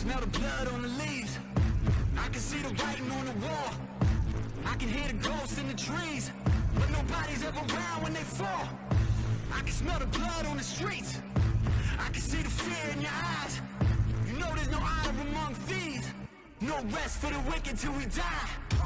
smell the blood on the leaves. I can see the writing on the wall. I can hear the ghosts in the trees, but nobody's ever around when they fall. I can smell the blood on the streets. I can see the fear in your eyes. You know there's no honor among thieves. No rest for the wicked till we die.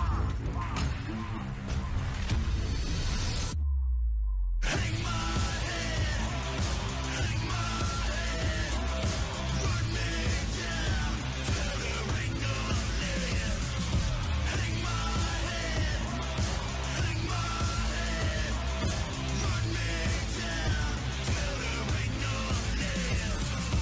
Hang my head, hang my head. Run me down till there ain't no left. Hang my head, hang my head. Run me down till there ain't no left.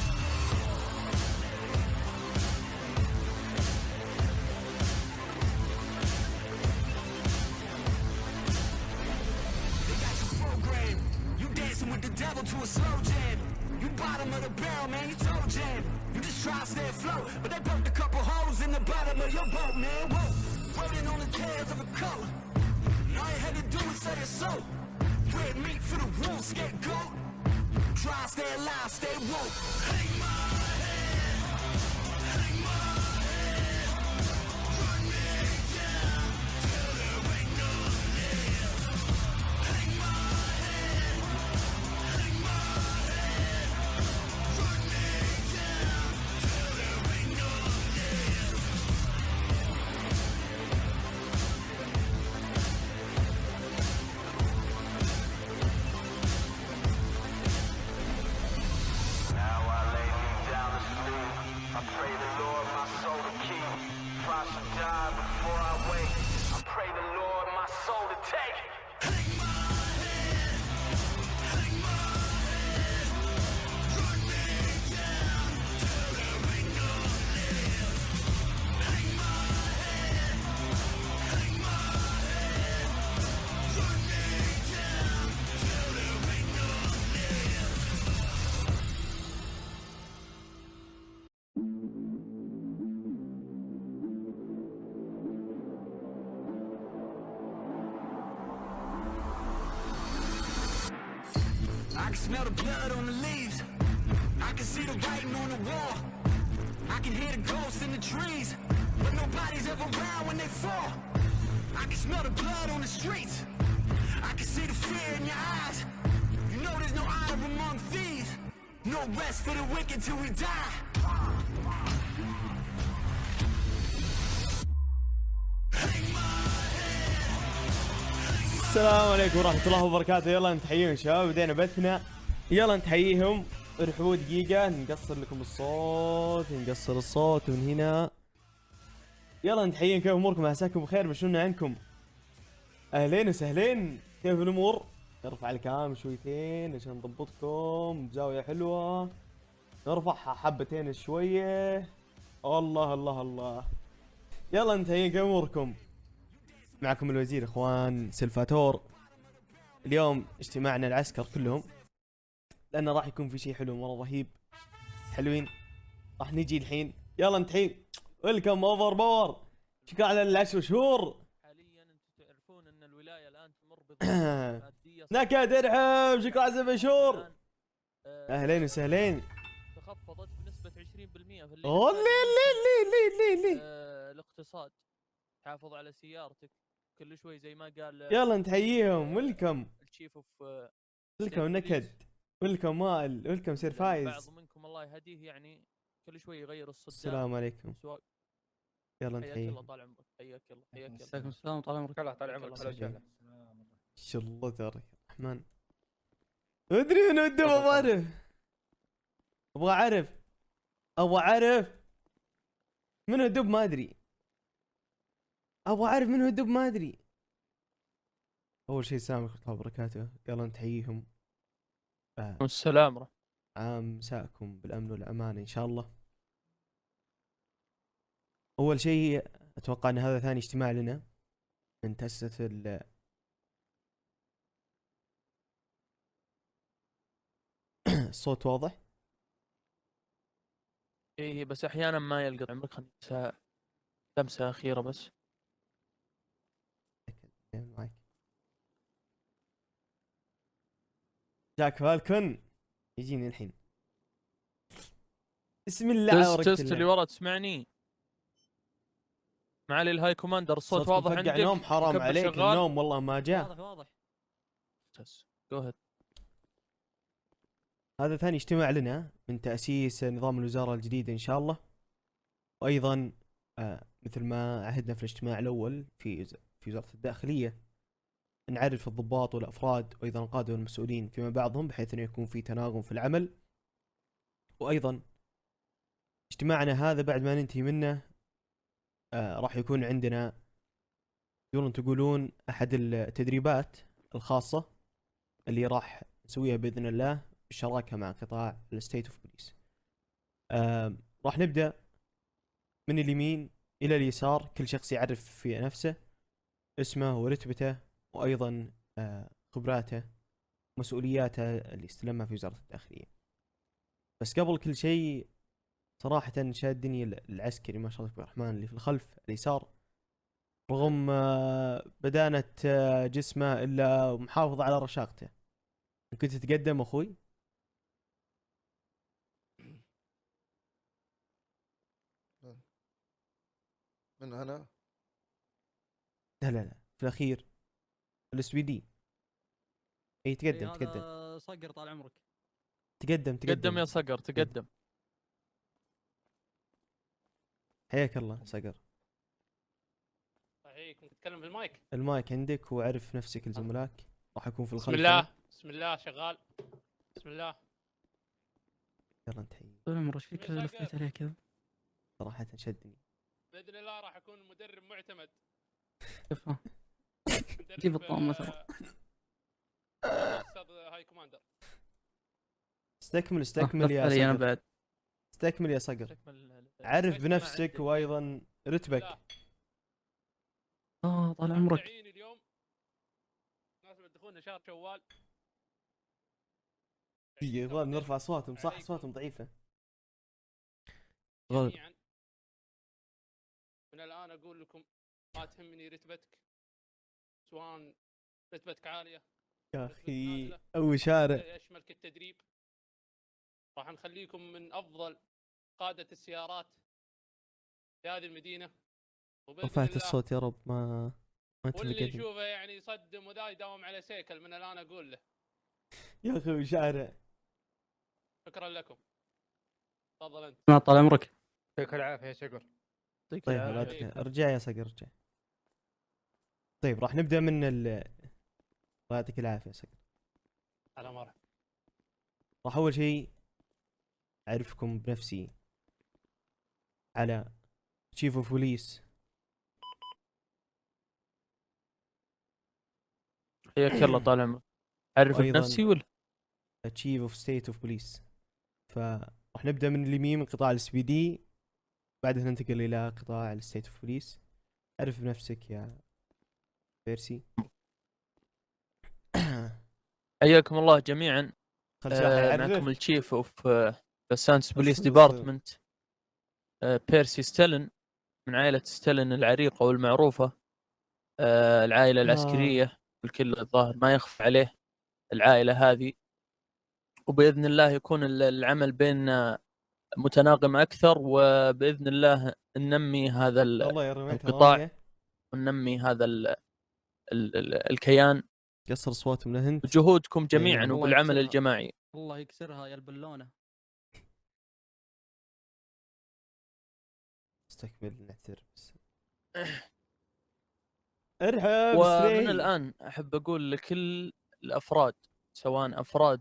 They got you programmed. You dancing with the devil to a slow jam. You bottom of the barrel, man, you toe jam. You just try to stay afloat, but they poked a couple holes in the bottom of your boat, man. Whoa, waiting on the tails of a color. All you had to do was say your soul. Red meat for the wolf, scapegoat. Try to stay alive, stay woke. Hang my head, hang my head. Run me down till there ain't no left. Hang my head, hang my head. Run me down till there ain't no left. Now I lay me down to sleep. I pray the Lord my soul to keep. If I should die before I wake, I pray the Lord my soul to take. Hang my head, hang my head. Run me down till there ain't no left. Hang my head, hang my head. Run me down till there ain't no left. I can smell the blood on the leaves. I can see the writing on the wall. I can hear the ghosts in the trees, but nobody's ever around when they fall. I can smell the blood on the streets. I can see the fear in your eyes. You know there's no honor among thieves. No rest for the wicked till we die. السلام عليكم ورحمة الله وبركاته. يلا نتحييهم شباب، بدينا بثنا. يلا نتحييهم. ارحبوا دقيقة نقصر لكم الصوت، نقصر الصوت من هنا. يلا نتحييهم. كيف اموركم؟ عساكم بخير، بشونا عنكم. اهلين وسهلين، كيف الامور؟ نرفع الكام شويتين عشان نضبطكم بزاوية حلوة. نرفعها حبتين شوية. الله الله الله. يلا نتحييهم. كيف اموركم؟ معكم الوزير اخوان سلفاتور. اليوم اجتماعنا العسكر كلهم، لانه راح يكون في شيء حلو مره رهيب. حلوين، راح نجي الحين. يلا نتحين. ويلكم اوفر باور. شكرا على العشر شهور. حاليا انتم تعرفون ان الولايه الان تمر بظروف ماديه نكد ارحب. شكرا على 7 شهور. الآن، اهلين وسهلين. تخفضت بنسبه 20% في اللي اوه نحتاجه لي. الاقتصاد. حافظ على سيارتك كل شوي زي ما قال يلا نتحييهم. ويلكم الشيف اوف ويلكم نكد. ويلكم وائل. ويلكم سير فايز. بعض منكم الله يهديه يعني كل شوي يغير الصدام. السلام عليكم. يلا حياك نتحييهم. الله طال عمرك. حياك الله حياك الله. عليكم السلام طال عمرك. الله طال عمرك. هلا وسهلا. ان شاء الله تبارك الرحمن. ادري من ودي ابغى اعرف. ابغى اعرف من هو الدب. ما ادري. ابغى اعرف من هو الدب. ما ادري. اول شيء السلام عليكم ورحمه الله وبركاته. يلا نتحييهم. السلام ورحمة. عام مساءكم بالامن والامان ان شاء الله. اول شيء اتوقع ان هذا ثاني اجتماع لنا من تأسيس الصوت واضح؟ ايه بس احيانا ما يلقط. عمرك خمسة لمسة اخيرة بس. معك جاك فالكون يجيني الحين. بسم الله على بركة تست اللي الله. ورا تسمعني؟ معالي الهاي كوماندر الصوت صوتكم واضح فقع عندك؟ نوم، حرام مكبر عليك، شغال؟ النوم والله ما جاء. واضح واضح. جو هيد. هذا ثاني اجتماع لنا من تأسيس نظام الوزارة الجديد إن شاء الله. وأيضا مثل ما عهدنا في الاجتماع الأول في وزارة الداخلية، نعرف الضباط والأفراد وأيضا القادة والمسؤولين فيما بعضهم، بحيث أنه يكون في تناغم في العمل. وأيضا اجتماعنا هذا بعد ما ننتهي منه راح يكون عندنا تقولون أحد التدريبات الخاصة اللي راح نسويها بإذن الله بالشراكة مع قطاع الستيت اوف بوليس. راح نبدأ من اليمين إلى اليسار، كل شخص يعرف في نفسه اسمه ورتبته وأيضا خبراته ومسؤولياته اللي استلمها في وزارة الداخلية. بس قبل كل شيء صراحة شادني العسكري ما شاء الله تبارك الرحمن اللي في الخلف اليسار، رغم بدانة جسمه إلا محافظ على رشاقته. كنت تتقدم أخوي؟ من هنا لا في الأخير السويدي. اي تقدم إيه، تقدم هذا صقر طال عمرك. تقدم تقدم يا صقر تقدم. حياك الله صقر. صحيح تتكلم في المايك. المايك عندك وعرف نفسك لزملائك. راح أكون في الخلف. بسم الله بسم الله شغال. بسم الله. يلا انتهي. طال عمرك ايش فيك لفيت عليه كذا؟ صراحة شدني. باذن الله راح اكون مدرب معتمد. كيف ها؟ مدرب، جيب الطعم مثلا. استاذ هاي كوماندر. استكمل يا علي انا صقر. بعد. استكمل يا صقر. تكمل. عرف بنفسك وأيضا رتبك. طال عمرك. مبدعين اليوم مناسبة دخولنا شهر شوال. يبغى نرفع صوتهم صح، صوتهم ضعيفة. جميعا من الان اقول لكم ما تهمني رتبتك، سواء رتبتك عالية يا أخي أول شارع. يشملك التدريب. راح نخليكم من افضل قادة السيارات في هذه المدينة، وبإذن رفعت الله الصوت يا رب ما واللي تفقدني. يشوفه يعني يصدم وذا يداوم على سيكل من الان اقول له. يا أخي شارع. شكرا لكم. تفضل انت. طال عمرك. يعطيك العافيه يا شكر. يعطيك طيب العافية. ارجع يا صقر ارجع. طيب راح نبدأ من الله يعطيك العافية يا صقر. على مرحبا. راح أول شيء أعرفكم بنفسي على تشيف اوف بوليس. حياك الله طال عمرك. اعرف وأيضاً بنفسي ولا؟ تشيف اوف ستيت اوف بوليس. فراح نبدأ من اليمين من قطاع السي بي دي، بعدها ننتقل إلى قطاع الستيت اوف بوليس. أعرف بنفسك يا بيرسي. حياكم الله جميعا. خل شاحة معكم يعرف. التشيف اوف بسانس بوليس ديبارتمنت بيرسي ستيلن، من عائلة ستيلن العريقة والمعروفة. العائلة العسكرية الكل الظاهر ما يخفى عليه العائلة هذه، وبإذن الله يكون العمل بيننا متناغم أكثر، وبإذن الله ننمي هذا والله يا رميت القطاع رمية. وننمي هذا الكيان كسر صوتهم له انت. بجهودكم جميعا أيوة. وبالعمل الجماعي. الله يكسرها يا البلونة. استكمل نعترف بس. ارحب ومن ستري. الآن أحب أقول لكل الأفراد، سواء أفراد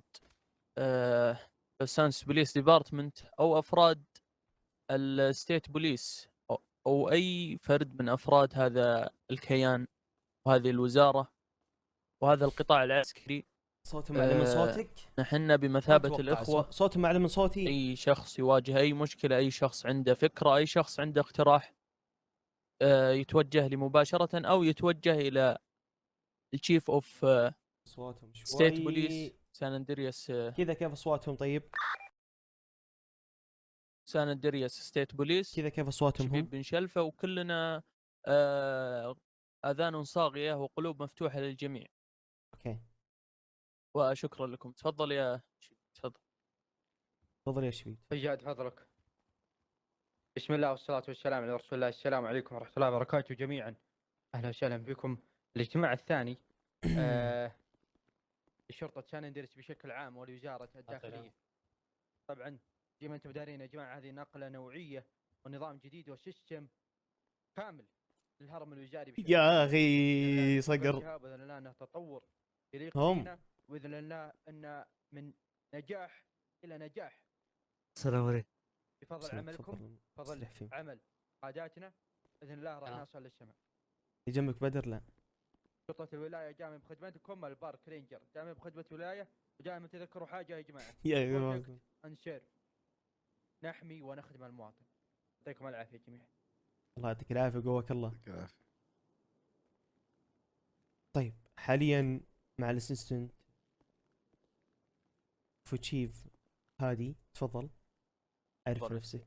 بسانس بوليس ديبارتمنت أو أفراد الستيت بوليس أو أي فرد من أفراد هذا الكيان وهذه الوزارة وهذا القطاع العسكري، صوتهم أعلى من صوتك. نحن بمثابة الإخوة. صوتهم أعلى من صوتي. أي شخص يواجه أي مشكلة، أي شخص عنده فكرة، أي شخص عنده اقتراح، يتوجه لي مباشرة أو يتوجه إلى الشيف اوف صوتهم شوي. ستيت بوليس سان اندرياس. كذا كيف اصواتهم طيب؟ سان اندرياس ستيت بوليس كذا كيف اصواتهم شبيب هم؟ بن شلفة، وكلنا آذان صاغية وقلوب مفتوحة للجميع. اوكي. وشكرا لكم. تفضل يا شبيب تفضل. تفضل يا شبيب. سجاد فضلك. بسم الله والصلاة والسلام على رسول الله. السلام عليكم ورحمة الله وبركاته جميعا. أهلا وسهلا بكم. الاجتماع الثاني لشرطة سان اندريس بشكل عام ولوزارة الداخلية. طبعا زي ما انتم دارين يا جماعة، هذه نقلة نوعية ونظام جديد وسيستم كامل للهرم الوزاري بشكل يا عام. اخي صقر باذن الله انه تطور يليق هم. فينا، باذن الله انه من نجاح الى نجاح السلام عليكم. بفضل عملكم، بفضل استريح فيه. عمل قاداتنا، باذن الله راح نوصل للسماء. يجمك بدر لا شرطة الولاية جاء بخدمتكم، البارك رينجر جاء بخدمة ولاية، ودائما تذكروا حاجة يا جماعة، يا بروجكت اخي اند سيرف، نحمي ونخدم المواطن. يعطيكم العافية جميعا. الله يعطيك العافيه قواك الله. يعطيك العافية. طيب حاليا مع الاسيستنت فوتشيف هادي، تفضل عرف تفضل. نفسك.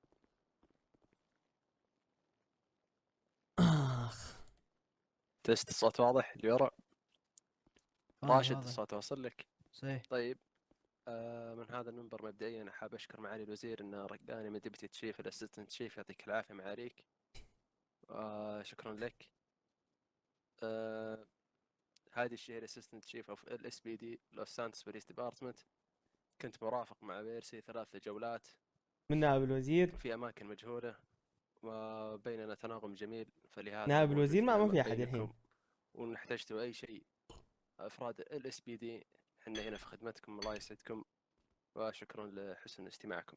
اخ تست الصوت واضح اللي ورا؟ راشد واضح. الصوت واصل لك؟ صحيح. طيب من هذا المنبر مبدئيا حاب اشكر معالي الوزير انه رقاني من ديبتي تشيف الاسيستنت تشيف، يعطيك العافيه معاليك. شكرا لك. هادي الشهري اسيستنت تشيف اوف ال اس بي دي لوس سانتوس بوليس ديبارتمنت. كنت مرافق مع بيرسي 3 جولات من نائب الوزير. في اماكن مجهوله وبيننا تناغم جميل، فلهذا نائب موجود الوزير ما دائما في احد بينكم. الحين. وان احتجتوا اي شيء افراد ال اس بي دي احنا هنا في خدمتكم، الله يسعدكم وشكرا لحسن استماعكم.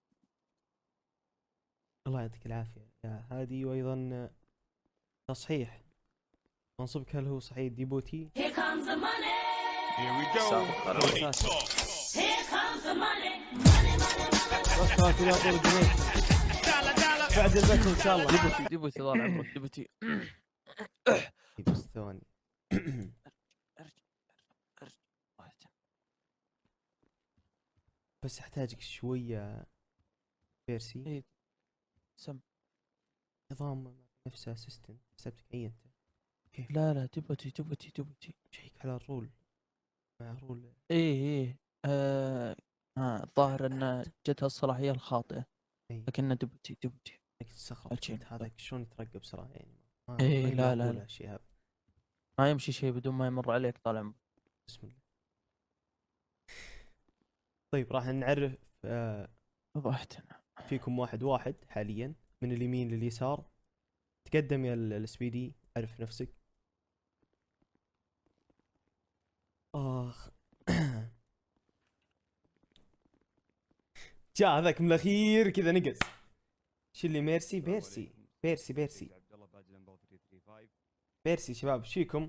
الله يعطيك العافيه يا هادي. وايضا تصحيح منصبك هل هو صحيح ديبوتي؟ Here comes the money. سابق على الوزير. Here comes the money. وقفات الى طول الدنيا بعد البث ان شاء الله. ديبوتي طال عمرك ديبوتي. بس ثواني. بس احتاجك شويه بيرسي. إيه. سم. نظام نفسه اسيستنت حسبتك اي انت. لا ديبوتي. شيك على الرول مع رول. ايه الظاهر ان جتها الصلاحية الخاطئة، اي لكنه ديبوتي. انك تستغرب الشيء انت هذاك شلون يترقى بسرعه يعني. إيه، ما لا، يقول لا. هالشيء هذا. ما يمشي شيء بدون ما يمر عليك طال عمرك. بسم الله. طيب راح نعرف فضحتنا. فيكم واحد حاليا من اليمين لليسار. تقدم يا الاس بي دي، عرف نفسك. اخ جاء هذاك من الاخير كذا نقز. شو اللي بيرسي شباب ايش فيكم؟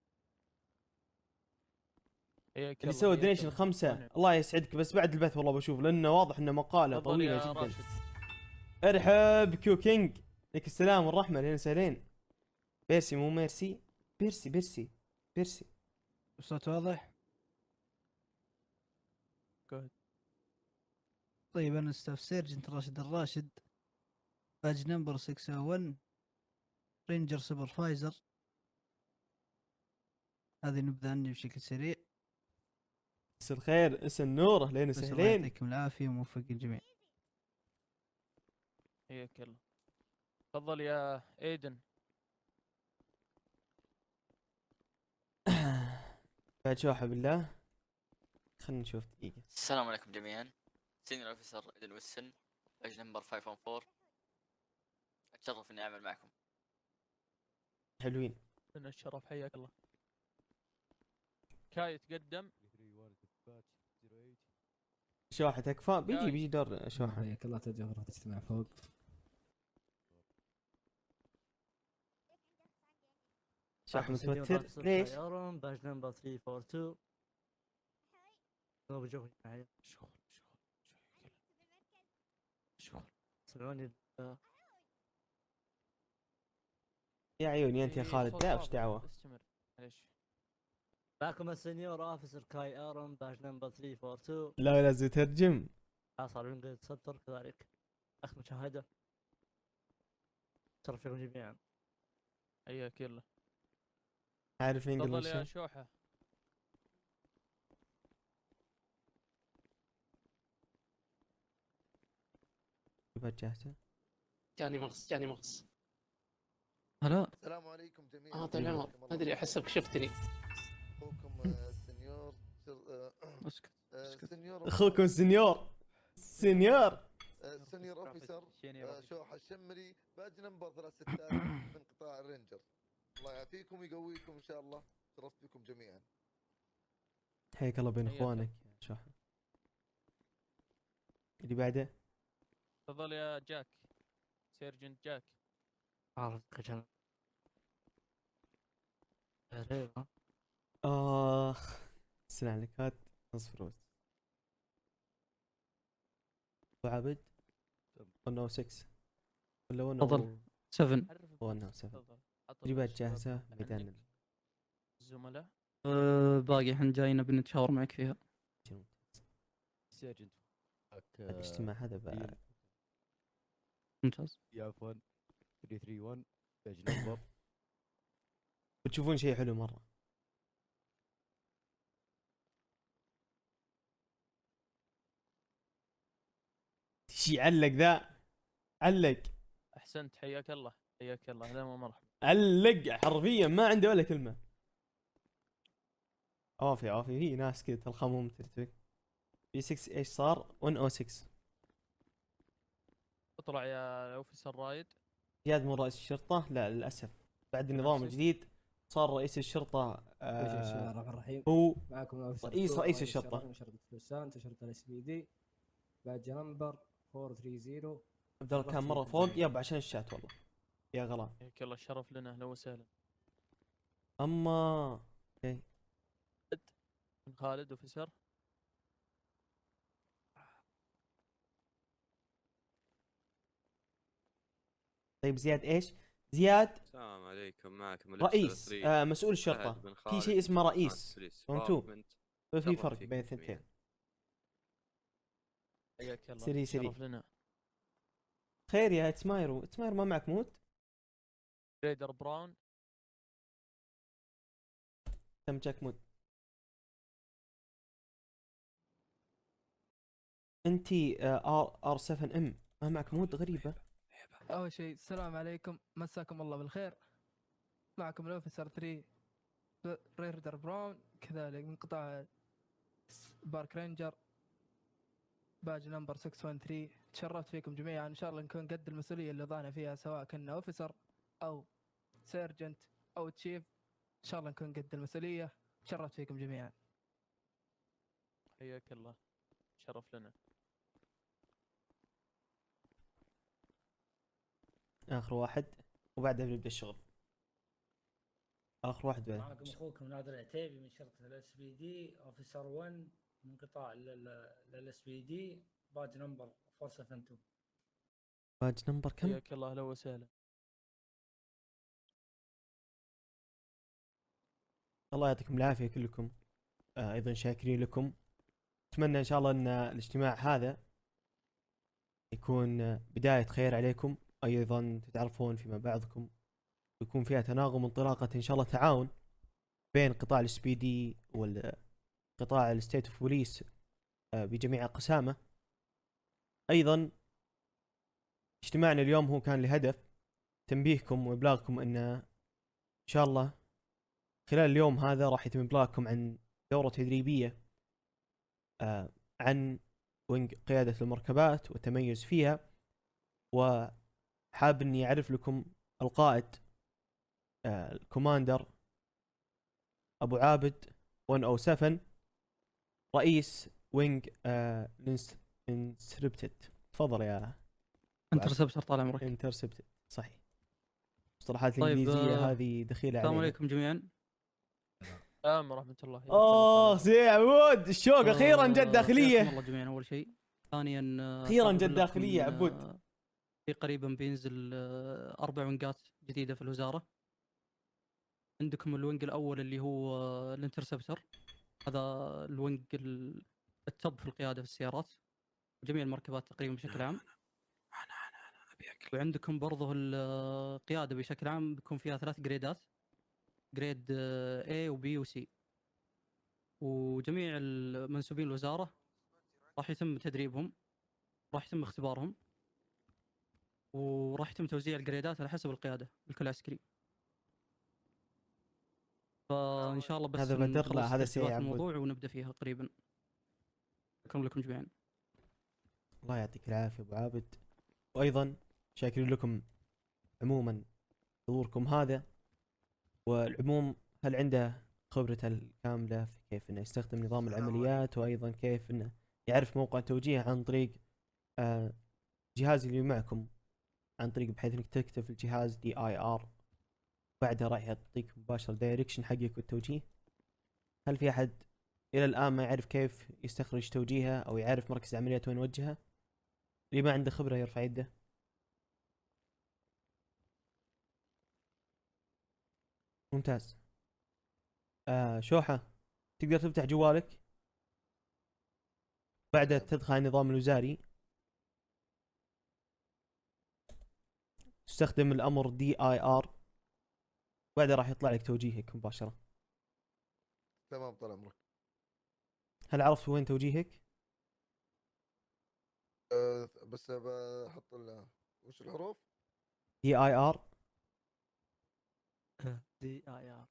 اللي سوى دونيشن 5 الله يسعدك، بس بعد البث والله بشوف لانه واضح انه مقاله طويله جدا. ارحب كيو كينج، لك السلام والرحمه، اهلا وسهلين. بيرسي مو ميرسي، بيرسي. الصوت واضح؟ Good. طيب انا ستاف سيرجنت راشد الراشد، باج نمبر 601، رينجر سوبرفايزر. هذه نبذة عني بشكل سريع. مساء الخير، اسم نور، اهلين بس الله وسهلين. يعطيكم العافية وموفق الجميع. هيك يلا تفضل يا ايدن. بعد شوحة بالله، خلنا نشوف دقيقة. السلام عليكم جميعا. سينيور اوفيسر ايدن ويلسون، باج نمبر 514. اتشرف اني اعمل معكم. حلوين. لنا الشرف، حياك الله. كاي تقدم. شوحة تكفى، بيجي دور شوحة. حياك الله، تجي غرفة اجتماع فوق. شوحة متوتر ليش؟ باج نمبر 342. شغل. سمعوني. يا عيوني انت يا خالد، لا وش دعوة. استمر. معليش. معكم السنيور اوفيسر كاي ارون، باج نمبر 342. لا لازم ترجم. حاصل من قيد الصدر كذلك. اخ مشاهدة. تشرف فيكم جميعا. حياك يلا. عارف تفضل انجلش؟ يا شوحة. بعد جاهزة. جاني مغص. هلا. السلام عليكم جميعا. طال العمر، ما ادري احسك شفتني. اخوكم السنيور اسكت اسكت. سنيور اخوكم السنيور سنيور سنيور اوفيسر سينيور شوحة الشمري، باج نمبر 3 من قطاع الرينجر. الله يعافيكم ويقويكم ان شاء الله. شرفت بكم جميعا. حياك الله بين حياك اخوانك يا شوحة. اللي بعده تفضل يا جاك، سيرجنت جاك. عرفت كم. اخ سنة عليك هات نص فلوس. ابو عابد 106 ولا 1 تفضل. 7. 107. تفضل. تدريبات جاهزة ميدان الزملاء. باقي احنا جايين بنتشاور معك فيها. سيرجنت الاجتماع هذا بعد ممتاز. عفوا 331 بيج نمبر. بتشوفون شيء حلو مرة. شي علق ذا علق. احسنت، حياك الله حياك الله، هلا ومرحبا. علق حرفيا ما عنده ولا كلمة. عافية في ناس كذا تلخمهم ترتبك. في 6 ايش صار؟ 106 اطلع يا اوفيسر رايد. زياد مو رئيس الشرطة، لا للأسف بعد النظام الجديد صار رئيس الشرطة بسم الله الرحمن الرحيم. هو معكم رئيس الشرطة. شرطة فلسان شرطة الاس بي دي باج نمبر 430. عبد الله كان مرة فوق يابا عشان الشات والله يا غلام. حياك الله، الشرف لنا، اهلا وسهلا. اما اوكي خالد اوفيسر. طيب زياد ايش؟ زياد السلام عليكم، معكم رئيس مسؤول الشرطة. في شيء اسمه رئيس، فهمتوا؟ في فرق بين الثنتين. حياك الله، سري الشرف لنا. خير يا اتسمايرو ما معك موت؟ ريدر براون تم جاك موت. انتي ار 7 ام ما معك مود؟ غريبة. أول شيء السلام عليكم، مساكم الله بالخير. معكم الأوفيسر 3 ريدر براون، كذلك من قطاع بارك رينجر باج نمبر 613. تشرفت فيكم جميعا، إن شاء الله نكون قد المسؤولية اللي وضعنا فيها، سواء كنا أوفيسر أو سيرجنت أو تشيف. إن شاء الله نكون قد المسؤولية. تشرفت فيكم جميعا. حياك الله، شرف لنا. اخر واحد وبعدها بنبدا الشغل. اخر واحد بعد. معكم اخوكم نادر العتيبي من شرطة الاس بي دي، اوفيسر 1 من قطاع الاس بي دي، باج نمبر 472. باج نمبر كم؟ حياك الله، اهلا وسهلا. الله يعطيكم العافية كلكم. ايضا شاكرين لكم. اتمنى ان شاء الله ان الاجتماع هذا يكون بداية خير عليكم، ايضا تتعرفون فيما بعضكم، ويكون فيها تناغم وانطلاقة ان شاء الله تعاون بين قطاع الاس بي دي والقطاع الستيت اوف بوليس بجميع اقسامه. ايضا اجتماعنا اليوم هو كان لهدف تنبيهكم وابلاغكم ان ان شاء الله خلال اليوم هذا راح يتم ابلاغكم عن دورة تدريبية عن وينج قيادة المركبات والتميز فيها، وحاب اني اعرف لكم القائد الكوماندر ابو عابد 107 رئيس وينج انسربتد. تفضل يا انترسبتر طال عمرك. انترسبتد صحيح. المصطلحات طيب الانجليزيه هذه دخيله علينا. السلام عليكم جميعا. السلام ورحمة الله. سي عبود الشوق اخيرا جت داخليه. الله جميعا اول شيء. ثانيا اخيرا جت داخليه عبود. في قريبا بينزل 4 وينجات جديده في الوزاره. عندكم الوينج الاول اللي هو الانترسبتر، هذا الوينج التوب في القياده في السيارات وجميع المركبات تقريبا بشكل عام. وعندكم برضه القياده بشكل عام بيكون فيها 3 جريدات، جريد A و B و C، وجميع المنسوبين الوزاره راح يتم تدريبهم، راح يتم اختبارهم. وراح يتم توزيع الجريدات على حسب القياده لكل عسكري. فان شاء الله بس هذا بتقلع، نخلص هذا سي ترتيبات عبود. الموضوع ونبدا فيها قريبا. شكرا لكم جميعا. الله يعطيك العافيه ابو عابد، وايضا شاكرين لكم عموما حضوركم هذا. والعموم هل عنده خبرته الكامله في كيف انه يستخدم نظام العمليات، وايضا كيف انه يعرف موقع توجيه عن طريق جهاز اللي معكم، عن طريق بحيث انك تكتب في الجهاز DIR، بعدها راح يعطيك مباشر دايركشن حقك والتوجيه. هل في احد الى الان ما يعرف كيف يستخرج توجيهه او يعرف مركز العمليات وين يوجهه؟ اللي ما عنده خبره يرفع يده. ممتاز. شوحه، تقدر تفتح جوالك، بعدها تدخل على النظام الوزاري، تستخدم الامر DIR، بعدها راح يطلع لك توجيهك مباشره. تمام طال عمرك. هل عرفت وين توجيهك؟ بس بحط وش الحروف؟ DIR. DIR.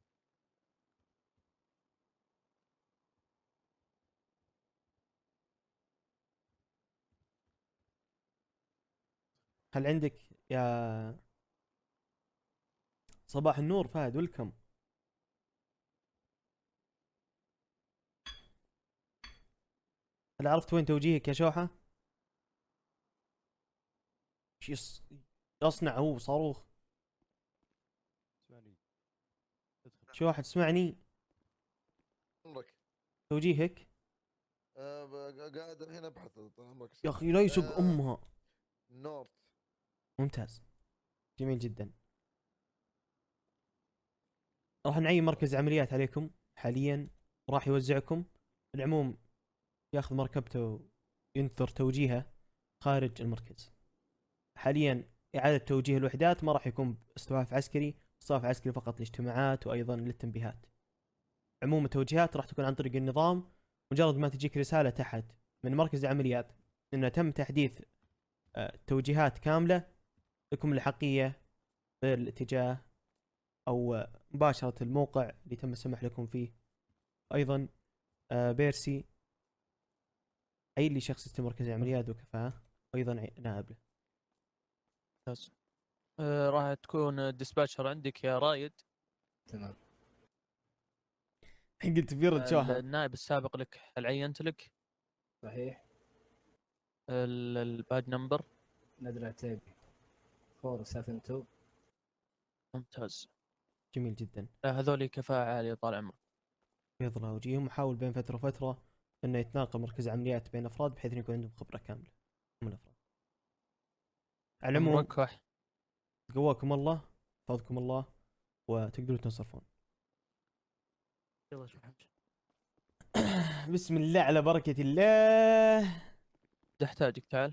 هل عندك يا صباح النور فهد؟ ويلكم. هل عرفت وين توجيهك يا شوحة؟ ايش يصنع هو صاروخ؟ اسمعني. شوحة تسمعني؟ عمرك. توجيهك؟ قاعد الحين ابحث طال عمرك. يا اخي لا يسوق امها. نورت. ممتاز، جميل جدا. راح نعين مركز عمليات عليكم حاليا، وراح يوزعكم. العموم ياخذ مركبته وينثر توجيهه خارج المركز. حاليا إعادة توجيه الوحدات ما راح يكون باصطفاف عسكري، اصطفاف عسكري فقط للاجتماعات وأيضا للتنبيهات. عموم التوجيهات راح تكون عن طريق النظام. مجرد ما تجيك رسالة تحت من مركز العمليات إنه تم تحديث توجيهات كاملة لكم الحقية بالاتجاه أو مباشرة الموقع اللي تم السمح لكم فيه. أيضا بيرسي أي لي شخص يستلم مركز العمليات وكفاءة، وأيضا نائب له. ممتاز. راح تكون الديسباتشر عندك يا رايد. تمام. الحين قلت بيرد شوحة. النائب السابق لك هل عينت لك؟ صحيح. الباد نمبر ندر عتيبي 472. ممتاز، جميل جدا. هذول كفاءة عالية طال عمرك. بيض الله وجيههم. وحاول بين فترة وفترة انه يتناقل مركز عمليات بين افراد بحيث انه يكون عندهم خبرة كاملة من الافراد. على العموم قواكم الله، حفظكم الله، وتقدروا تنصرفون. يلا شوف حمد. بسم الله على بركة الله. تحتاجك تعال.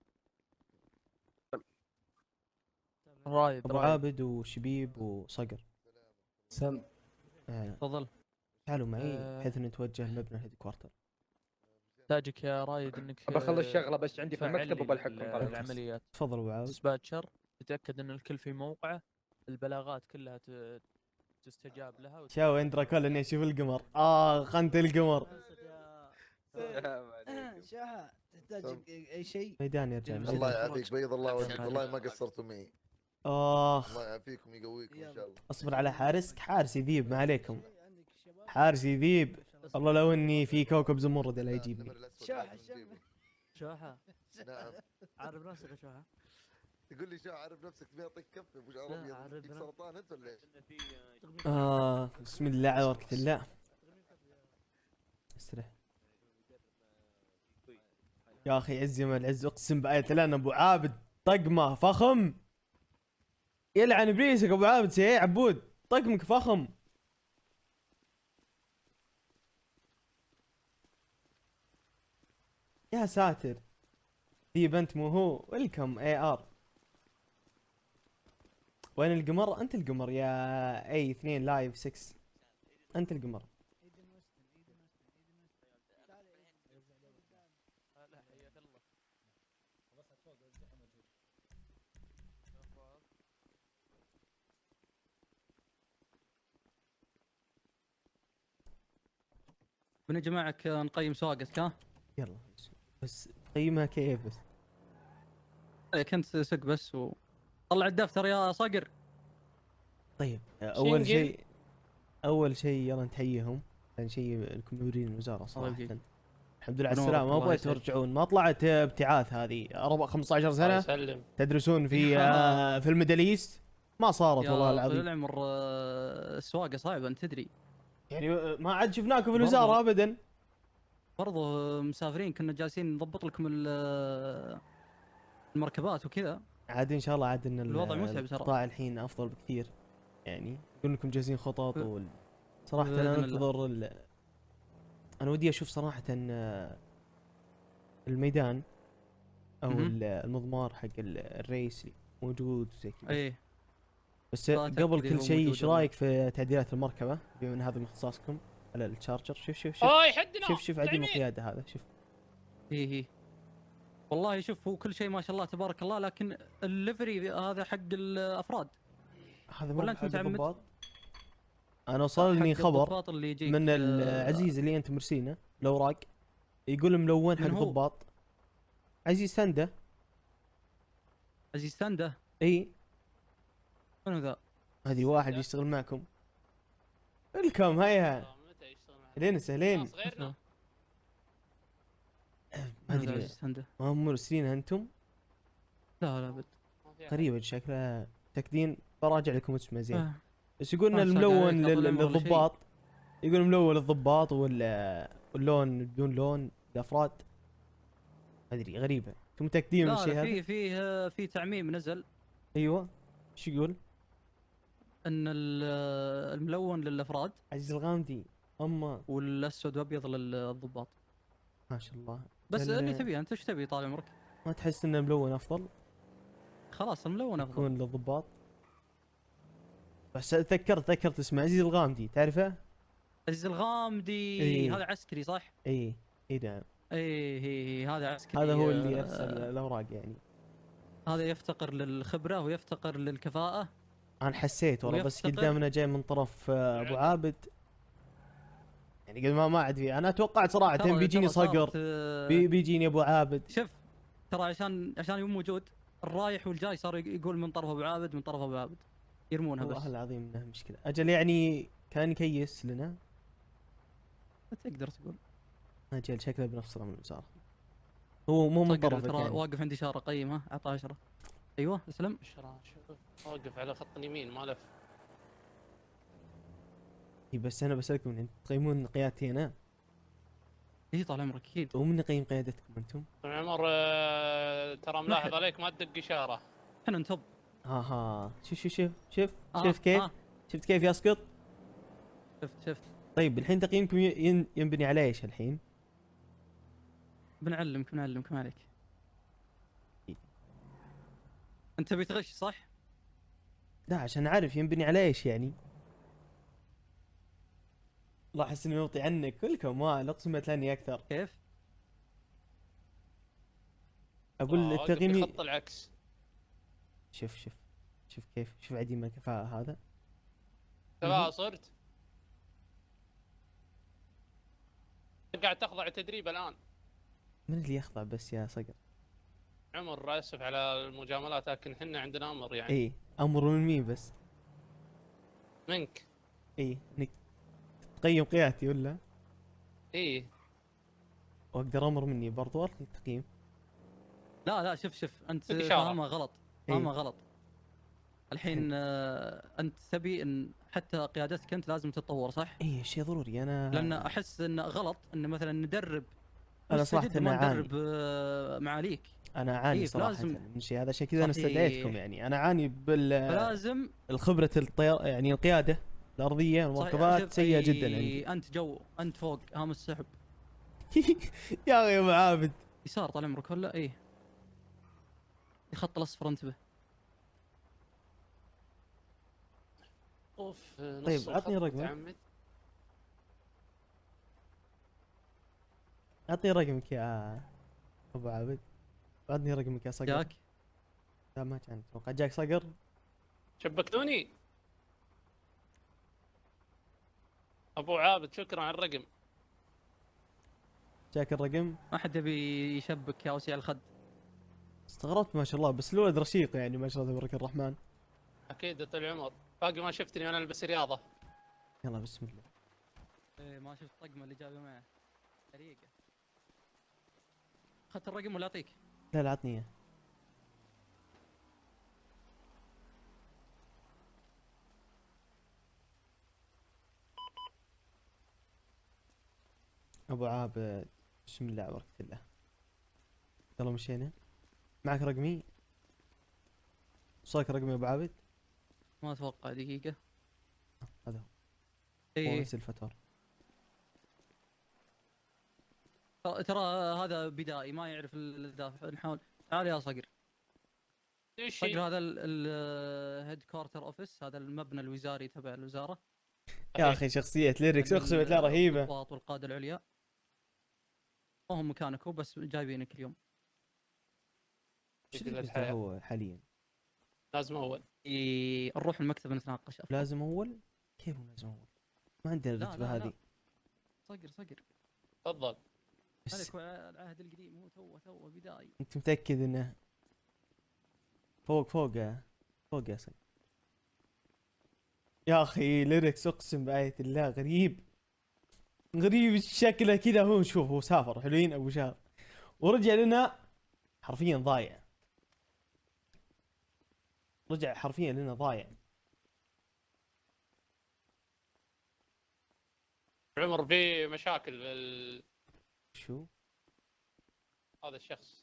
رايد ابو عابد وشبيب وصقر. سم. تفضل. تعالوا معي بحيث ان نتوجه لمبنى الهيد كوارتر. تحتاجك يا رايد انك بخلص شغله بس عندي في المكتب وبلحقكم طال عمرك. العمليات. تفضل ابو عابد. ديسباتشر تتاكد ان الكل في موقعه، البلاغات كلها تستجاب لها شاو اندرا كول اني اشوف القمر. خنت القمر. شاحة تحتاج اي شيء؟ ميدان يا رجال. الله يعافيك، بيض الله وجهك، والله ما قصرتوا معي. الله يعافيكم ويقويكم ان شاء الله. اصبر على حارسك، حارس يذيب ما عليكم. حارس يذيب. والله لو اني في كوكب زمرد لا يجيبني. شوحة. نعم. عارف نفسك يا شوحة. تقول لي شو عارف نفسك تبي اعطيك كف ابو شعر ابيض فيك سرطان انت ولا ايش؟ بسم الله على بركة الله. استريح يا اخي. عز يا العز، اقسم بآية الله ان ابو عابد طقمه فخم. يلعن ابليسك ابو عابد. سي عبود طقمك فخم. يا ساتر. ذيب انت مو هو. ويلكم AR. وين القمر؟ انت القمر يا اي 2 لايف 6. انت القمر. بنجمعك نقيم سواقتك ها؟ يلا بس قيمها كيف بس؟ كنت سق بس طلع الدفتر يا صقر. طيب شنقل. اول شيء يلا نتحييهم، ثاني شيء انكم مديرين الوزاره صراحه. يجيك. الحمد لله على بنورك، السلامه، ما الله بغيت يسعدك. ترجعون، ما طلعت ابتعاث هذه 15 سنه يسلم. تدرسون في في الميدل ايست، ما صارت والله يا العظيم. طويل العمر السواقه صعبه انت تدري. يعني ما عاد شفناكم في الوزاره ابدا. برضو مسافرين كنا جالسين نضبط لكم المركبات وكذا. عاد ان شاء الله عاد ان الوضع متعب ترى. القطاع الحين افضل بكثير، يعني يقول لكم جاهزين خطط صراحه بإذن انا الله. انتظر انا ودي اشوف صراحه الميدان او المضمار حق الريس اللي موجود زي كذا. ايه بس أتأكد قبل إذا كل هو شيء موجود ايش ولا لا. رايك في تعديلات المركبه بما ان هذا من اختصاصكم على الشارجر؟ شوف اوي حدنا شوف عديم القياده هذا، شوف. ايه والله شوف هو كل شيء ما شاء الله تبارك الله، لكن الليفري هذا حق الافراد. هذا مو ولا انت حق متعمد؟ الضباط؟ انا وصلني حق خبر الضباط اللي يجيك من العزيز اللي انت مرسينه الاوراق، يقول ملون حق من هو؟ ضباط. عزيز سنده. عزيز سنده؟ اي منو ذا؟ هذه واحد يشتغل معكم. الكم هيا لين سهلين. ما ادري ما هم مرسلين انتم؟ لا ابد. غريبة شكلها تكدين، براجع لكم اسمه زين. بس يقولنا ما ساق الملون عليك، أظلم ولا شيء. للضباط، يقول ملون للضباط واللون بدون لون للافراد. ما ادري غريبة، انتم متاكدين من لا الشيء لا هذا؟ في تعميم نزل. ايوه ايش يقول؟ ان الملون للافراد عزيز الغامدي اما والاسود وابيض للضباط. ما شاء الله. بس اللي تبيه انت، ايش تبي طال عمرك؟ ما تحس ان الملون افضل؟ خلاص الملون افضل يكون للضباط. بس تذكرت اسمه عزيز الغامدي، تعرفه؟ عزيز الغامدي. إيه. هذا عسكري صح؟ اي نعم. ايه هذا عسكري. هذا هو اللي يرسل الاوراق يعني. هذا يفتقر للخبره ويفتقر للكفاءه. انا حسيت والله، بس قدامنا جاي من طرف ابو عابد، يعني قد ما عاد فيه. انا توقعت صراحه بيجيني صقر، بيجيني ابو عابد. شوف ترى عشان يكون موجود الرايح والجاي صار يقول من طرف ابو عابد من طرف ابو عابد، يرمونها بس. والله العظيم انها مشكله. اجل يعني كان يكيس لنا، تقدر تقول. اجل شكله بنفصله من الوزاره. هو مو من طرفك ترى يعني. واقف عندي اشاره قيمه، اعطى 10. ايوه اسلم. اوقف على خط اليمين ما لف. اي بس انا بسالكم انتم تقيمون قيادتي انا؟ اي طال عمرك اكيد. ومن يقيم قيادتكم انتم؟ طول العمر ترى ملاحظ عليك ما تدق اشاره. احنا نتوب. ها شوف كيف؟ شفت كيف يسقط؟ شفت. طيب الحين تقييمكم ينبني على ايش الحين؟ بنعلمك ما عليك. انت بتغش صح؟ لا عشان اعرف ينبني على ايش يعني. والله احس اني يوطي عنك كلكم، ما الاقسم لاني اكثر. كيف؟ اقول التقييم خط العكس. شوف كيف، شوف عديم الكفاءة هذا. كفاءة صرت قاعد تخضع التدريب الان. من اللي يخضع بس يا صقر؟ عمر اسف على المجاملات لكن احنا عندنا امر يعني. ايه امر من مين بس؟ منك. ايه انك تقيم قيادتي ولا؟ ايه واقدر امر مني برضو القي التقييم. لا شوف انت فاهمها غلط. فاهمها غلط. الحين انت تبي ان حتى قيادتك انت لازم تتطور صح؟ ايه شيء ضروري. انا لان احس انه غلط ان مثلا ندرب. انا صراحه انا اعاني. ندرب معاليك. انا اعاني صراحه من الشيء هذا، عشان كذا انا استدعيتكم. يعني انا اعاني لازم الخبره الطيار، يعني القياده الارضيه والمركبات سيئه جدا عندي. انت فوق هام السحب. يا اخي يا ابو عابد يسار طال عمرك ولا ايه؟ الخط الاصفر انتبه. اوف طيب عطني رقمك. عطني رقمك يا ابو عابد. عطني رقمك يا صقر. جاك؟ لا ما كان اتوقع جاك صقر. شبكتوني ابو عابد. شكرا على الرقم. جاك الرقم. ما حد يبي يشبك يا وسيع الخد. استغربت ما شاء الله، بس الولد رشيق يعني ما شاء الله تبارك الرحمن. اكيد طول العمر، باقي ما شفتني وانا البس رياضه. يلا بسم الله. ايه ما شفت الطقمه اللي جابه معه. طريقه. اخذت الرقم ولا اعطيك؟ لا لا عطني اياه. ابو عابد بسم الله بركة الله. يلا مشينا. معك رقمي؟ وصلك رقمي يا ابو عابد؟ ما اتوقع دقيقه. هذا هو. ايه نفس الفاتورة. ترى هذا بدائي ما يعرف الدافع. نحاول. تعال يا صقر. صقر هذا الهيد كوارتر اوفيس، هذا المبنى الوزاري تبع الوزاره. يا اخي شخصية ليركس اقسم بالله رهيبة. الضباط والقادة العليا. ما هم مكانك، هو بس جايبينك اليوم. هو حاليا لازم اول. نروح المكتب نتناقش. لازم اول؟ كيف لازم اول؟ ما عندنا الرتبة هذه. صقر. تفضل. عليك العهد القديم، هو تو بداية. انت متأكد انه فوق يا صقر؟ يا اخي ليركس اقسم بآية الله غريب شكله كذا. هو شوف هو سافر حلوين ابو شهر ورجع لنا حرفيا ضايع. رجع حرفيا لنا ضايع. عمر في مشاكل شو؟ هذا الشخص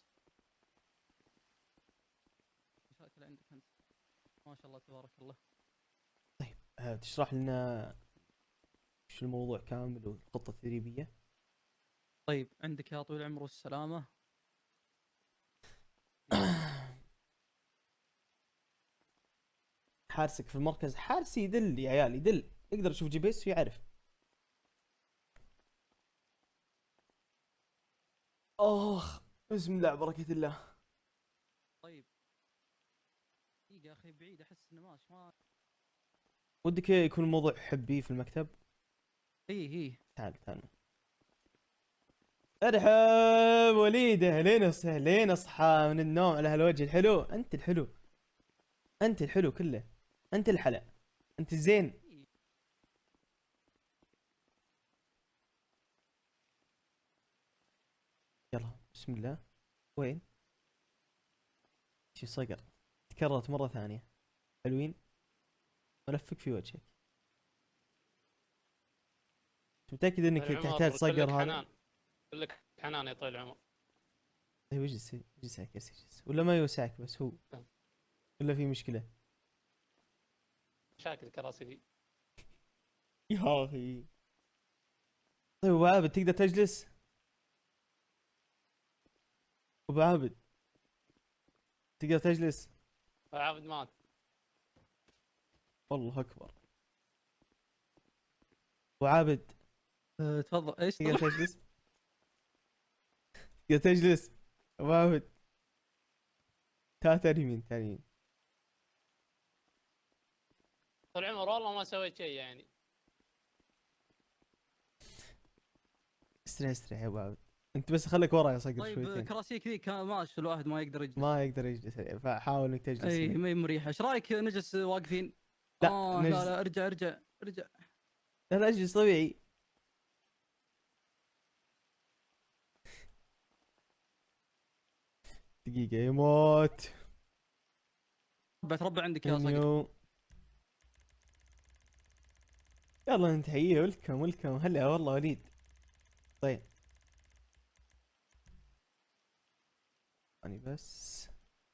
مشاكل عندك انت. ما شاء الله تبارك الله. طيب تشرح لنا شو الموضوع كامل والخطة التدريبية؟ طيب عندك يا طويل العمر والسلامة. حارسك في المركز، حارسي يدل يا عيال يدل، يقدر يشوف جي بي اس ويعرف. بسم الله بركة الله. طيب يا اخي بعيد، احس انه ما ودك يكون الموضوع حبي في المكتب؟ ايه تعال ارحب وليد، اهلين اصحى من النوم على هالوجه الحلو. انت الحلو كله، انت الحلا، انت الزين. يلا بسم الله. وين شي صقر تكررت مرة ثانية. حلوين ملفك في وجهك. متأكد انك تحتاج صقر هذا؟ لك حنان يا طويل العمر. ايوه اجلس على كرسي اجلس. ولا ما يوسعك بس هو؟ ولا في مشكلة؟ مشاكل كراسي دي يا اخي. طيب ابو عابد تقدر تجلس؟ ابو عابد تقدر تجلس؟ عابد مات. والله اكبر. ابو عابد تفضل. ايش تقدر تجلس؟ تقدر تجلس ابو عابد؟ تاني يمين. طول العمر والله ما سويت شيء يعني. استريح يا ابو عابد، انت بس خليك ورا يا صقر شويتين. طيب كراسيك ذي كان ماشي، الواحد ما يقدر يجلس. فحاول انك تجلس. اي ما هي مريحه. ايش رايك نجلس واقفين؟ لا لا ارجع. لا اجلس طبيعي. دقيقة يموت. بتربع عندك يا صقر. يلا نتحييه. ولكم هلا والله وليد. طيب بس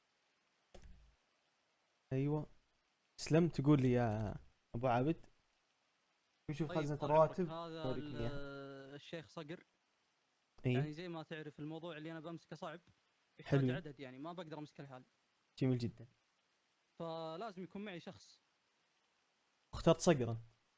ايوه سلم. تقول لي يا ابو عابد نشوف خزنة الرواتب. هذا الشيخ صقر. يعني زي ما تعرف الموضوع اللي انا بمسكه صعب، يحتاج عدد، يعني ما بقدر امسكه لحالي. جميل جدا. فلازم يكون معي شخص. اخترت صقر.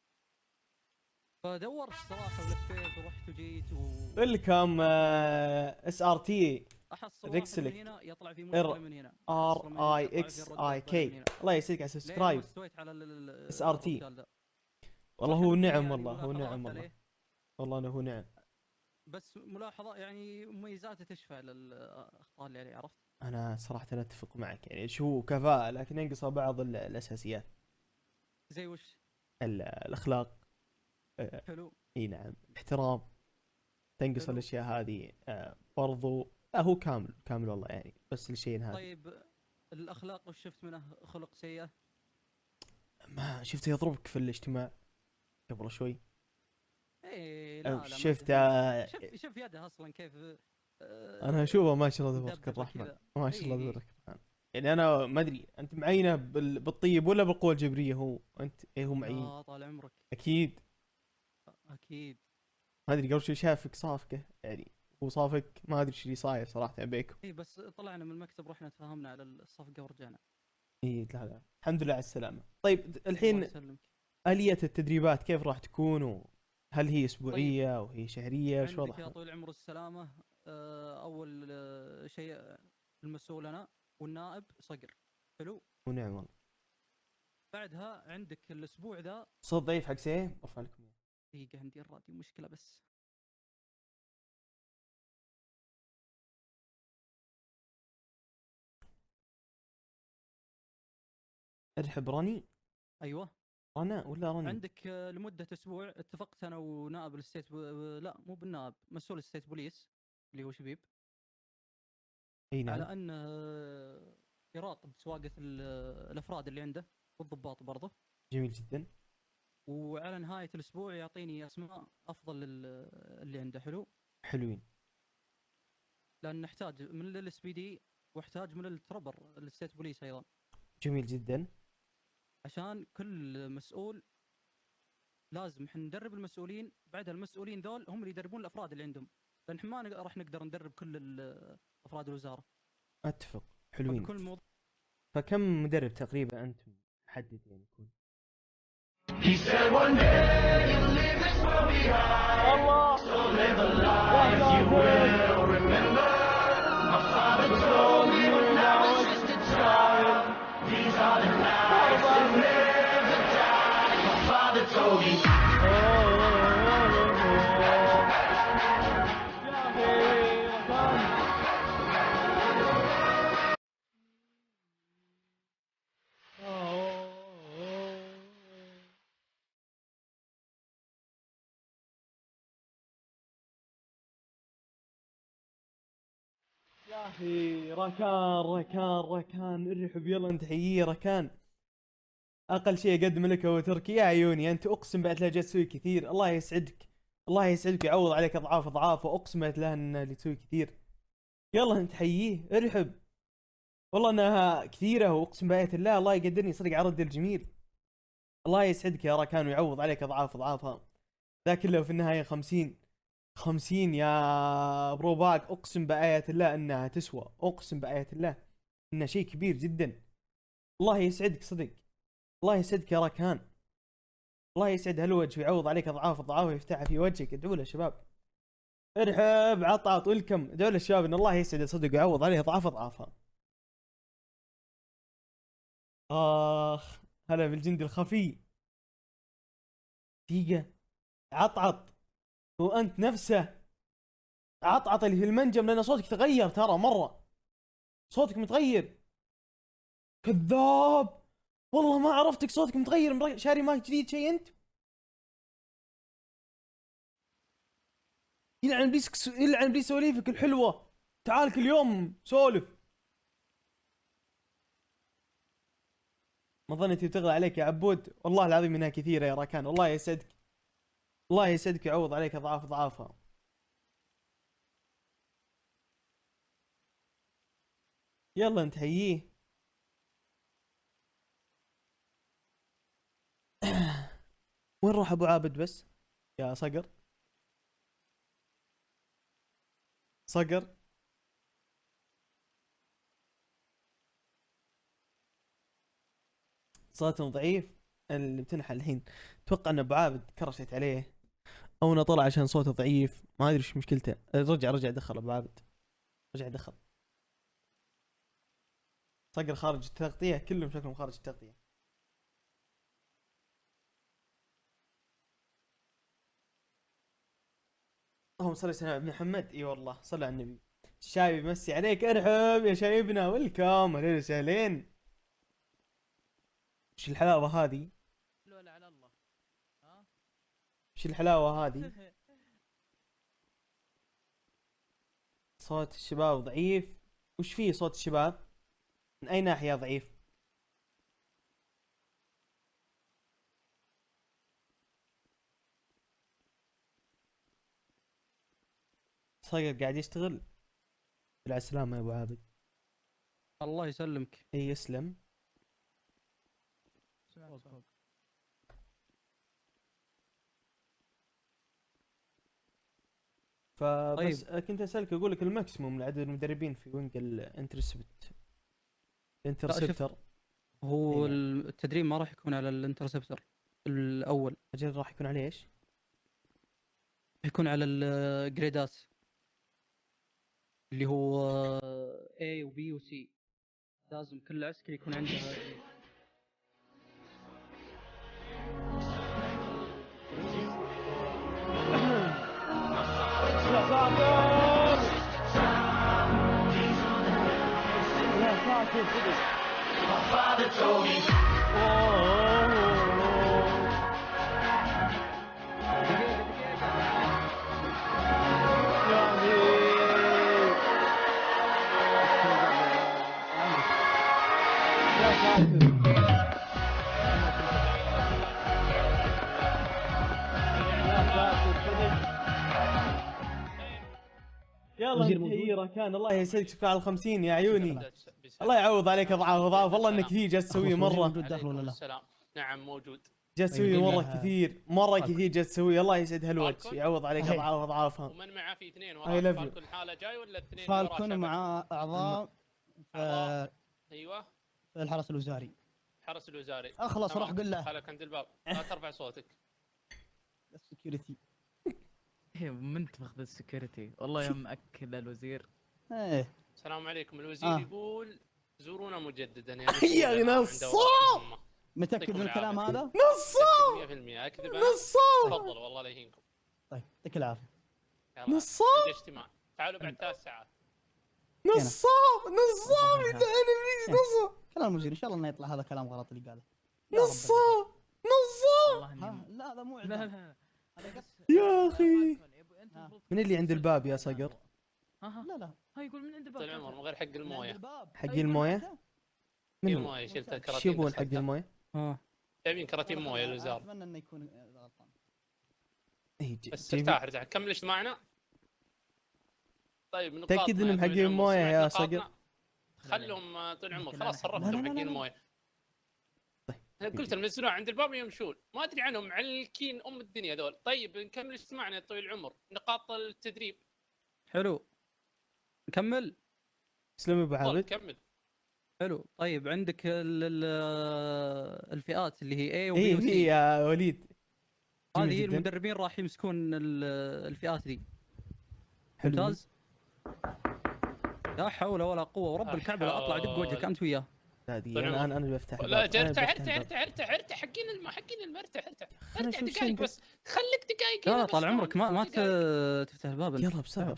فدورت صراحه ولفيت ورحت وجيت ويلكم اس ار تي ريكسلك من هنا يطلع في مشكله من هنا. ار اي اكس اي كي. الله يسعدك على السبسكرايب. استويت على اس ار تي. والله هو نعم والله. والله انه هو نعم. بس ملاحظه يعني مميزاته تشفع للاخطاء اللي عليه، عرفت؟ انا صراحه لا اتفق معك، يعني شو كفاءه لكن ينقصها بعض الاساسيات. زي وش؟ الاخلاق. حلو. اي نعم، الاحترام. تنقص حلو. الاشياء هذه برضو. هو كامل كامل والله يعني، بس الشيء هذا. طيب الاخلاق وش شفت منه خلق سيئه؟ ما شفته يضربك في الاجتماع قبل شوي؟ ايه أو لا لا شفت شوف يده اصلا كيف. انا اشوفه ما شاء الله تبارك مدببة الرحمن، كذا. ما شاء الله إيه. تبارك الرحمن. يعني انا ما ادري انت معينه بالطيب ولا بالقوه الجبريه؟ هو انت ايه هو معين؟ طال عمرك. اكيد. اكيد. ما ادري قبل شوي شافك صافكه يعني، هو صافك ما ادري ايش اللي صاير صراحه بينكم. اي بس طلعنا من المكتب رحنا تفاهمنا على الصفقه ورجعنا. اي لا لا الحمد لله على السلامه. طيب الله الحين يسلمك. آلية التدريبات كيف راح تكون هل هي اسبوعيه او هي شهريه؟ وش عندك يا وضعها؟ طويل العمر والسلامه، اول شيء المسؤول انا والنائب صقر. حلو. ونعم والله. بعدها عندك الاسبوع ذا. صوت ضعيف حق سيه، ارفع لكم. دقيقه عندي الراديو مشكله بس. ارحب راني. ايوه. رنا ولا رني؟ عندك لمده اسبوع اتفقت انا ونائب الستيت لا مو بالنائب، مسؤول الستيت بوليس اللي هو شبيب. اي نعم. على انه يراقب سواقه الافراد اللي عنده والضباط برضه. جميل جدا. وعلى نهايه الاسبوع يعطيني اسماء افضل اللي عنده. حلو. حلوين. لان نحتاج من الاس بي دي واحتاج من التربر الستيت بوليس ايضا. جميل جدا. عشان كل مسؤول لازم احنا ندرب المسؤولين، بعدها المسؤولين ذول هم اللي يدربون الافراد اللي عندهم، لان احنا ما راح نقدر ندرب كل افراد الوزاره. اتفق. حلوين. كل موضوع. فكم مدرب تقريبا انتم حدد يعني يكون؟ He said one day you'll leave this world behind. So live a life you will remember. My father told me when I was just a child. These are the lives that never die. My father told me. يا اخي ركان ارحب يلا نتحييه ركان. اقل شيء اقدم لك هو تركي. يا عيوني انت اقسم بالله جالس تسوي كثير، الله يسعدك. الله يسعدك ويعوض عليك اضعاف اضعاف، واقسم بالله ان اللي تسوي كثير. يلا نتحييه ارحب. والله انها كثيره، واقسم بالله الله يقدرني صدق على الرد الجميل. الله يسعدك يا ركان ويعوض عليك اضعاف اضعافها. ذا كله في النهايه 50 يا برو باك. اقسم بآية الله انها تسوى، اقسم بآية الله انها شيء كبير جدا. الله يسعدك صدق، الله يسعدك يا ركان. الله يسعد هالوجه ويعوض عليك اضعاف اضعاف ويفتحها في وجهك. ادعوا له شباب. ارحب عطعط ويلكم. ادعوا له الشباب ان الله يسعده صدق ويعوض عليه اضعاف اضعافها. اخ هلا بالجندي الخفي. دقيقة عطعط وانت نفسه. عطعط اللي في المنجم، لان صوتك تغير ترى مرة، صوتك متغير. كذاب والله ما عرفتك، صوتك متغير. شاري مايك جديد شيء انت؟ يلعن بليس، يلعن بليس سواليفك الحلوة. تعال كل يوم سولف. ما ظنيتي بتغلى عليك يا عبود، والله العظيم انها كثيرة يا راكان. الله يسعدك، الله يسعدك ويعوض عليك اضعاف اضعافها. يلا نتحييه. وين راح ابو عابد بس يا صقر؟ صقر صوتهم ضعيف اللي بتنحى الحين. اتوقع ان ابو عابد كرشت عليه او انه طلع عشان صوته ضعيف، ما ادري ايش مشكلته. رجع دخل ابو عابد، رجع دخل. صقر خارج التغطية، كلهم شكلهم خارج التغطية. اللهم صل على ابن محمد. اي والله صلوا على النبي. الشايب يمسي عليك. ارحب يا شايبنا، ويلكم، اهلين وسهلين. وش الحلاوه هذه؟ على الله. ها وش الحلاوه هذه؟ صوت الشباب ضعيف. وش فيه صوت الشباب؟ من اي ناحيه ضعيف؟ صقر قاعد يشتغل. على السلامة يا ابو عابد. الله يسلمك. اي يسلم. فبس كنت اسالك، اقول لك الماكسيموم لعدد المدربين في وينج الانترسبتر. هو التدريب ما راح يكون على الانترسبتر الاول. اجل راح يكون عليه ايش؟ يكون على الجريدات اللي هو A و B و C. لازم كل عسكري يكون عنده يلا تهيرة كان. الله يسعدك، شكرا على 50 يا عيوني. الله يعوض عليك اضعاف اضعاف. والله انك كثير جالس تسويه مره. السلام. نعم موجود. جالس تسويه مره كثير، مره كثير جالس تسويه. الله يسعد هالوجه، يعوض عليك اضعاف اضعافها. ومن معاه في اثنين وراه فالكون حاله جاي ولا اثنين؟ فالكون معاه اعضاء ايوه في الحرس الوزاري. الحرس الوزاري. اخلص روح قل له. خلك عند الباب لا ترفع صوتك. السكيورتي. من تاخذ السكيورتي والله يا مأكد الوزير. ايه السلام عليكم. الوزير يقول زورونا مجددا يا نصاب. متأكد من الكلام هذا؟ نصاب 100% اكذب. نصاب. تفضل والله لا يهينكم. طيب يعطيك العافيه. نصاب. اجتماع تعالوا بعد 3 ساعات. نصاب انا ابليس نصاب. كلام المدير ان شاء الله انه يطلع هذا كلام غلط اللي قاله. نصاب لا هذا مو لا يا اخي. من اللي عند الباب يا صقر؟ لا ها يقول من عند الباب. طول العمر من غير حق المويه. حق المويه؟ من المويه شلت كراتين. شو يبون حق المويه؟ جايبين كراتين مويه الوزاره. اتمنى انه يكون غلطان. بس ارتاح ارتاح. كمل اجتماعنا. طيب نقاط. تأكد انهم حقين مويه يا صقر. خلهم طول العمر خلاص صرفتهم حقين المويه. قلت المزروع عند الباب يمشون، ما ادري عنهم معلكين الدنيا ذول. طيب نكمل اجتماعنا يا طويل العمر. نقاط التدريب. حلو نكمل. تسلم يا ابو عابد. كمل. حلو. طيب عندك الفئات اللي هي A و B و C. هي يا وليد هذه المدربين راح يمسكون الفئات دي. ممتاز. لا حول ولا قوه ورب الكعبه لا اطلع دق وجهك انت وياه. انا بفتح. لا ارتاح حقين الماء ارتاح دقائق بس. خليك دقائق. لا طال عمرك ما تفتح الباب. يلا بسرعه.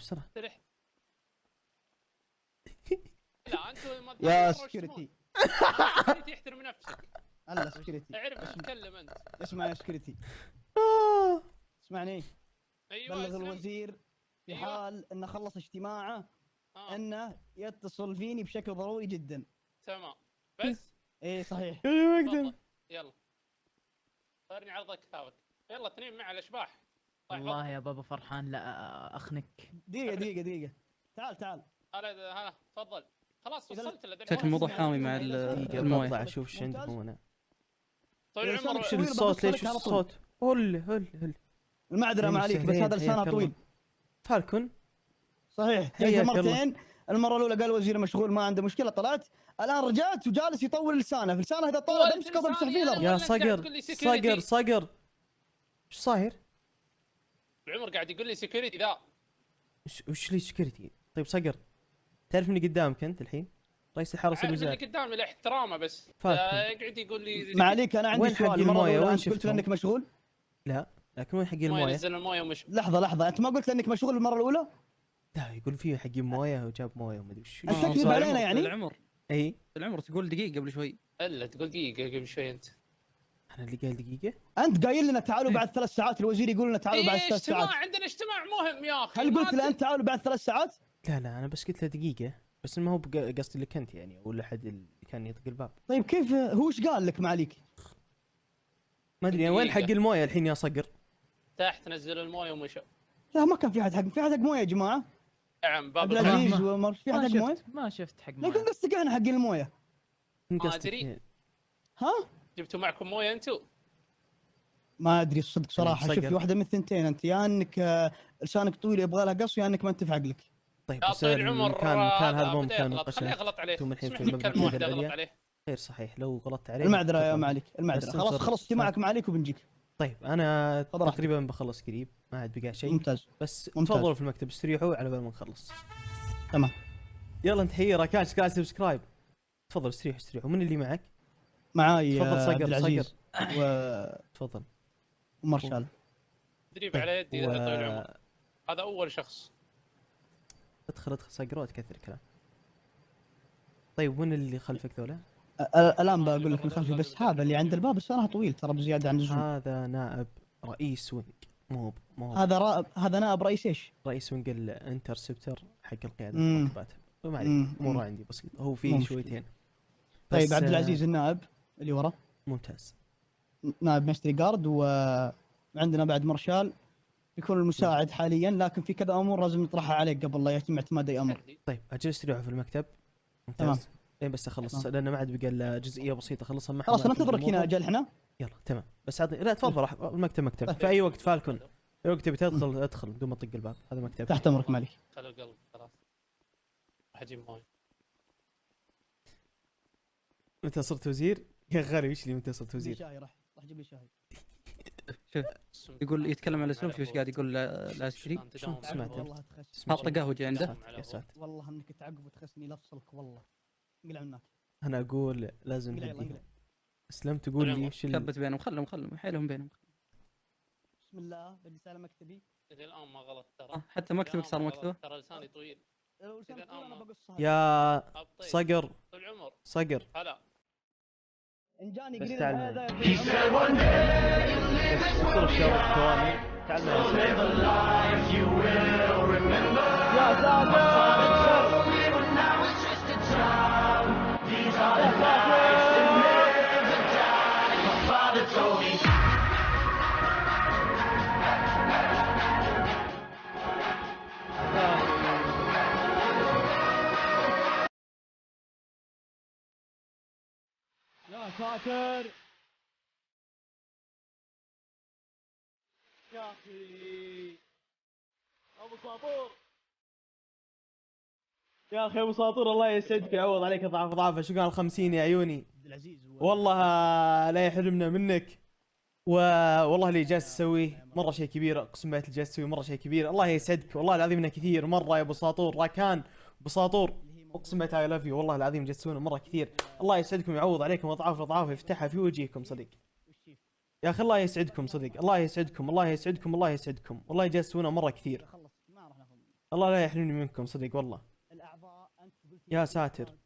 لا انتم يا سكيورتي احترم نفسك. الله سكيورتي اعرف ايش تتكلم انت. اسمع يا سكيورتي. اسمعني. ايوه بلغ الوزير في حال انه خلص اجتماعه انه يتصل فيني بشكل ضروري جدا. تمام بس. ايه صحيح. يلا صارني عرضك كتابك. يلا اثنين مع الاشباح. والله يا بابا فرحان لا اخنك. دقيقة تعال هلا تفضل. خلاص وصلت له. شكل الموضوع حامي مع المويه. بطلع اشوف ايش عندهم هنا. طول العمر شو الصوت؟ ليش الصوت؟ هل المعذرة ما عليك بس هذا لسانه طويل. فالكون صحيح. جيت مرتين. المرة الأولى قال الوزير مشغول ما عنده مشكلة طلعت. الآن رجعت وجالس يطول لسانه إذا طول بمسكه بمسح فيه الأرض. يا صقر ايش صاير؟ العمر قاعد يقول لي سكيورتي ذا. وش لي سكيورتي؟ طيب صقر تعرف اني قدامك انت الحين رئيس الحرس الوزاري. عارف اني قدامي الاحترامه بس يقعد يقول لي ما عليك انا عندي سؤال. المرة الأولى قلت لك انك مشغول؟ لا لكن وين حقين المويه المويه؟ نزل المويه ومش لحظه انت ما قلت انك مشغول المره الاولى؟ لا يقول فيه حقين مويه وجاب مويه وما ادري وش. انت تكذب علينا يعني؟ العمر اي العمر تقول دقيقه قبل شوي. الا تقول دقيقه قبل شوي انت. انا اللي قايل دقيقه. انت قايل لنا تعالوا بعد 3 ساعات، الوزير يقول لنا تعالوا بعد 3 ساعات. اجتماع عندنا اجتماع مهم يا اخي. هل قلت له انت تعالوا بعد 3 ساعات؟ لا انا بس قلت له دقيقه، بس ما هو قصدي لك انت يعني ولا حد اللي كان يطق الباب. طيب كيف هو ايش قال لك معليك؟ ما ادري يعني وين حق المويه الحين يا صقر؟ تحت نزل المويه ومشى. لا ما كان في حد حق مويه يا جماعه. نعم باب عبد العزيز ومر في حد حق مويه؟ ما شفت حق مويه. لكن قصدك احنا حق المويه. ما ادري. ها؟ جبتوا معكم مويه انتم؟ ما ادري الصدق صراحه. شوف في واحده من الثنتين، انت يا انك لسانك طويل يبغى لها قص، يا انك ما انت في عقلك. طيب يا بس طويل العمر كان هذا مو مكان نقاش. خليه يغلط عليه. انتم الحين في اسمح لي المبنى كلمه واحده اغلط عليه. غير صحيح لو غلطت عليه. المعذره يا معليك المعذره. خلاص اجتماعك معليك وبنجيك. طيب انا تقريبا بخلص قريب، ما عاد بقى شيء. ممتاز. بس تفضلوا في المكتب استريحوا على بال ما نخلص. تمام. يلا انت حي راكان قاعد سبسكرايب. تفضل استريحوا. من اللي معك؟ معاي تفضل عبد العزيز تفضل ومرشال. تدريب على يدي يا طويل العمر. هذا اول شخص. ادخل صقر وتكثر كلام. طيب وين اللي خلفك ذولا؟ الان بقول لك من خلفي، بس هذا اللي عند الباب السنه طويل ترى بزياده عن اللزوم. هذا نائب رئيس وينج. مو هذا نائب رئيس ايش؟ رئيس وينج الانترسبتر حق القياده المركبات. ما عليك اموره عندي بسيطه، هو في شويتين. طيب عبد العزيز النائب اللي ورا. ممتاز. نائب مستري جارد، وعندنا بعد مرشال يكون المساعد حاليا، لكن في كذا امور لازم نطرحها عليك قبل لا يتم اعتماد اي امر. طيب اجل استريحوا في المكتب. ممتاز. تمام. لين بس اخلص لان ما عاد بقى الا جزئيه بسيطه اخلصها. خلاص ننتظرك هنا اجل احنا. يلا تمام. بس عطني لا تفضل المكتب مكتب. في اي وقت فالكون اي وقت تبي تدخل ادخل بدون ما تطق الباب. هذا مكتب. تحت امرك مالك. خلوا القلب خلاص. حجم مويه. متى صرت وزير؟ يا غالي وش اللي متى صرت وزير؟ شاي راح جيب لي شاي. شوف يقول يتكلم على الاسلوب، ايش قاعد يقول العسكري؟ سمعت حاطه قهوه عنده. يا ساتر والله انك تعقب وتخسني لفصلك والله. انقلع منك. انا اقول لازم نهدي. اسلم تقول لي وش اللي ثبت بينهم، خلهم حيلهم بينهم. بسم الله بجلس على مكتبي. الى الان ما غلط ترى. حتى مكتبك صار مكتبه. ترى لساني طويل. يا صقر طول العمر. صقر هلا ان جاني بس قليل تعال هذا يا ساتر يا اخي ابو ساطور يا اخي ابو ساطور الله يسعدك ويعوض عليك اضعاف اضعافه. شو قال 50 يا عيوني؟ والله لا يحرمنا منك. والله اللي جالس تسويه مره شيء كبير، اقسم بالله اللي جالس تسويه مره شيء كبير. الله يسعدك والله العظيم انه كثير مره يا ابو ساطور. راكان ابو ساطور اقسم بالله اي لاف يو والله العظيم جالس تسوونه مره كثير. الله يسعدكم ويعوض عليكم اضعاف اضعاف يفتحها في وجهكم صدق. يا اخي الله يسعدكم صدق. الله يسعدكم الله يسعدكم الله يسعدكم والله جالس تسوونه مره كثير. الله لا يحرمني منكم صدق والله. يا ساتر.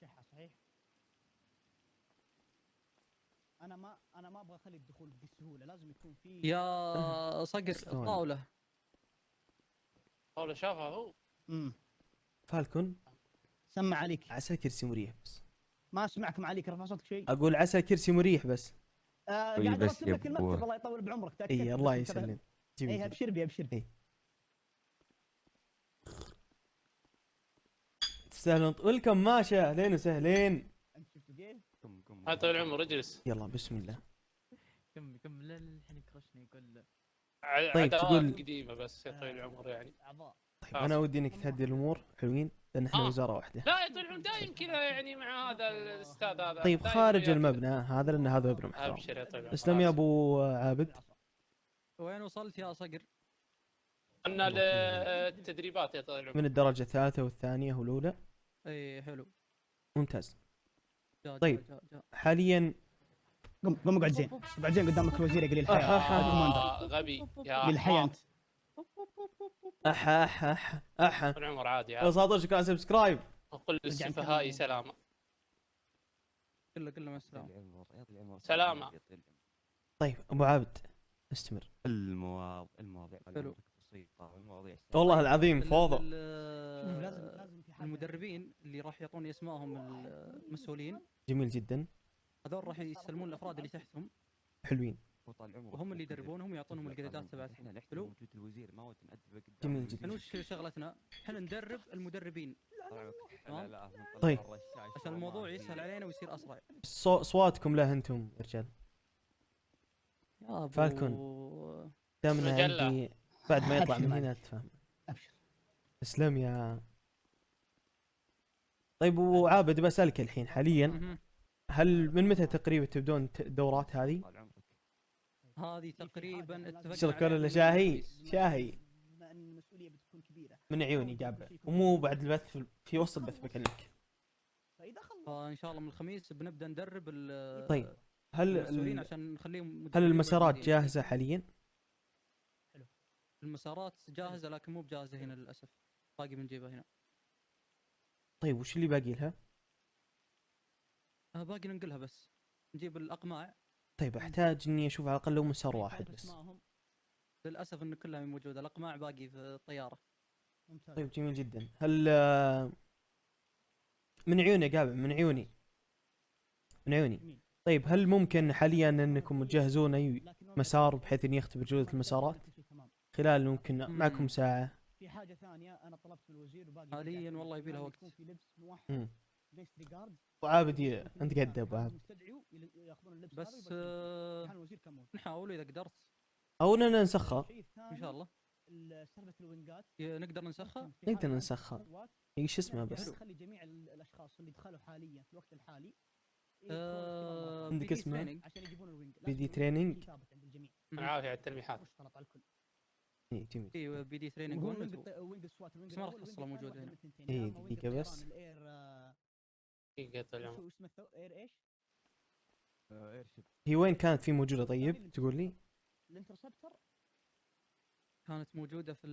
انا ما ابغى اخلي الدخول بسهوله، لازم يكون في يا صقر الطاوله. طاوله شافها هو. فالكون سمع عليك. عسى كرسي مريح بس. ما اسمعك معليك رفع صوتك شوي. اقول عسى كرسي مريح بس. قاعد ارتب لك المكتب الله يطول بعمرك. تاكد. اي الله يسلم. اي ابشر بي ابشر. اي تستاهلون. ولكم ماشا اهلين وسهلين. انت شفتوا كيف؟ هاي طويل العمر اجلس. يلا بسم الله. كم لا الحين يكرشني يقول. طيب تقول قديمه بس يا طويل العمر يعني. طيب انا ودي انك تهدي الامور حلوين لان احنا وزاره واحده. لا يا طويل العمر دايم كذا يعني مع هذا الاستاذ هذا. طيب خارج المبنى هذا لان هذا مبنى محترم. ابشر يا طويل العمر. اسلم يا ابو عابد. وين وصلت يا صقر؟ ان التدريبات يا طويل العمر. من الدرجه الثالثه والثانيه والاولى. اي حلو ممتاز. جا طيب جا جا. حاليا قم اقعد زين، اقعد زين قدامك الوزير يا قليل الحياه. الكوماندر غبي يا قليل الحياه انت. احا طول العمر عادي يا صادر شكرا على سبسكرايب. وقل للسفهاء سلامة. كله مع السلامة. سلامة. طيب ابو عابد استمر. المواضيع حلو. بسيطه والمواضيع والله العظيم فوضى. المدربين اللي راح يعطوني اسمائهم المسؤولين جميل جدا. هذول راح يستلمون الافراد اللي تحتهم حلوين وهم اللي يدربونهم ويعطونهم الجريدات تبعتهم. حلو. وجود الوزير ما ودنا نأدبه قدام. جميل جدا. احنا وش شغلتنا؟ احنا ندرب المدربين. تمام؟ طيب عشان الموضوع يسهل علينا ويصير اسرع. صواتكم له انتم يا رجال. يا ابو فالكون دامنا عندي بعد ما يطلع من هنا تفهم. ابشر. تسلم يا. طيب وعابد بسألك الحين حاليا هل من متى تقريبا تبدون الدورات هذه؟ هذه تقريبا اتفقنا شركة ولا شاهي؟ شاهي من عيوني جابه ومو بعد البث في وسط البث بكلمك. فان شاء الله من الخميس بنبدا ندرب طيب هل عشان نخليهم هل المسارات جاهزة حاليا؟ المسارات جاهزة لكن مو بجاهزة هنا للأسف. باقي بنجيبها هنا. طيب وش اللي باقي لها؟ باقي ننقلها بس. نجيب الأقماع. طيب احتاج اني اشوف على الاقل لو مسار واحد بس. للأسف ان كلها موجودة. الأقماع باقي في الطيارة. طيب جميل جدا. هل من عيوني يا قابل من عيوني طيب هل ممكن حاليا انكم تجهزون اي مسار بحيث اني اختبر جودة المسارات خلال ممكن معكم ساعة؟ في حاجه ثانيه انا طلبت من الوزير وباقي حاليا والله يبي لها وقت. وعابد انت قد ابو عابد بس نحاول اذا قدرت او اننا نسخر ان شاء الله. سالفه الوينجات نقدر نسخر ايش اسمه بس خلي جميع الاشخاص اللي دخلوا حاليا في الوقت الحالي عندك اسمه عشان يجيبون الوينج. بي دي تريننينج. العافية على التلميحات. اي جميل. ايوه بي دي تريننج وينج سوات. بس ما راح تحصله موجود هنا. اي دقيقة بس. دقيقة العمر. شو اسمه اير ايش؟ هي وين كانت في موجودة طيب تقول لي؟ الانترسبتر كانت موجودة في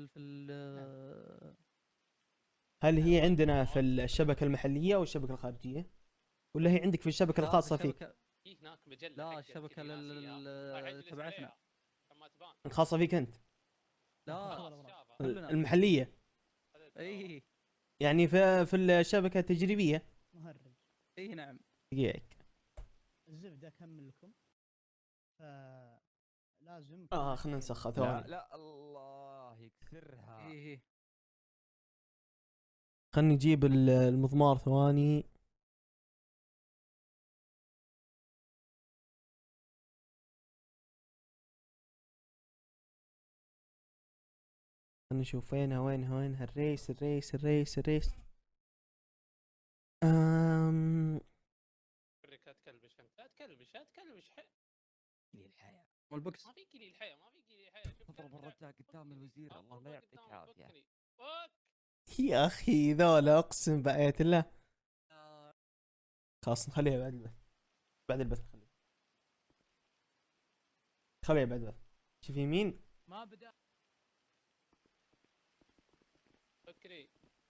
هل هي عندنا في الشبكة المحلية او الشبكة الخارجية؟ ولا هي عندك في الشبكة الخاصة فيك؟ في هناك مجلة. لا الشبكة تبعتنا. الخاصة فيك انت؟ لا المحلية. اي يعني في الشبكة التجريبية. مهرج. اي نعم. دقيقة. الزبدة اكمل لكم. لازم خلينا نسخر ثواني. لا الله يكسرها. ايه خلني نجيب المضمار ثواني. خلنا نشوف وينها الريس. لا تكلبش انت لا تكلبش قليل الحياة. والبوكس ما في قليل الحياة شوف تضرب الرجال قدام الوزير الله لا يعطيك عافية. يا اخي ذولا اقسم بآيات الله. خلاص نخليها بعد البث خليها بعد البث. شوف يمين ما بدا فكري.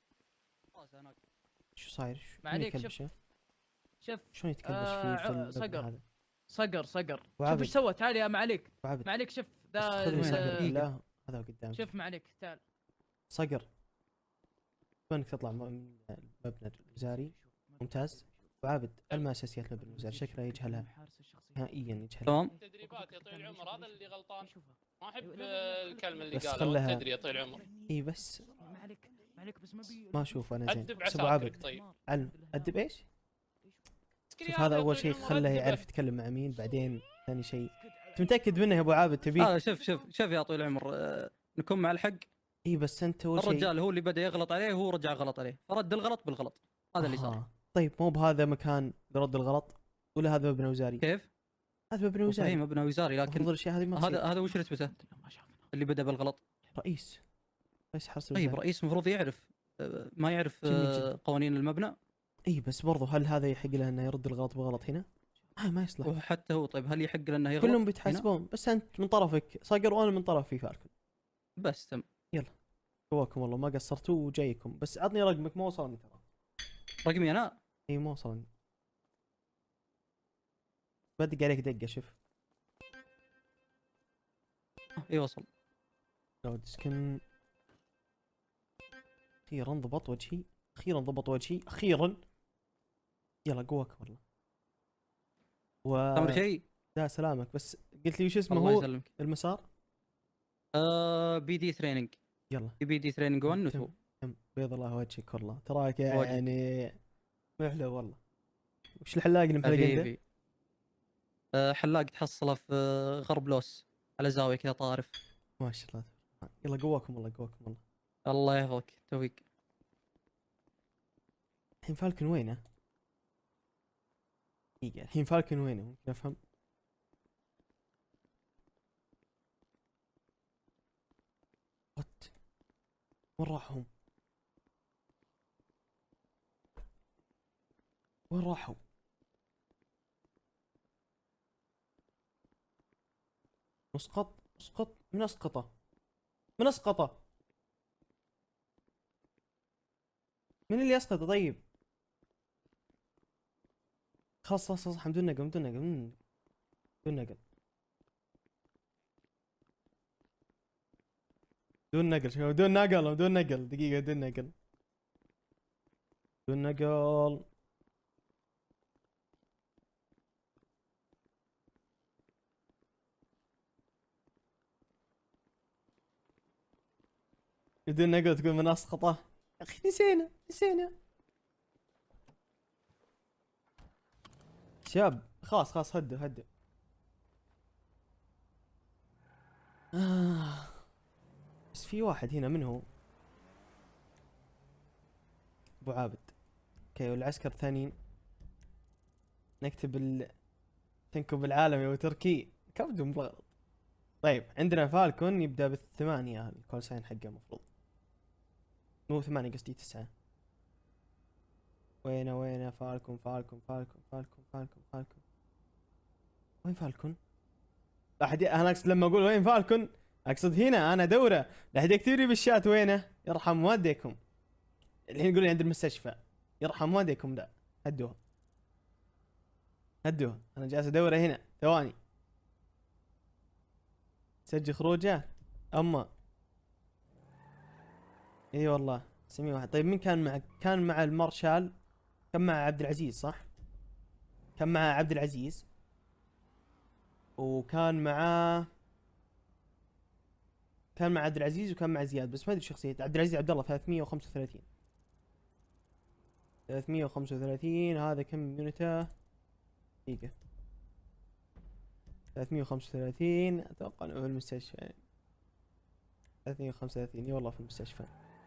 شو صاير؟ ما عليك. شوف شلون يتكلمش في صقر شوف ايش سوى. تعال يا معليك شوف ذا لا هذا قدام. شوف معليك تعال صقر وينك تطلع من المبنى الوزاري. ممتاز. وعابد علم اساسيات المبنى الوزاري شكله يجهلها نهائيا يجهلها. تمام. التدريبات يا طويل العمر هذا اللي غلطان. ما احب الكلمة اللي قالها تدري يا طويل العمر. اي بس معليك بس ما اشوف انا زين. أدب بس ابو عابد طيب. علم ادب ايش؟ شوف هذا اول شيء خله يعرف يتكلم مع مين. بعدين ثاني شيء انت متاكد منه يا ابو عابد تبي؟ شوف يا طويل العمر نكون مع الحق. اي بس انت اول شيء الرجال هو اللي بدا يغلط عليه وهو رجع غلط عليه فرد الغلط بالغلط. هذا اللي صار. طيب مو بهذا مكان لرد الغلط ولا هذا مبنى وزاري؟ كيف؟ هذا مبنى وزاري. صحيح مبنى وزاري لكن افضل الاشياء هذه ما تصير. هذا وش رتبته؟ اللي بدا بالغلط رئيس حرس طيب رئيس المفروض يعرف. ما يعرف قوانين المبنى. اي بس برضو هل هذا يحق له انه يرد الغلط بغلط هنا؟ ما يصلح. وحتى هو طيب هل يحق له انه يغلط؟ كلهم بيتحاسبون، بس انت من طرفك صقر وانا من طرفي فالكون. بس تم. يلا قواكم والله ما قصرتوا وجايكم، بس عطني رقمك، ما وصلني ترى. رقمي انا؟ اي ما وصلني. بدق عليك دقه شوف. اي وصل. لود سكن. اخيرا ضبط وجهي، اخيرا ضبط وجهي، اخيرا. يلا قواك والله. امر شيء؟ لا سلامك، بس قلت لي وش اسمه الله هو يسلمك. المسار؟ بي دي تريننج. يلا بي دي تريننج 1 و 2. بيض الله وجهك والله، تراك يعني محلى والله. وش الحلاق اللي محلق عنده؟ حلاق تحصله في غرب لوس على زاويه كذا طارف. ما شاء الله. يلا قواكم والله، قواكم والله. الله يحفظك توفيق. الحين فالكون وينه؟ دقيقة، الحين فالكون وينه ممكن افهم؟ وات؟ وين راحوا؟ وين راحوا؟ اسقط اسقط، من اسقطه؟ من اسقطه؟ من اللي اسقطه طيب؟ خلاص خلاص خلاص، بدون نقل بدون نقل بدون نقل بدون نقل شباب، بدون نقل بدون نقل، دقيقة بدون نقل بدون نقل. بدون نقل تقول من اسقطه؟ يا اخي نسينا شباب، خلاص خلاص هدوا. بس في واحد هنا، من هو؟ ابو عابد. اوكي، والعسكر الثانيين نكتب تنكب العالمي وتركي كبد مبغض. طيب عندنا فالكون يبدا بالثمانية، الكول ساين حقه المفروض مو 8 قصدي 9. وينه فالكون وين فالكون؟ انا اقصد لما اقول وين فالكون اقصد هنا انا دوره، لا احد يكتب لي بالشات وينه، يرحم والديكم. الحين يقول لي عند المستشفى، يرحم والديكم. لا هدوها انا جالس ادوره هنا، ثواني سجل خروجه. اما اي والله سميه واحد. طيب مين كان معك؟ كان مع المارشال، كان مع عبد العزيز صح؟ كان مع عبد العزيز، وكان مع عبد العزيز، وكان مع زياد، بس ما ادري شخصية عبد العزيز. عبد الله 335 هذا كم يونته؟ دقيقة 335 اتوقع انه في المستشفى يعني. 335 اي والله في المستشفى.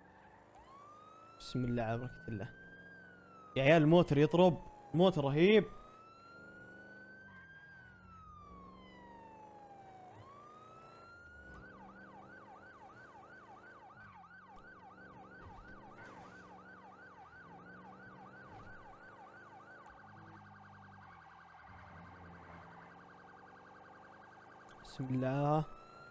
بسم الله على بركة الله. يا عيال الموتر يطرب، الموتر رهيب. بسم الله.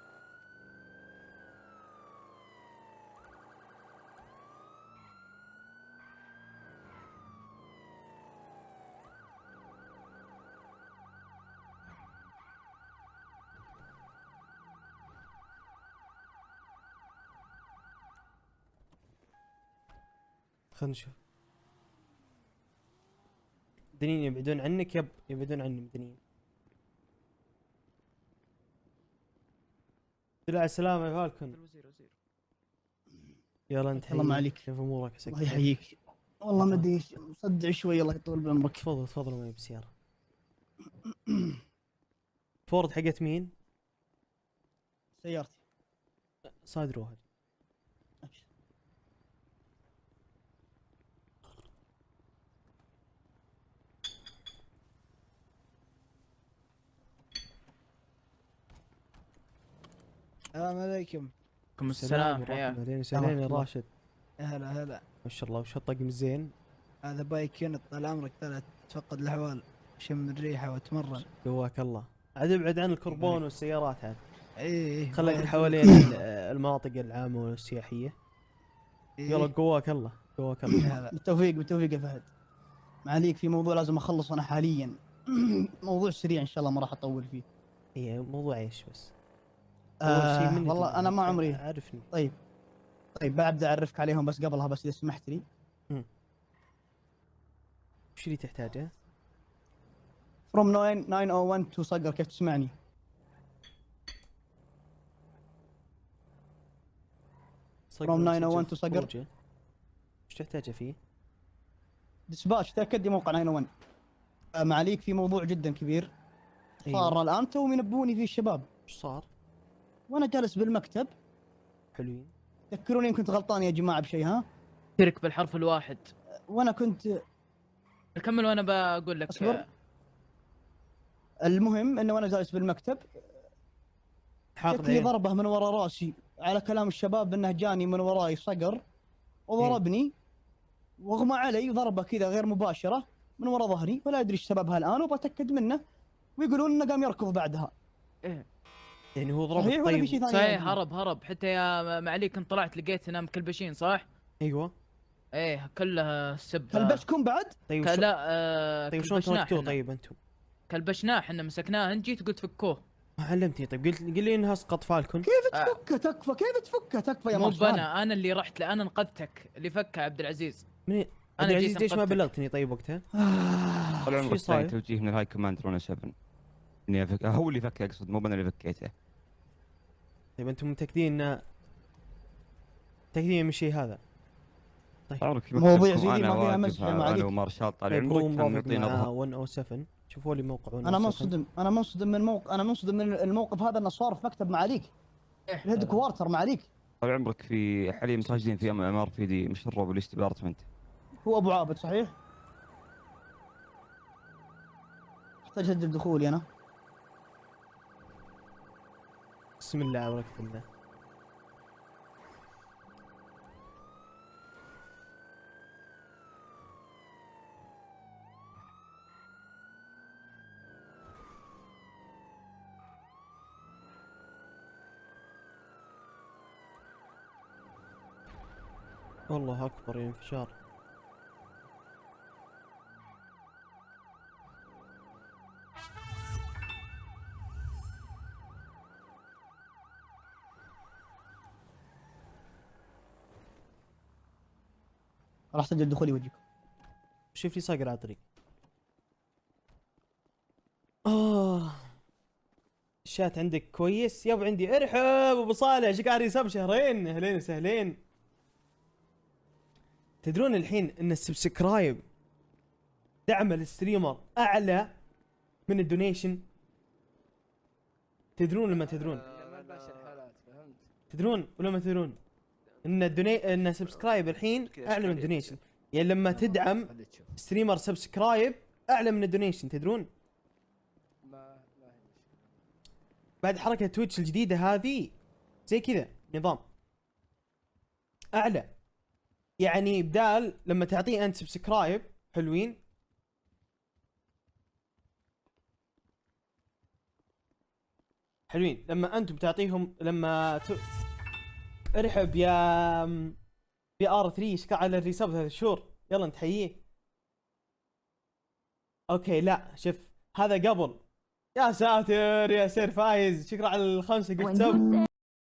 خلنا نشوف. مدنيين يبعدون عنك، يبعدون عني مدنيين. على السلامة يا فالكون. يلا انت الله ما عليك. كيف امورك؟ الله يحييك. والله ما ادري مصدع شوي، الله يطول بعمرك. تفضل معي بالسيارة. فورد حقت مين؟ سيارتي. صاد روها. السلام عليكم. عليكم السلام. حياك. اهلين وسهلين يا راشد. هلا هلا. ما شاء الله، وش هالطقم الزين؟ هذا بايك يونت طال عمرك، طلعت تفقد الاحوال. شم الريحه واتمرن. قواك الله. عاد ابعد عن الكربون والسيارات عاد. ايه خليك حوالين المناطق العامة والسياحية. يلا قواك الله قواك الله. بالتوفيق بالتوفيق يا فهد. معاليك في موضوع لازم اخلص انا حاليا. موضوع سريع ان شاء الله ما راح اطول فيه. ايه موضوع ايش بس؟ والله انا ما عمري. عارفني. طيب ببدا اعرفك عليهم بس قبلها بس اذا سمحت لي. وش اللي تحتاجه؟ From 901 to صقر كيف تسمعني؟ From 901 to صقر. وش تحتاجه فيه؟ ديسباتش تاكد لي موقع 901. معاليك في موضوع جدا كبير صار الان توم ينبوني فيه الشباب. وش صار؟ وانا جالس بالمكتب. حلوين. ذكروني ان كنت غلطان يا جماعه بشيء ها؟ شرك بالحرف الواحد. وانا كنت كمل وانا بقول لك. اصبر. المهم انه وانا جالس بالمكتب جت لي ضربه من وراء راسي على كلام الشباب انه جاني من وراي صقر وضربني واغمى علي ضربه كذا غير مباشره من وراء ظهري ولا ادري ايش سببها الان وبتاكد منه ويقولون انه قام يركض بعدها. يعني هو ضربك صحيح ولا في شيء ثاني؟ صحيح هرب حتى يا معاليك كنت طلعت لقيت هنا مكلبشين صح؟ ايوه. ايه كلها سب. كلبشكم بعد؟ طيب لا طيب شلون تركتوه طيب انتم؟ كلبشناه احنا مسكناه انت جيت قلت فكوه. ما علمتني. طيب قل لي انها اسقط اطفالكم. كيف تفكه تكفى؟ كيف تفكه تكفى يا مو انا اللي رحت انا انقذتك اللي فكه عبد العزيز. من عبد العزيز ليش ما بلغتني طيب وقتها؟ طال عمرك صاير توجيه من الهاي كوماندر 7 اني افك هو اللي فكه اقصد مو انا اللي فكيته. طيب انتم متاكدين من الشيء هذا؟ طيب مواضيع زي دي ما فيها مزح يا معاليك. انا ومارشال طال عمرك كان يعطينا ظهر. 107 شوفوا لي موقع 107. انا منصدم من الموقف هذا انه صار في مكتب معاليك. الهيد كوارتر معاليك. طال عمرك في حاليا متواجدين في MR PD مشروع بوليس ديبارتمنت. هو ابو عابد صحيح؟ احتاج اسجل دخولي انا. بسم الله على بركة الله. والله اكبر يا انفجار. راح اسجل دخولي وجهكم. شوف لي صقر على الطريق. الشات عندك كويس؟ يابا عندي. ارحب ابو صالح، ايش قاعد يسب شهرين؟ اهلين وسهلين. تدرون الحين ان السبسكرايب دعم الستريمر اعلى من الدونيشن؟ تدرون لما تدرون؟ تدرون ولا ما تدرون؟ ان السبسكرايب الحين اعلى من الدونيشن. يعني لما تدعم ستريمر سبسكرايب اعلى من الدونيشن. تدرون؟ بعد حركة تويتش الجديدة هذه زي كذا نظام اعلى. يعني بدال لما تعطيه انت سبسكرايب حلوين لما انتم بتعطيهم ارحب يا BR3 شكرا على الريساب 3 شهور. يلا نتحييه. اوكي لا شوف هذا قبل. يا ساتر يا سير فايز شكرا على ال5 جفت سب.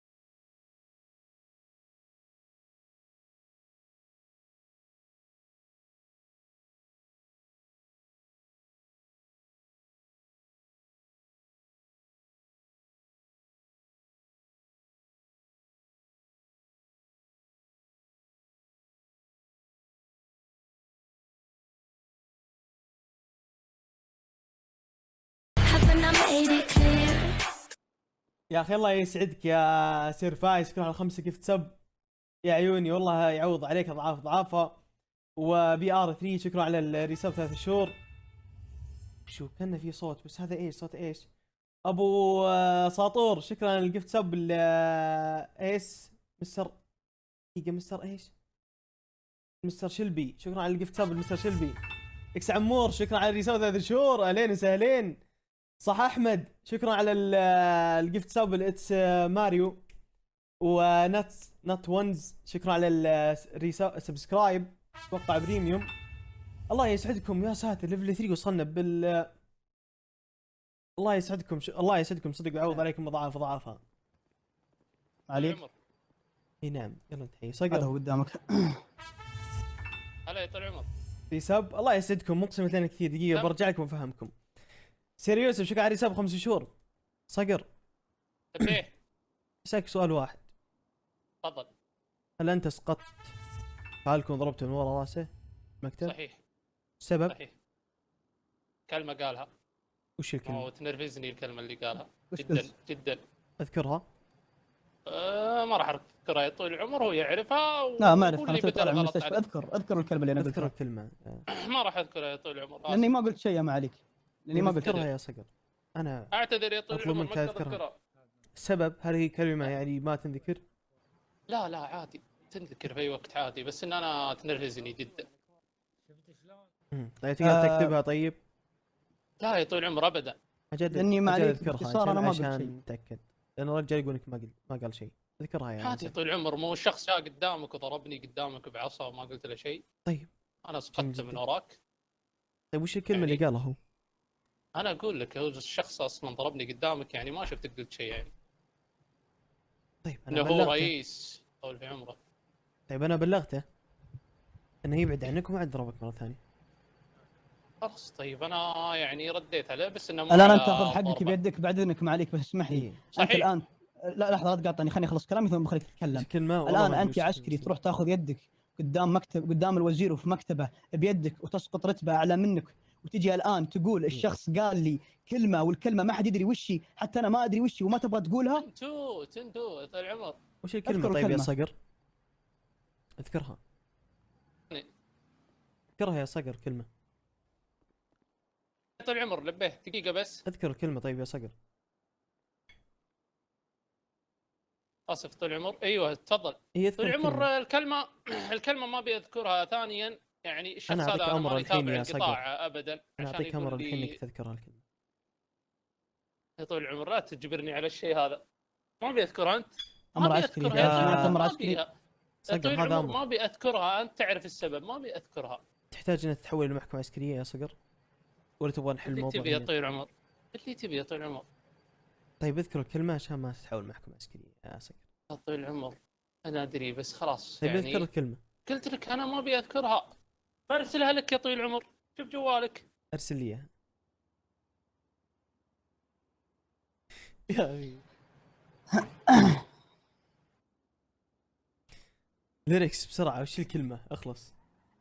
يا اخي الله يسعدك يا سير فايز شكرا على 5 جفت سب يا عيوني. والله يعوض عليك اضعاف اضعافها. وBR3 شكرا على الريساب 3 شهور. شو كان في صوت بس هذا ايش؟ صوت ايش؟ ابو ساطور شكرا على الجفت سب. ايش مستر دقيقة مستر ايش؟ مستر شلبي شكرا على الجفت سب. مستر شلبي اكس عمور شكرا على الريساوي 3 شهور. اهلين وسهلين. صح احمد شكرا على الجفت ساب اتس ماريو. ونات ونز شكرا على سبسكرايب اتوقع بريميوم. الله يسعدكم يا ساتر ليفل 3 وصلنا الله يسعدكم الله يسعدكم صدق ويعوض عليكم مضاعف اضعافها. عليك. اي نعم يلا نتحيي صقر. هذا هو قدامك. هلا يا طول العمر. في سب الله يسعدكم مقسمة لنا كثير. دقيقة برجع لكم وافهمكم. سير يوسف شكرا على رسالة 5 شهور. صقر ايه اسالك سؤال واحد. تفضل. هل انت سقطت فعلكم ضربته من ورا راسه مكتب؟ صحيح. السبب؟ صحيح. كلمة قالها. وش الكلمة؟ وتنرفزني الكلمة اللي قالها وش جدا قلت؟ جدا. اذكرها؟ ما راح اذكرها يا طويل العمر هو يعرفها. لا ما اعرف واللي انا بدل طالع من غلط المستشفى. عليه. اذكر الكلمه اللي انا اذكر قلتها. الكلمة. ما راح اذكرها يا طويل العمر. لاني ما قلت شيء يا معاليك. لاني ما قلت اذكرها يا صقر. انا اعتذر يا طويل اطلب العمر منك ما اقدر اذكرها. اذكرها. السبب هل هي كلمة يعني ما تنذكر؟ لا عادي تنذكر في اي وقت عادي بس ان انا تنرفزني جدا. طيب تقدر تكتبها طيب؟ لا يا طويل العمر ابدا. لاني ما عليك باختصار انا ما قلت شيء. عشان نتاكد لان الرجال يقول لك ما قال شيء. اذكرها يعني. عادي يا طويل العمر مو الشخص جاء قدامك وضربني قدامك بعصا وما قلت له شيء. طيب انا سقطت من وراك. طيب وش الكلمة اللي قالها هو؟ انا اقول لك هو الشخص اصلا ضربني قدامك يعني ما شفتك قلت شيء يعني. طيب انه هو رئيس طول في عمره. طيب انا بلغته انه يبعد عنك وما عاد ضربك مرة ثانية. خلاص طيب انا يعني رديت عليه بس انه الان انت تاخذ حقك بيدك بعد اذنك ما عليك بس اسمح لي. صحيح. انت الان لا لحظه لا تقاطعني خليني اخلص كلامي ثم بخليك تتكلم. الان انت عسكري تروح تاخذ يدك قدام الوزير وفي مكتبه بيدك وتسقط رتبه اعلى منك وتجي الان تقول الشخص قال لي كلمه والكلمه ما حد يدري وش هي حتى انا ما ادري وش هي وما تبغى تقولها. تنتو يا طويل العمر. وش الكلمة طيب يا صقر؟ اذكرها. اذكرها يا صقر كلمة. يا طويل العمر لبيه دقيقة بس. اذكر الكلمة طيب يا صقر. اسف طويل العمر. ايوه تفضل. طويل العمر الكلمة ما ابي اذكرها ثانيا يعني الشخص هذا انا ما يتابع القطاع ابدا. انا اعطيك امر الحين انك تذكرها الكلمة. يا طويل العمر لا تجبرني على الشيء هذا. ما ابي اذكرها انت. امر عسكري امر عسكري. صقر هذا امر. ما ابي اذكرها انت تعرف السبب ما ابي اذكرها. تحتاج انك تتحول الى محكمة عسكرية يا صقر؟ ولا تبغى نحل الموضوع؟ اللي تبي يا طويل العمر. اللي تبي يا طويل العمر. طيب اذكر الكلمة عشان ما تتحول محكمة عسكرية يا صقر. يا طويل العمر انا ادري بس خلاص طيب يعني اذكر الكلمة. قلت لك انا ما ابي اذكرها. برسلها لك يا طويل العمر. شوف جوالك. ارسل لي اياها. يا ليركس بسرعة وش الكلمة اخلص.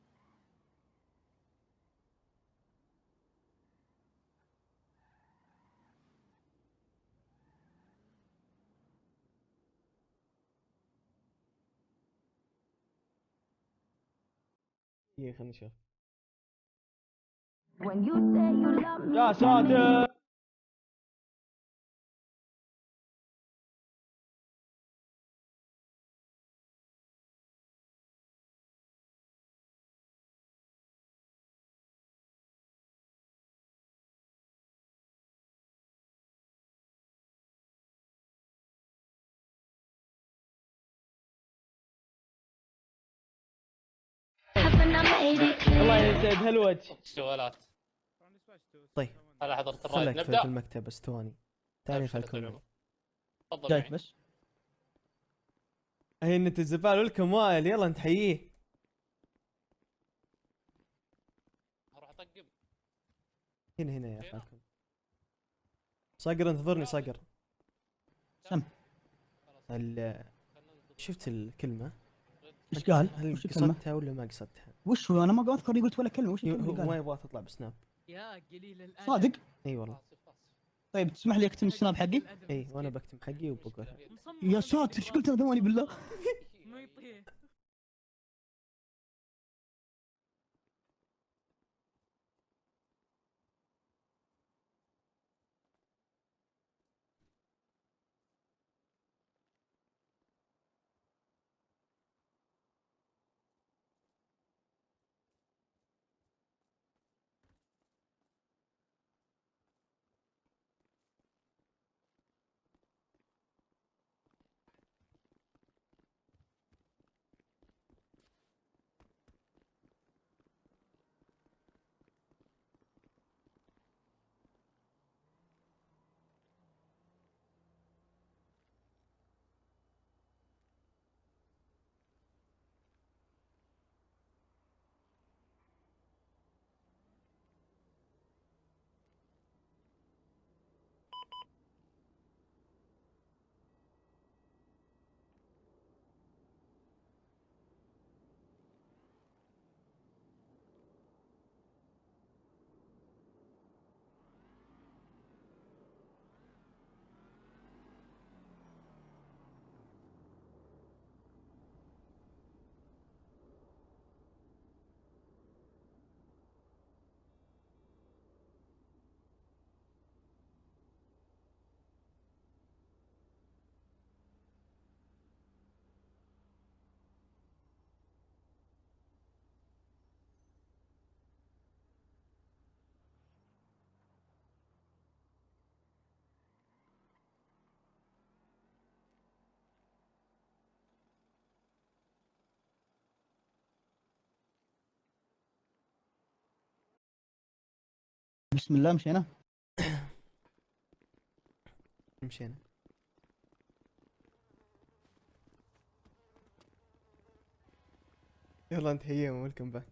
خلينا نشوف. يا ساتر. الله يسعد هالوجه. سؤالات. طيب هلا حضرت الرايد خليك نبدا. في المكتب بس ثواني. تعرف الكم. تفضل جايك بس. هي الزبال والكمال يلا نتحييه. اروح اطقم. هنا يا اخوكم. صقر انتظرني صقر. سم. شفت الكلمة؟ ايش قال؟ هل وش الكلمة؟ قصدتها ولا ما قصدتها؟ وش هو انا ما اذكر قلت ولا كلمة. وش هو الكلمة؟ ما يبغى تطلع بسناب. يا قليل الادب. صادق؟ اي والله. طيب تسمح لي اكتم السناب حقي؟ اي وانا بكتم حقي وبقولها. يا ساتر ايش قلت انا ثواني بالله. ما يطيح. بسم الله مشينا. مشينا. يلا نتحييهم ويلكم باك.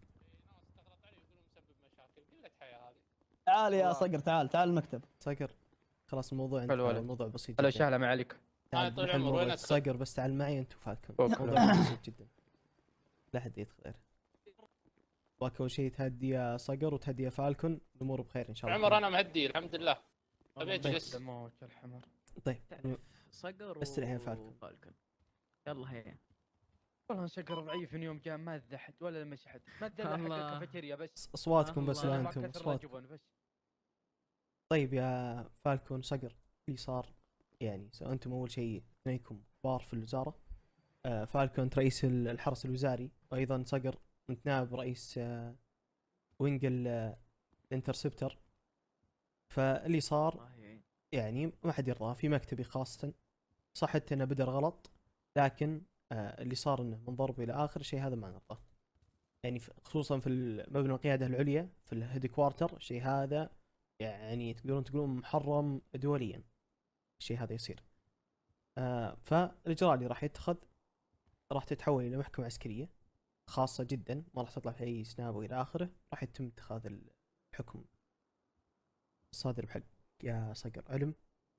تعال يا صقر، تعال المكتب. صقر خلاص الموضوع عندك، الموضوع بسيط جدا. هلا وسهلا ما عليك. طول العمر وين صقر بس تعال معي انت وفالكون. الموضوع بسيط جدا. لا حد يدخل غيره. باك اول شيء تهدي يا صقر وتهدي يا فالكون، الامور بخير ان شاء الله. عمر انا مهدي الحمد لله. ابي اجلس. طيب صقر بس الحين فالكون. يلا هي. والله صقر ضعيف من يوم جاء ما ذحت ولا لمس حد، ما ادري حق الكافيتيريا بس. اصواتكم بس لا انتم اصواتكم. طيب يا فالكون صقر اللي صار يعني انتم اول شيء اثنينكم كبار في الوزاره. فالكون رئيس الحرس الوزاري، وايضا صقر انت نائب رئيس وينج الانترسبتر. فاللي صار يعني ما حد يرضاه في مكتبي خاصة. صح انه بدر غلط، لكن اللي صار انه من ضرب الى اخر شيء هذا ما نرضاه. يعني خصوصا في مبنى القيادة العليا في الهيد كوارتر، الشيء هذا يعني تقولون محرم دوليا الشيء هذا يصير. فالاجراء اللي راح يتخذ راح تتحول الى محكمة عسكرية خاصة جدا، ما راح تطلع في اي سناب والى اخره. راح يتم اتخاذ الحكم الصادر بحق يا صقر. علم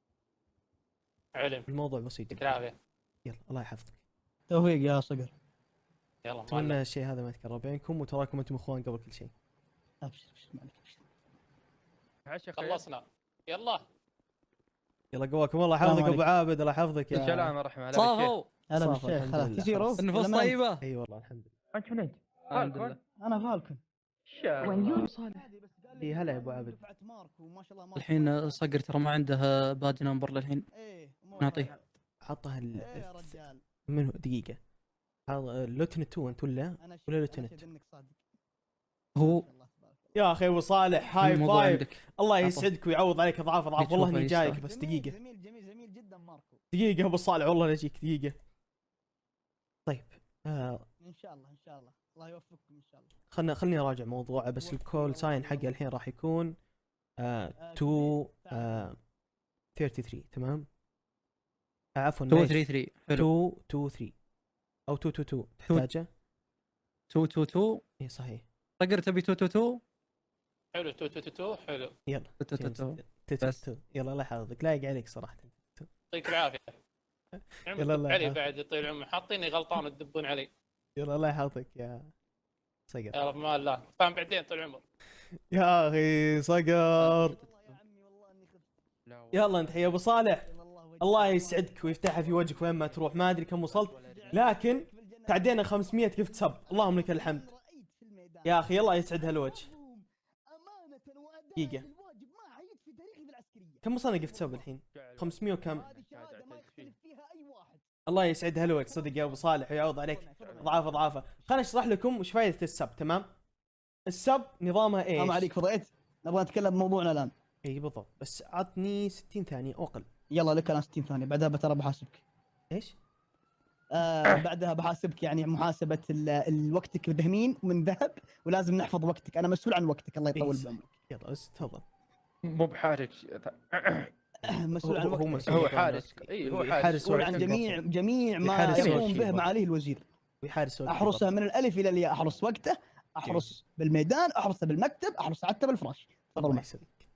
الموضوع بسيط جدا. يلا الله يحفظك. توفيق يا صقر. يلا اتمنى الشيء هذا ما يتكرر بينكم، وتراكم انتم اخوان قبل كل شيء. ابشر ابشر. خلصنا يلا قواكم الله يحفظك ابو عابد. الله يحفظك يا سلام ورحمه الله. صافو هلا بالشيخ. خلاص تجيروا النفوس طيبه. اي والله الحمد لله. انت منين؟ الحمد لله. انا فالكون. اي هلا يا ابو عابد. الحين صقر ترى ما عنده بادي نمبر للحين. نعطيه. حطها منو دقيقة. هذا لوتنت 2 انت ولا لوتنت؟ هو يا اخي ابو صالح هاي فايف. الله يسعدك ويعوض عليك اضعاف اضعاف. والله اني جايك بس دقيقة. جميل جدا ماركو. دقيقة ابو صالح والله نجيك دقيقة. طيب ان شاء الله الله يوفقكم ان شاء الله. خلني اراجع موضوعه. بس الكول ساين حقه الحين راح يكون 233 تمام. عفوا 233 حلو. 223 او 222 تحتاجه. 222 اي صحيح. صقر تبي 222 حلو. 222 حلو. يلا 222 يلا الله يحفظك. لايق عليك صراحة. يعطيك العافية. يلا الله علي بعد يطيل العمر حاطيني غلطان وتدبون علي. يلا الله يحفظك يا صقر. يا رب ما الله فاهم بعدين طول العمر. يا اخي صقر. يلا انت يا ابو صالح الله يسعدك ويفتحها في وجهك وين ما تروح. ما ادري كم وصلت لكن تعدينا 500 قفت سب. اللهم لك الحمد يا اخي. الله يسعد هالوجه. دقيقة كم وصلنا قفت سب الحين؟ 500 وكم؟ الله يسعد هالوجه صدق يا ابو صالح ويعوض عليك اضعاف اضعافه. خليني اشرح لكم وش فائدة السب. تمام. السب نظامها ايش؟ ما عليك فضيت. نبغى نتكلم بموضوعنا الان. اي بالضبط. بس عطني 60 ثانية او اقل. يلا لك الان 60 ثانية بعدها ترى بحاسبك. ايش؟ بعدها بحاسبك يعني محاسبة وقتك ذهنين من ذهب، ولازم نحفظ وقتك. انا مسؤول عن وقتك الله يطول بعمرك. يلا بس تفضل. مو بحارس. مسؤول عن وقتك. هو حارس. اي هو حارس. مسؤول عن جميع ما يقوم به معاليه الوزير. ويحارس وقته. احرسه من الالف الى الياء. احرس وقته، احرس بالميدان، احرسه بالمكتب، احرس حتى بالفراش. تفضل معي.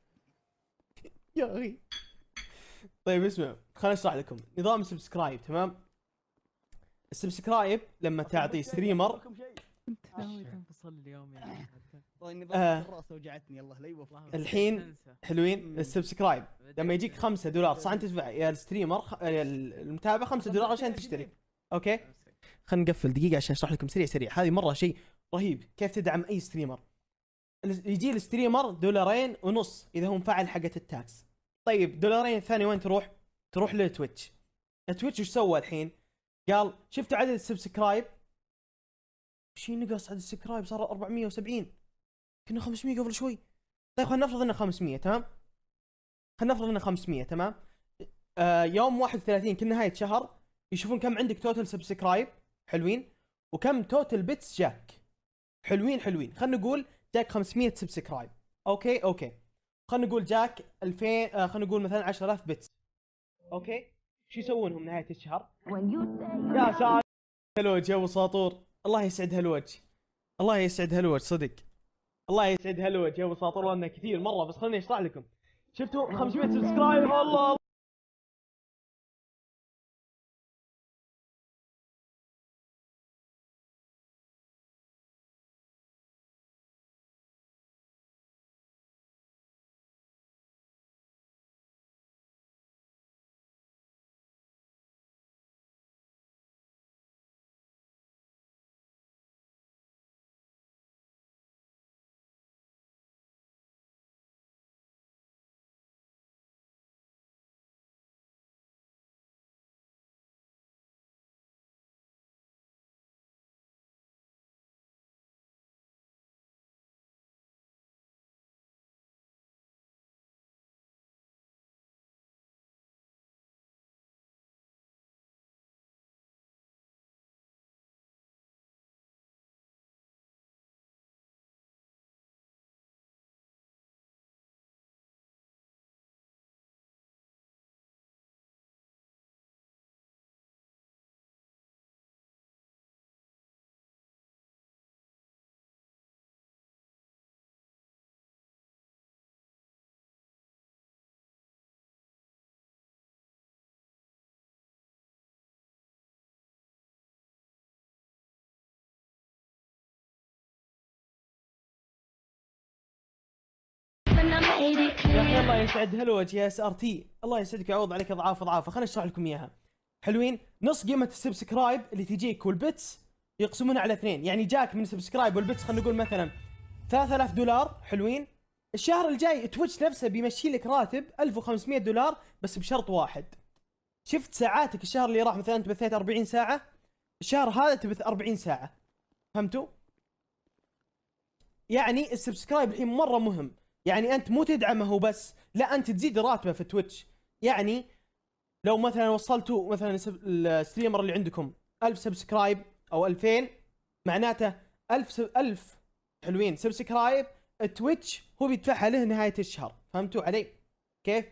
يا اخي طيب اسمع خليني اشرح لكم نظام سبسكرايب. تمام. السبسكرايب لما تعطي ستريمر انت ناوي تنفصل اليوم يعني. الراسه وجعتني الله لا يوفقك. الحين حلوين. السبسكرايب لما يجيك $5 صح انت تدفع يا الستريمر المتابع $5 عشان تشترك. اوكي خلينا نقفل دقيقة عشان اشرح لكم سريع. هذه مرة شيء رهيب كيف تدعم اي ستريمر. يجي الستريمر $2.50 اذا هو مفعل حقة التاكس. طيب $2 الثاني وين تروح؟ تروح لتويتش. تويتش وش سوى الحين؟ قال شفتوا عدد السبسكرايب؟ شي نقص عدد السبسكرايب صار 470. كنا 500 قبل شوي. طيب خلينا نفرض انه 500 تمام؟ خلينا نفرض انه 500 تمام؟ يوم 31 كل نهاية شهر يشوفون كم عندك توتال سبسكرايب. حلوين. وكم توتال بيتس جاك. حلوين. خلينا نقول جاك 500 سبسكرايب. اوكي خلينا نقول جاك 2000 خلينا نقول مثلا 10000 بت. اوكي شو يسوونهم نهايه الشهر؟ يا ساتر هالوجه يا ابو ساطور، الله يسعد هالوجه، الله يسعد هالوجه صدق، الله يسعد هالوجه يا ابو ساطور، لانه كثير مره. بس خليني اشرح لكم. شفتوا 500 سبسكرايب؟ الله يا اخي الله يسعد هالوجه يا اس ار تي، الله يسعدك ويعوض عليك اضعاف اضعاف. خليني اشرح لكم اياها. حلوين، نص قيمه السبسكرايب اللي تجيك والبتس يقسمونها على اثنين، يعني جاك من السبسكرايب والبتس خلينا نقول مثلا 3000 دولار. حلوين، الشهر الجاي تويتش نفسه بيمشي لك راتب 1500 دولار بس بشرط واحد. شفت ساعاتك الشهر اللي راح، مثلا انت بثيت 40 ساعه، الشهر هذا تبث 40 ساعه. فهمتوا؟ يعني السبسكرايب الحين مره مهم. يعني انت مو تدعمه بس، لا انت تزيد راتبه في تويتش. يعني لو مثلا وصلتوا مثلا الستريمر اللي عندكم 1000 سبسكرايب او 2000، معناته 1000 حلوين سبسكرايب تويتش هو بيدفعها له نهايه الشهر. فهمتوا علي كيف؟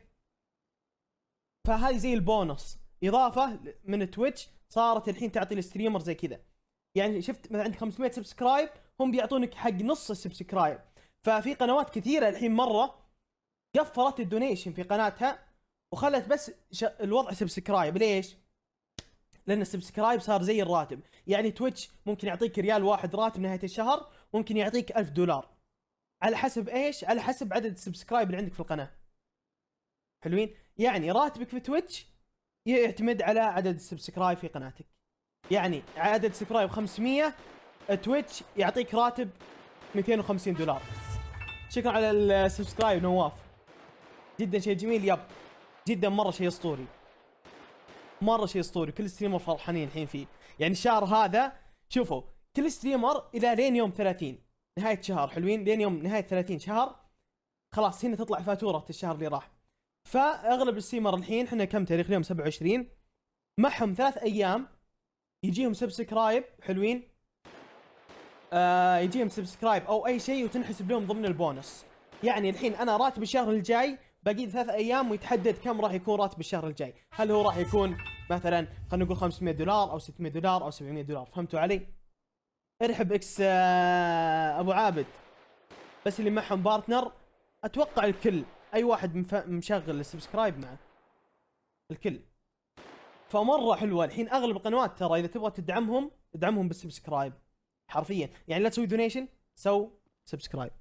فهذه زي البونص، اضافه من تويتش صارت الحين تعطي الستريمر زي كذا. يعني شفت مثلا عندك 500 سبسكرايب، هم بيعطونك حق نص السبسكرايب. ففي قنوات كثيره الحين مره قفلت الدونيشن في قناتها وخلت بس الوضع سبسكرايب. ليش؟ لان السبسكرايب صار زي الراتب. يعني تويتش ممكن يعطيك ريال واحد راتب نهايه الشهر، ممكن يعطيك 1000 دولار على حسب ايش؟ على حسب عدد السبسكرايب اللي عندك في القناه. حلوين، يعني راتبك في تويتش يعتمد على عدد السبسكرايب في قناتك. يعني عدد سبسكرايب 500، تويتش يعطيك راتب 250 دولار. شكرا على السبسكرايب نواف، جدا شيء جميل. يب جدا مره شيء اسطوري، مره شيء اسطوري. كل ستريمر فرحانين الحين فيه. يعني الشهر هذا شوفوا كل ستريمر الى لين يوم 30 نهايه شهر. حلوين، لين يوم نهايه 30 شهر خلاص هنا تطلع فاتوره الشهر اللي راح. فاغلب الستريمر الحين احنا كم تاريخ اليوم؟ 27، معهم 3 ايام يجيهم سبسكرايب. حلوين، يجيهم سبسكرايب او اي شيء وتنحسب لهم ضمن البونص. يعني الحين انا راتب الشهر الجاي باقي 3 ايام ويتحدد كم راح يكون راتب الشهر الجاي. هل هو راح يكون مثلا خلينا نقول 500 دولار او 600 دولار او 700 دولار. فهمتوا علي؟ ارحب اكس ابو عابد. بس اللي معهم بارتنر اتوقع الكل، اي واحد مشغل السبسكرايب معه الكل. فمره حلوه الحين. اغلب القنوات ترى اذا تبغى تدعمهم ادعمهم بالسبسكرايب حرفيا. يعني لا تسوي دونيشن، سو سبسكرايب.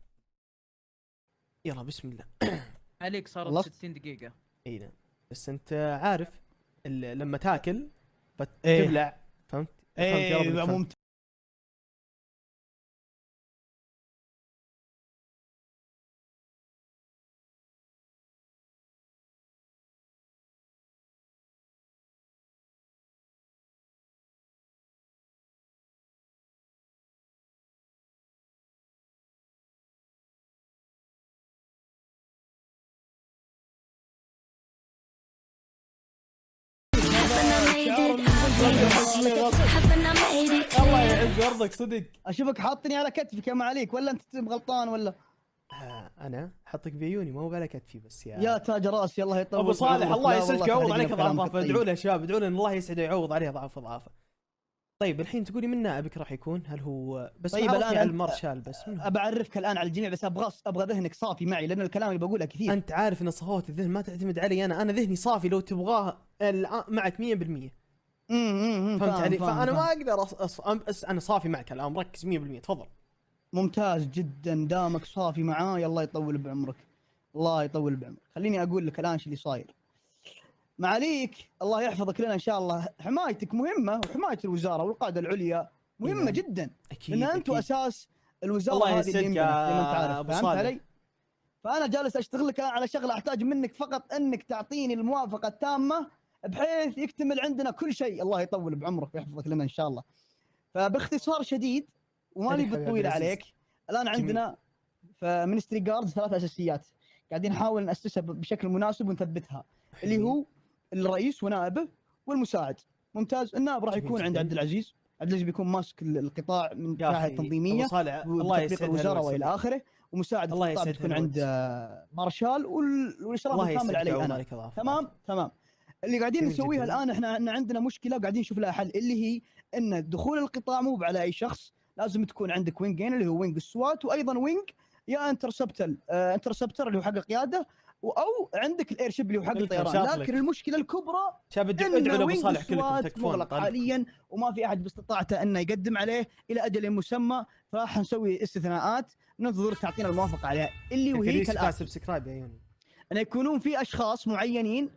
يلا بسم الله. عليك صارت 60 دقيقة. اي نعم، بس انت عارف لما تاكل فتبلع. فهمت؟ ايه ممتاز. الله يعز ارضك صدق. اشوفك حاطني على كتفك يا معاليك، ولا انت غلطان ولا؟ انا حطك بعيوني ما هو على كتفي بس يا تاج راسي الله يطول ابو صالح بعمرك. الله لا يسعدك والله ويعوض عليك تحرقنا اضعاف بكلامك اضعاف. الطيب. ادعوا له يا شباب، ادعوا له ان الله يسعده ويعوض عليه اضعاف اضعاف. طيب الحين تقولي من نائبك راح يكون هل هو بس طيب الان الان على المارشال بس منو؟ بعرفك الان على الجميع، بس ابغى ذهنك صافي معي لان الكلام اللي بقوله كثير. انت عارف ان صفوة الذهن ما تعتمد علي انا ذهني صافي لو تبغاه معك 100%. فهمت علي؟ فانا ما اقدر بس انا صافي معك الان مركز 100%. تفضل. ممتاز جدا دامك صافي معاي، الله يطول بعمرك. الله يطول بعمرك. خليني اقول لك الان شو اللي صاير. معاليك الله يحفظك لنا ان شاء الله، حمايتك مهمه وحمايه الوزاره والقاده العليا مهمه نعم. جدا. اكيد لان انتم اساس الوزاره الله هذه يسعدك اللي يمكنك زي ما انت يا عارف. أبو فهمت صالح. علي؟ فانا جالس اشتغل لك على شغله، احتاج منك فقط انك تعطيني الموافقه التامه بحيث يكتمل عندنا كل شيء. الله يطول بعمرك ويحفظك لنا ان شاء الله. فباختصار شديد وماني بالطويل عليك، الان عندنا في مينستري جارد 3 اساسيات قاعدين نحاول ناسسها بشكل مناسب ونثبتها، اللي هو الرئيس ونائبه والمساعد. ممتاز. النائب راح يكون عند عبد العزيز. عبد العزيز بيكون ماسك القطاع من الناحيه التنظيميه وتطبيق الوزاره والى اخره، ومساعد القطاع بتكون عند مارشال والاشراف الكامل علي انا. تمام. اللي قاعدين نسويها الان احنا عندنا مشكله وقاعدين نشوف لها حل، اللي هي ان دخول القطاع مو على اي شخص، لازم تكون عندك وينجين اللي هو وينج السوات، وايضا وينج يا انترسبتر اللي هو حق القياده، او عندك الايرشيب اللي هو حق الطيران. لكن المشكله الكبرى ان وينج السوات مغلق حاليا وما في احد باستطاعته انه يقدم عليه الى اجل مسمى، فراح نسوي استثناءات ننتظر تعطينا الموافقه عليها، اللي وهي كالاتي. سبسكرايب يا عيوني. ان يكونون في اشخاص معينين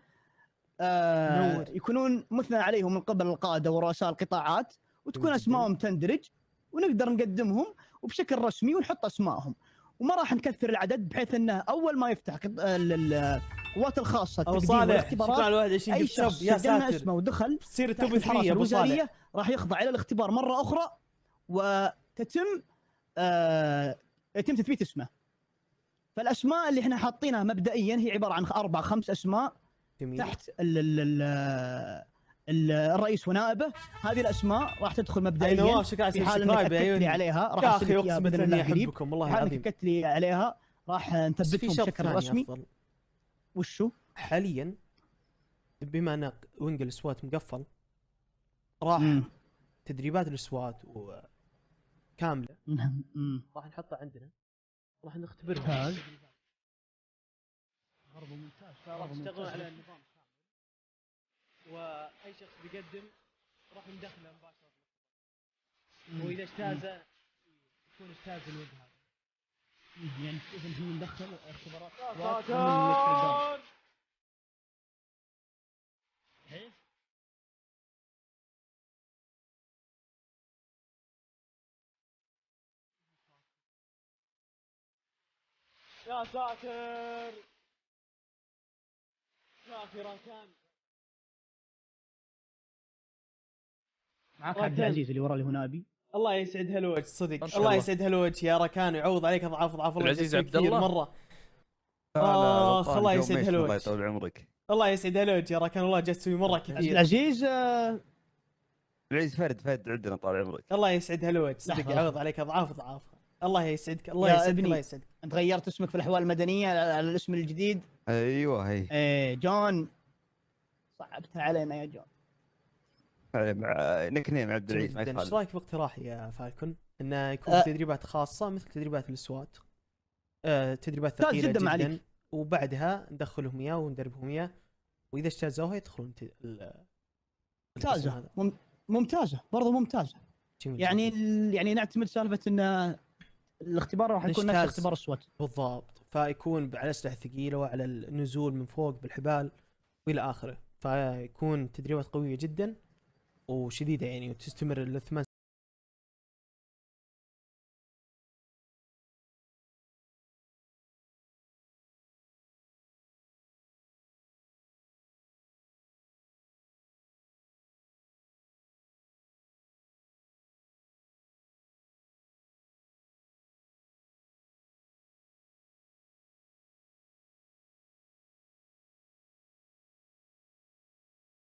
يكونون مثنى عليهم من قبل القاده ورؤساء القطاعات، وتكون اسمائهم تندرج ونقدر نقدمهم وبشكل رسمي ونحط اسمائهم، وما راح نكثر العدد بحيث انه اول ما يفتح القوات الخاصه تقديم الاختبارات اي شخص سجلنا اسمه ودخل تصير التوب الحراسه الوزاريه راح يخضع الى الاختبار مره اخرى، وتتم يتم تثبيت اسمه. فالاسماء اللي احنا حاطينها مبدئيا هي عباره عن 4-5 اسماء تحت الرئيس ونائبه. هذه الاسماء راح تدخل مبدئيا في حال انك اكدت لي عليها راح ارسل لك اياها باذن الله قريب. والله في حال انك اكدت لي عليها راح نثبتهم بشكل رسمي. وشو حاليا بما ان وينج السوات مقفل راح تدريبات السوات وكامله راح نحطها عندنا، راح نختبرها. ممتاز. راح نشتغل على النظام كامل، واي شخص بيقدم راح ندخله مباشره، واذا اجتاز يكون اجتاز الوجه هذا. يعني اذا هي ندخل اختبارات يا ساتر. اخيرا كان معك عبد العزيز اللي ورا اللي هو نائبي. الله يسعد هالوجه صدق، الله يسعد هالوجه يا ركان ويعوض عليك اضعاف اضعاف. الله العزيز عبد الله مره. الله يسعد هالوجه. الله يطول عمرك. الله يسعد هالوجه يا ركان، والله جالس تسوي مره كثير. عبد العزيز العزيز فرد عندنا طال عمرك. الله يسعد هالوجه صدق، يعوض عليك اضعاف اضعاف. الله يسعدك. الله يسعدك. الله يسعدك. انت غيرت اسمك في الاحوال المدنيه على الاسم الجديد. ايوه هي جون صعبتها علينا يا جون. مع نكنيم عبد العزيز ما يخالف. ايش رايك باقتراحي يا فالكون انه يكون تدريبات خاصه مثل تدريبات السوات، تدريبات ثقيله جدا معليك. وبعدها ندخلهم اياه وندربهم اياه، واذا اجتازوها يدخلون ممتازه. ممتازه برضو ممتازه. يعني نعتمد سالفه ان الاختبار راح يكون نفس اختبار السوات بالضبط، فيكون على الاسلحه الثقيله وعلى النزول من فوق بالحبال والى اخره، فيكون تدريبات قويه جدا وشديده يعني، وتستمر ل8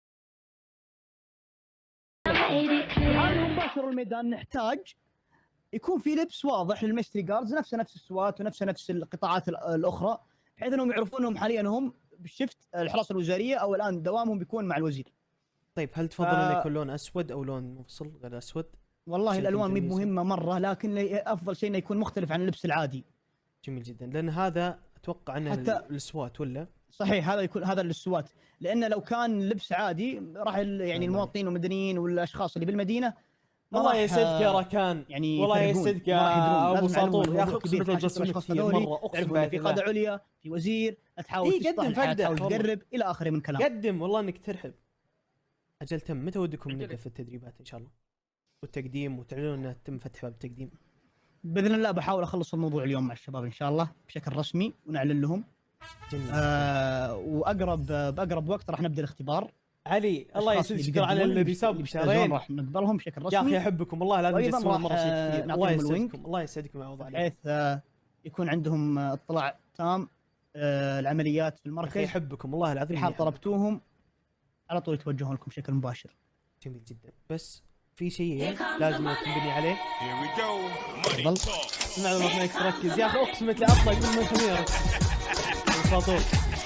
هذا مباشر الميدان نحتاج يكون في لبس واضح للميستري جاردز نفس السوات ونفس القطاعات الاخرى، بحيث انهم يعرفون انهم حاليا هم بالشفت الحراسه الوزاريه او الان دوامهم بيكون مع الوزير. طيب هل تفضل انه يكون لون اسود او لون مفصل غير اسود؟ والله الالوان مي مهمه مره، لكن افضل شيء انه يكون مختلف عن اللبس العادي. جميل جدا، لان هذا اتوقع انه السوات ولا؟ صحيح، هذا يكون هذا للسوات، لان لو كان لبس عادي راح يعني المواطنين والمدنيين والاشخاص اللي بالمدينه والله يسعدك يا راكان، يعني والله يسعدك يا ابو ساطور يا اخي، اقسم بالله جلسنا كثير مره، اقسم بالله في قاده عليا، في وزير، تحاول تحاول تقرب الى اخره من كلام. قدم والله انك ترحب. اجل تم، متى ودكم نبدا في التدريبات ان شاء الله؟ والتقديم وتعلنون انه تم فتح باب التقديم. باذن الله بحاول اخلص الموضوع اليوم مع الشباب ان شاء الله بشكل رسمي ونعلن لهم. جميل. باقرب وقت راح نبدا الاختبار. علي الله يسعدك على الرساب بشهرين راح نقبلهم بشكل رسمي. يا اخي احبكم والله، لازم تجلسون مره شيء كثير. الله يسعدكم، الله يسعدكم يا وضع بحيث يكون عندهم اطلاع تام العمليات في المركز. يا اخي احبكم والله العظيم، في حال طلبتوهم على طول يتوجهون لكم بشكل مباشر. جميل جدا، بس في شيء لازم تنبني عليه. تفضل. معلومات انك تركز يا اخي، اقسم بالله اطلع قبل ما تمير الفاطور.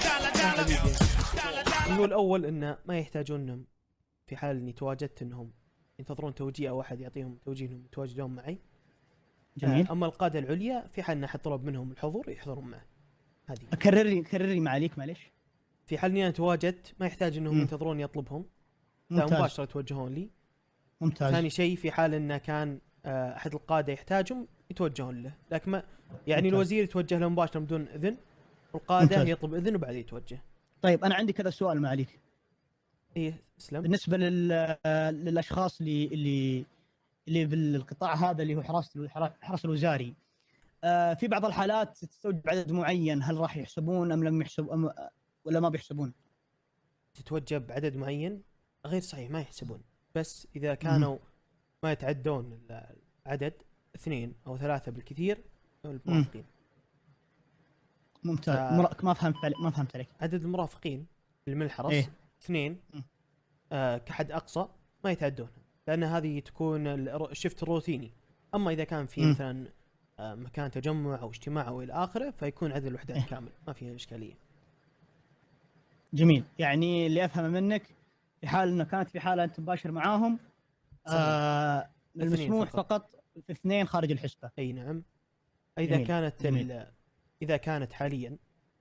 نقول اول انه ما يحتاجون انهم في حال اني تواجدت انهم ينتظرون توجيه او احد يعطيهم توجيه انهم يتواجدون معي. جميل. اما القاده العليا في حال ان احد طلب منهم الحضور يحضرون معه. هذه كرري معاليك معليش. في حال اني انا تواجدت ما يحتاج انهم ينتظرون يطلبهم، لا مباشره يتوجهون لي. ممتاز. ثاني شيء في حال انه كان احد القاده يحتاجهم يتوجهون له، لكن ما يعني ممتاز. الوزير يتوجه له مباشره بدون اذن، القاده ممتاز. يطلب اذن وبعدين يتوجه. طيب انا عندي كذا سؤال معاليك. ايه اسلم. بالنسبه للاشخاص اللي بالقطاع هذا اللي هو الحرس الوزاري، في بعض الحالات تستوجب عدد معين، هل راح يحسبون ام لم يحسبوا ولا ما بيحسبون؟ تتوجب عدد معين غير صحيح، ما يحسبون، بس اذا كانوا ما يتعدون العدد 2 أو 3 بالكثير المرافقين. ممتاز. ما فهمت عليك. عدد المرافقين اللي من الحرس 2 كحد اقصى ما يتعدون، لان هذه تكون الشفت الروتيني. اما اذا كان في مثلا مكان تجمع او اجتماع او الى اخره فيكون عدد الوحدات كامل، ما فيها اشكاليه. جميل، يعني اللي افهمه منك في حال انه كانت في حاله انت مباشر معاهم المسموح فقط في 2 خارج الحسبه. اي نعم. اذا جميل. كانت اذا كانت حاليا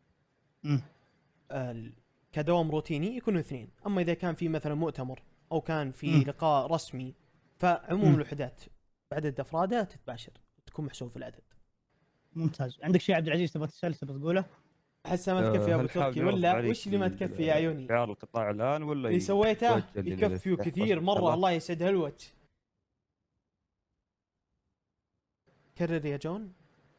كدوام روتيني يكونوا 2، اما اذا كان في مثلا مؤتمر او كان في لقاء رسمي فعموم الوحدات بعدد افرادها تتباشر تكون محسوب في العدد. ممتاز. عندك شيء عبد العزيز تبغى تسال تبغى تقوله؟ احسها ما تكفي يا ابو تركي، ولا وش اللي ما تكفي يا عيوني؟ شعار القطاع الان ولا اللي سويته يكفي كثير مره. الله يسعد هالوجه. كرر يا جون.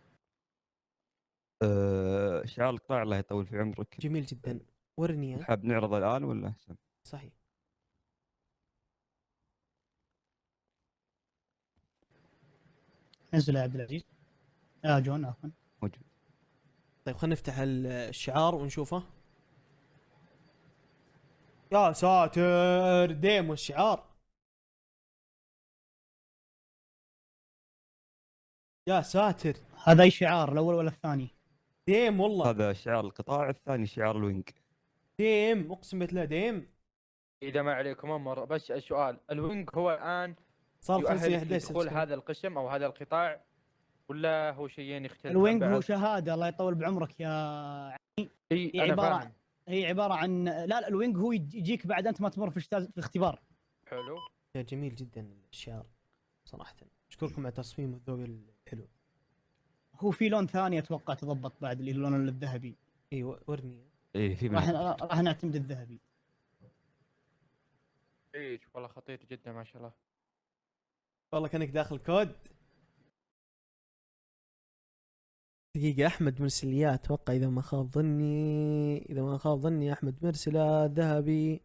شعار القطاع الله يطول في عمرك. جميل جدا، ورني. حاب نعرض الان ولا احسن؟ صحيح. انزل يا عبد العزيز. جون عفوا. موجود. طيب خلينا نفتح الشعار ونشوفه. يا ساتر، ديمو الشعار. يا ساتر، هذا اي شعار، الاول ولا الثاني؟ ديم والله. هذا شعار القطاع، الثاني شعار الوينج. ديم اقسم بالله ديم. اذا ما عليكم امر بس السؤال، الوينج هو الان صار يؤهل لدخول هذا القسم او هذا القطاع ولا هو شيئين يختلفون؟ الوينج هو شهاده الله يطول بعمرك يا عمي. هي عباره عن لا الوينج هو يجيك بعد انت ما تمر في اختبار. حلو. يا جميل جدا الشعار صراحه، اشكركم على تصميم الذوق الحلو. هو في لون ثاني اتوقع تضبط بعد اللي هو اللون الذهبي. ايوه ورني. في راح نعتمد الذهبي. ايش والله خطير جدا ما شاء الله. والله كانك داخل كود. دقيقة، أحمد مرسلية أتوقع إذا ما خاب ظني أحمد مرسلة ذهبي.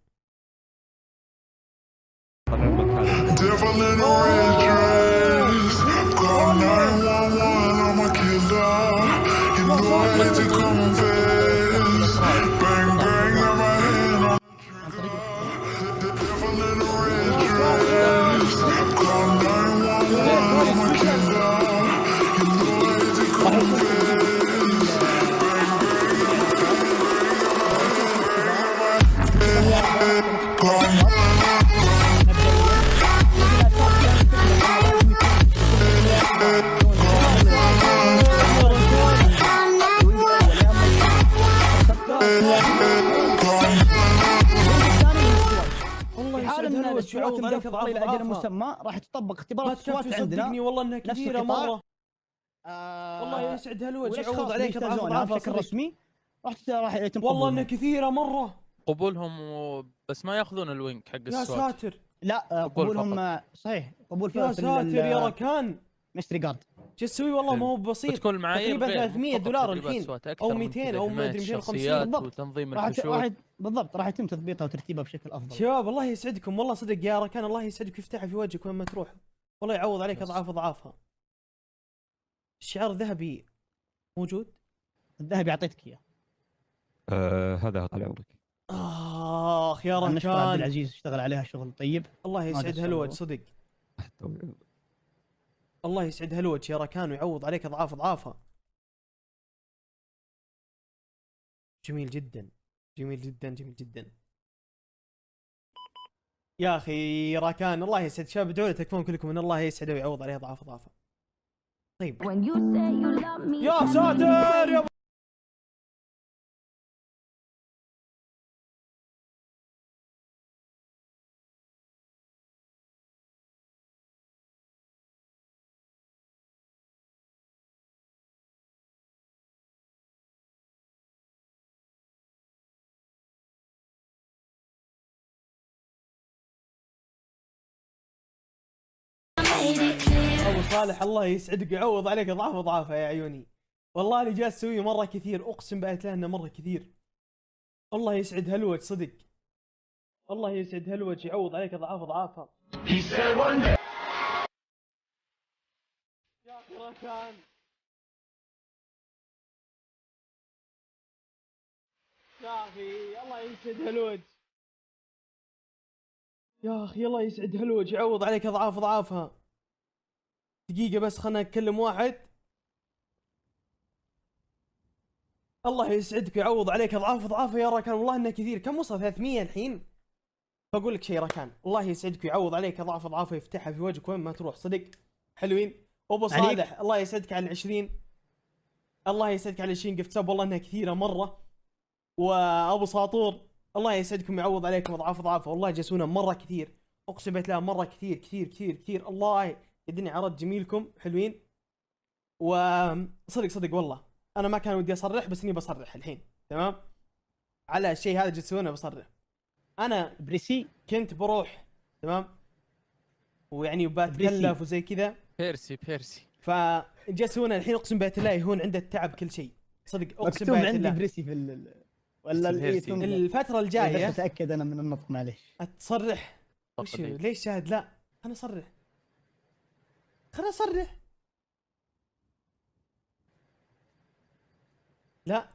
يعوض عليك اضعاف الى اجل مسمى راح تطبق اختبارات الصوت عندنا. صدقني والله انها كثيره مره. والله يسعد هالوجه يعوض عليك اضعاف بشكل رسمي. راح يتم والله انها كثيره مره. قبولهم بس ما ياخذون الوينج حق السوات. يا ساتر. لا قبولهم صحيح قبول يا ساتر يا ركان. ميستري جارد شو تسوي والله ما هو بسيط. بتكون معايير تقريبا $300 الحين او 200 او ما ادري 250 بالضبط. وتنظيم الحشود بالضبط راح يتم تضبيطها وترتيبها بشكل افضل. شباب الله يسعدكم والله صدق يا ركان الله يسعدك ويفتحها في وجهك وين ما تروح. والله يعوض عليك اضعاف اضعافها. الشعار الذهبي موجود؟ الذهبي اعطيتك اياه. هذا طال عمرك. يا ركان عبد العزيز اشتغل عليها شغل طيب. الله يسعد هالوجه صدق. الله يسعد هالوجه يا ركان ويعوض عليك اضعاف اضعافها. جميل جدا جميل جدا جميل جدا. يا اخي ركان الله يسعد شباب ادعوا له تكفون كلكم ان الله يسعده ويعوض عليه اضعاف اضعافه. طيب يا ساتر يا ابو صالح الله يسعدك ويعوض عليك اضعاف اضعافها يا عيوني. والله اللي جالس اسويه مره كثير اقسم بالله انه مره كثير. الله يسعد هالوجه صدق. الله يسعد هالوجه يعوض عليك اضعاف اضعافها. يا اخي ركان يا اخي الله يسعد هالوجه. يا اخي الله يسعد هالوجه يعوض عليك اضعاف اضعافها. دقيقة بس خلنا نكلم واحد. الله يسعدك ويعوض عليك اضعاف اضعافها يا ركان والله انه كثير. كم وصل 300 الحين؟ بقول لك شيء ركان الله يسعدك ويعوض عليك اضعاف اضعافها يفتحها في وجهك وين ما تروح صدق. حلوين. ابو صالح الله يسعدك على 20. الله يسعدك على 20 قفت سب والله انها كثيرة مرة. وابو ساطور الله يسعدكم ويعوض عليكم اضعاف اضعافها والله جلسونا مرة كثير. اقسم بالله مرة كثير كثير كثير كثير. الله يدني عرض جميلكم حلوين. وصدق صدق والله انا ما كان ودي اصرح بس اني بصرح الحين تمام على الشيء هذا جلسونا بصرح. انا بريسي كنت بروح تمام ويعني بتكلف وزي كذا. بيرسي فجلسونا الحين اقسم بالله يهون عنده التعب كل شيء صدق اقسم بالله. عندي بريسي في ولا الفترة الجاية اتاكد انا من النطق معليش. اتصرح وش ليش شاهد؟ لا انا اصرح خلنا اصرح. لا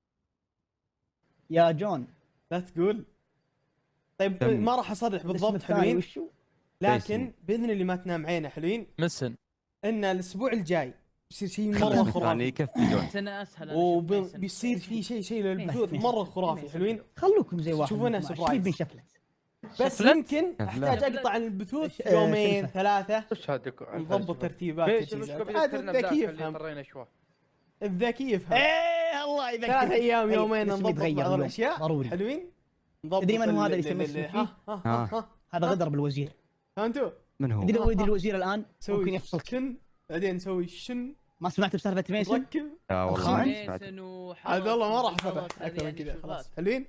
يا جون لا تقول. طيب ما راح اصرح بالضبط حلوين لكن باذن اللي ما تنام عينه حلوين مسن ان الاسبوع الجاي بيصير شيء مره خرافي. يكفي جون سنة اسهل وبيصير في شيء للبثوث مره خرافي حلوين. خلوكم زي واحد شوفونا سبرايز شفلت. بس يمكن احتاج اقطع البثوث يومين ثلاثة نضبط ترتيبات. الذكي يفهم الذكي يفهم. ايه الله يذكرك 3 ايام يومين نضبط بعض الاشياء ضروري حلوين. تدري من هو هذا اللي يتمثل فيه؟ هذا غدر بالوزير. فهمتوا؟ من هو؟ تدري ولد الوزير الان ممكن يفصل شن بعدين نسوي شن. ما سمعت بسالفه ميسن؟ ركب والله هذا والله ما راح اصرح اكثر من كذا خلاص حلوين.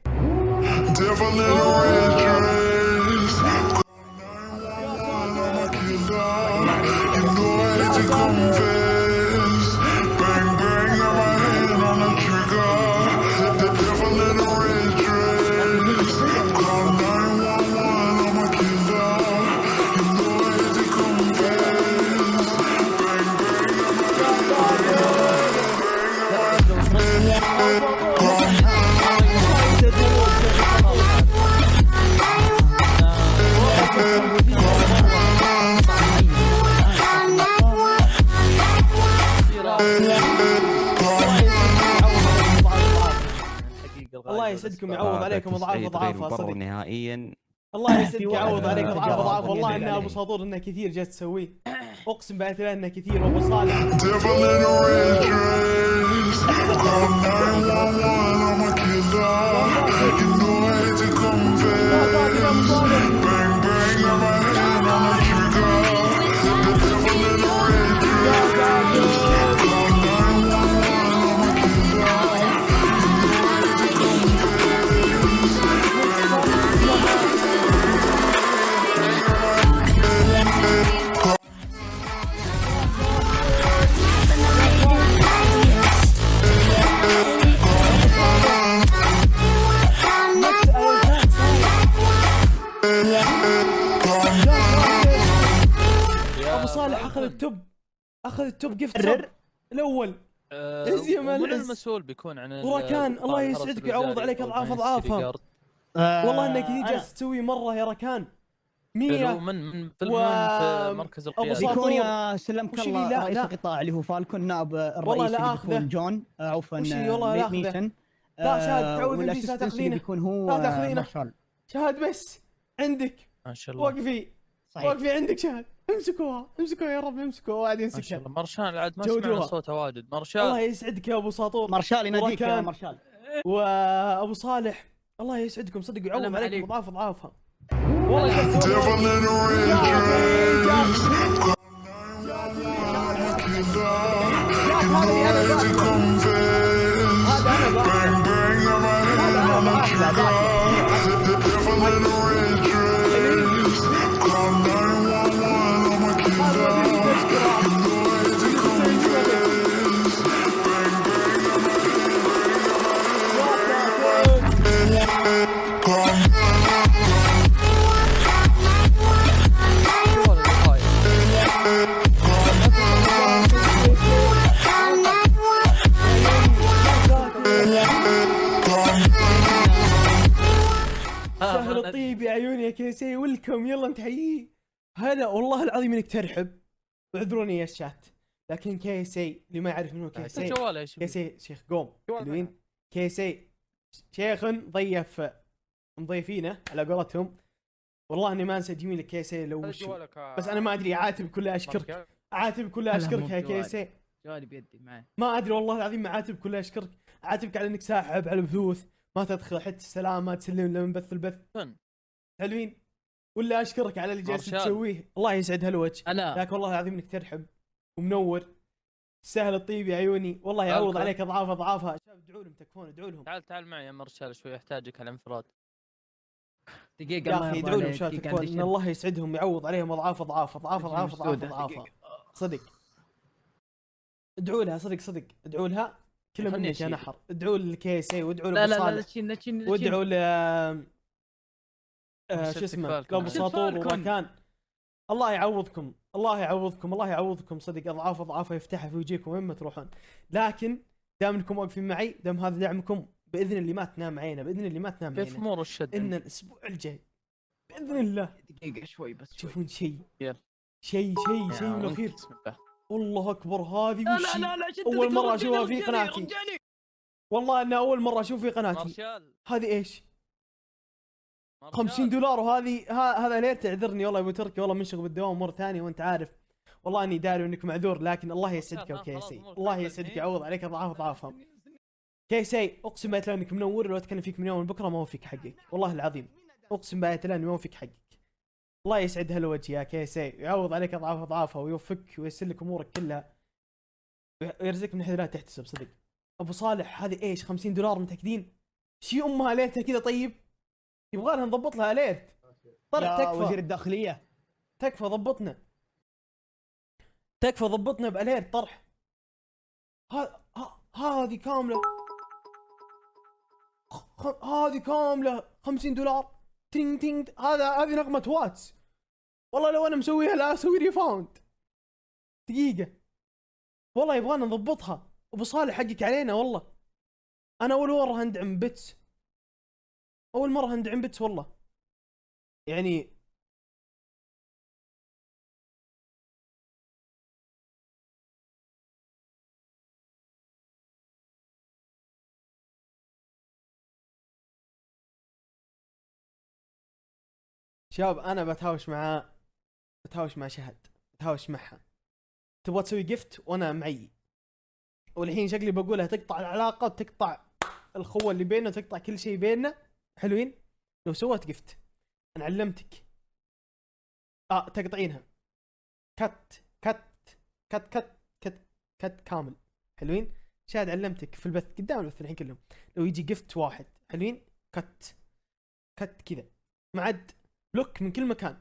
الله يسعدكم يعوض عليكم اضعاف اضعافها صدق نهائيا. الله يسعدك يعوض عليك اضعاف اضعاف. والله ان ابو ساطور انه كثير جالس تسويه اقسم بالله انه كثير. وابو صالح Bang bang, I'm اخذ التوب جيفت سب الاول. ازي من المسؤول بيكون عن وراكان الله يسعدك ويعوض عليك اضعاف اضعافها. والله انك جالس تسوي مره يا راكان 100 من في مركز القياده. بيكون يا سلمك الله رئيس القطاع اللي هو فالكون، نائب الرئيس اللي بيكون جون عفوا ميسن. لا شاهد تعوذ انت لا تاخذينه، بيكون هو لا تاخذينه شاهد بس عندك ما شاء الله. وقفي عندك شاهد. امسكوها يا رب امسكوها وعاد يمسكها. ما شاء الله مارشال عاد ما سمعنا صوته واجد. مارشال الله يسعدك يا ابو ساطور. مارشال يناديك يا مارشال. وابو صالح الله يسعدكم صدق ويعوض عليكم اضعاف اضعافها. سهل الطيب يا عيوني يا كيسي ولكم يلا نتحييه. هلا والله العظيم انك ترحب. اعذروني يا الشات لكن كيسي اللي ما يعرف منو كيسي شيخ قوم حلوين. كيسي شيخ ضيف مضيفينه على قولتهم. والله اني ما انسى جميل كيسي لو بس انا ما ادري عاتب كله اشكرك. عاتب كله اشكرك يا كيسي. جوالي بيدي معي ما ادري والله العظيم ما عاتب كله اشكرك. عاتبك على انك ساحب على البثوث ما تدخل حتى السلام ما تسلم لما بث البث حلوين. ولا اشكرك على اللي جالس تسويه الله يسعد هالوجه. لكن والله العظيم انك ترحب ومنور سهل الطيب يا عيوني والله يعوض عليك اضعاف اضعافها. شباب ادعوا لهم تكفون ادعوا لهم. تعال معي يا مارشال شوي احتاجك على انفراد دقيقه يا اخي ادعوا لهم شباب تكفون ان الله يسعدهم يعوض عليهم اضعاف اضعاف اضعاف اضعاف اضعافها صدق. ادعوا لها صدق ادعوا لها كلها منك يا نحر. ادعوا للكيسي وادعوا لصالح وادعوا ل شو اسمه ابو ساطور وراكان. الله يعوضكم الله يعوضكم الله يعوضكم صدق اضعاف اضعافها يفتحها في وجهكم وين ما تروحون. لكن دام انكم واقفين معي دام هذا دعمكم باذن اللي ما تنام عينه باذن اللي ما تنام عينه. كيف امور الشد ان الاسبوع الجاي باذن الله دقيقه شوي بس تشوفون شيء من الاخير. والله اكبر هذه وش اول مره اشوفها في قناتي. والله انها اول مره اشوف في قناتي. هذه ايش $50 وهذه هذا ليه تعذرني والله يا ابو تركي والله منشغل بالدوام امور ثانيه وانت عارف. والله اني داري انك معذور لكن الله يسعدك يا كيسي الله يسعدك يعوض عليك اضعاف اضعافها. كيسي اقسم بالله انك منور لو اتكلم فيك من يوم بكره ما هو فيك حقك والله العظيم اقسم بالله اني ما هو فيك حقك. الله يسعد هالوجه يا كيسي يعوض عليك اضعاف اضعافها ويوفقك وييسر لك امورك كلها ويرزقك من حيث لا تحتسب صدق. ابو صالح هذه ايش $50 متاكدين؟ شي امها ليتها كذا طيب يبغى لها نضبط لها ليت طرح تكفى. وزير الداخليه تكفى ضبطنا تكفى ضبطنا باليت طرح. هذه كامله هذه كامله $50 تينج تينج. هذه نغمه واتس والله لو انا مسويها لا اسوي ريفاوند دقيقه والله يبغانا نضبطها. ابو صالح حقك علينا والله. انا اول مره هندعم بيتس اول مره هندعم بيتس والله يعني شباب انا بتهاوش مع شهد بتهاوش معها. تبغى تسوي جفت وانا معي والحين شكلي بقولها تقطع العلاقه وتقطع الخوه اللي بيننا وتقطع كل شيء بيننا حلوين. لو سويت جفت انا علمتك تقطعينها كت كامل حلوين. شاهد علمتك في البث قدام البث الحين كلهم لو يجي جفت واحد حلوين كت كذا معد بلوك من كل مكان.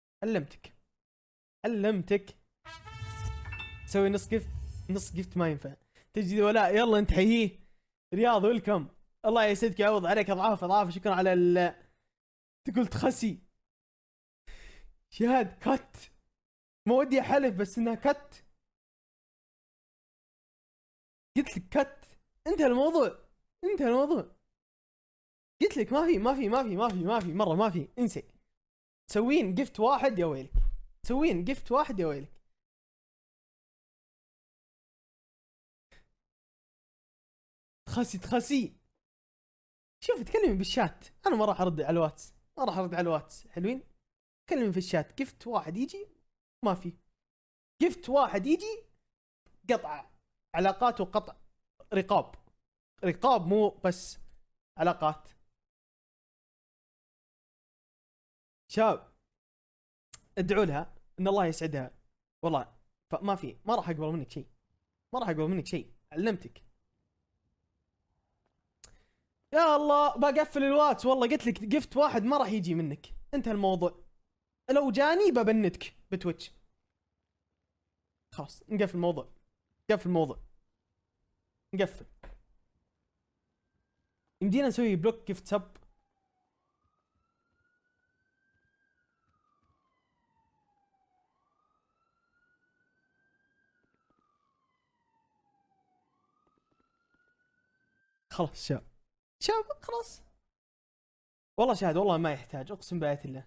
علمتك سوي نص جفت ما ينفع تجي ولا يلا انت حييه رياض ويلكم الله يسعدك يعوض عليك اضعاف اضعاف. شكرا على تقول تخسي شهاد كت ما ودي احلف بس انها كت قلت لك كت، انتهى الموضوع، انتهى الموضوع. قلت لك ما في مره ما في، انسي. تسوين جفت واحد يا ويلك، تسوين جفت واحد يا ويلك. تخسي. شوف تكلمي بالشات، انا ما راح ارد على الواتس، ما راح ارد على الواتس. حلوين، تكلمي في الشات. جفت واحد يجي ما في، جفت واحد يجي قطع علاقات وقطع رقاب مو بس علاقات. شباب ادعوا لها ان الله يسعدها والله. فما في، ما راح اقبل منك شيء، ما راح اقبل منك شيء، علمتك. يا الله بقفل الواتس والله. قلت لك جفت واحد ما راح يجي منك، انتهى الموضوع. لو جاني ببنتك بتويتش. خلاص نقفل الموضوع، نقفل الموضوع، نقفل. يمدينا نسوي بلوك جفت سب. خلاص شباب خلاص والله. شاهد والله ما يحتاج، اقسم بآية الله.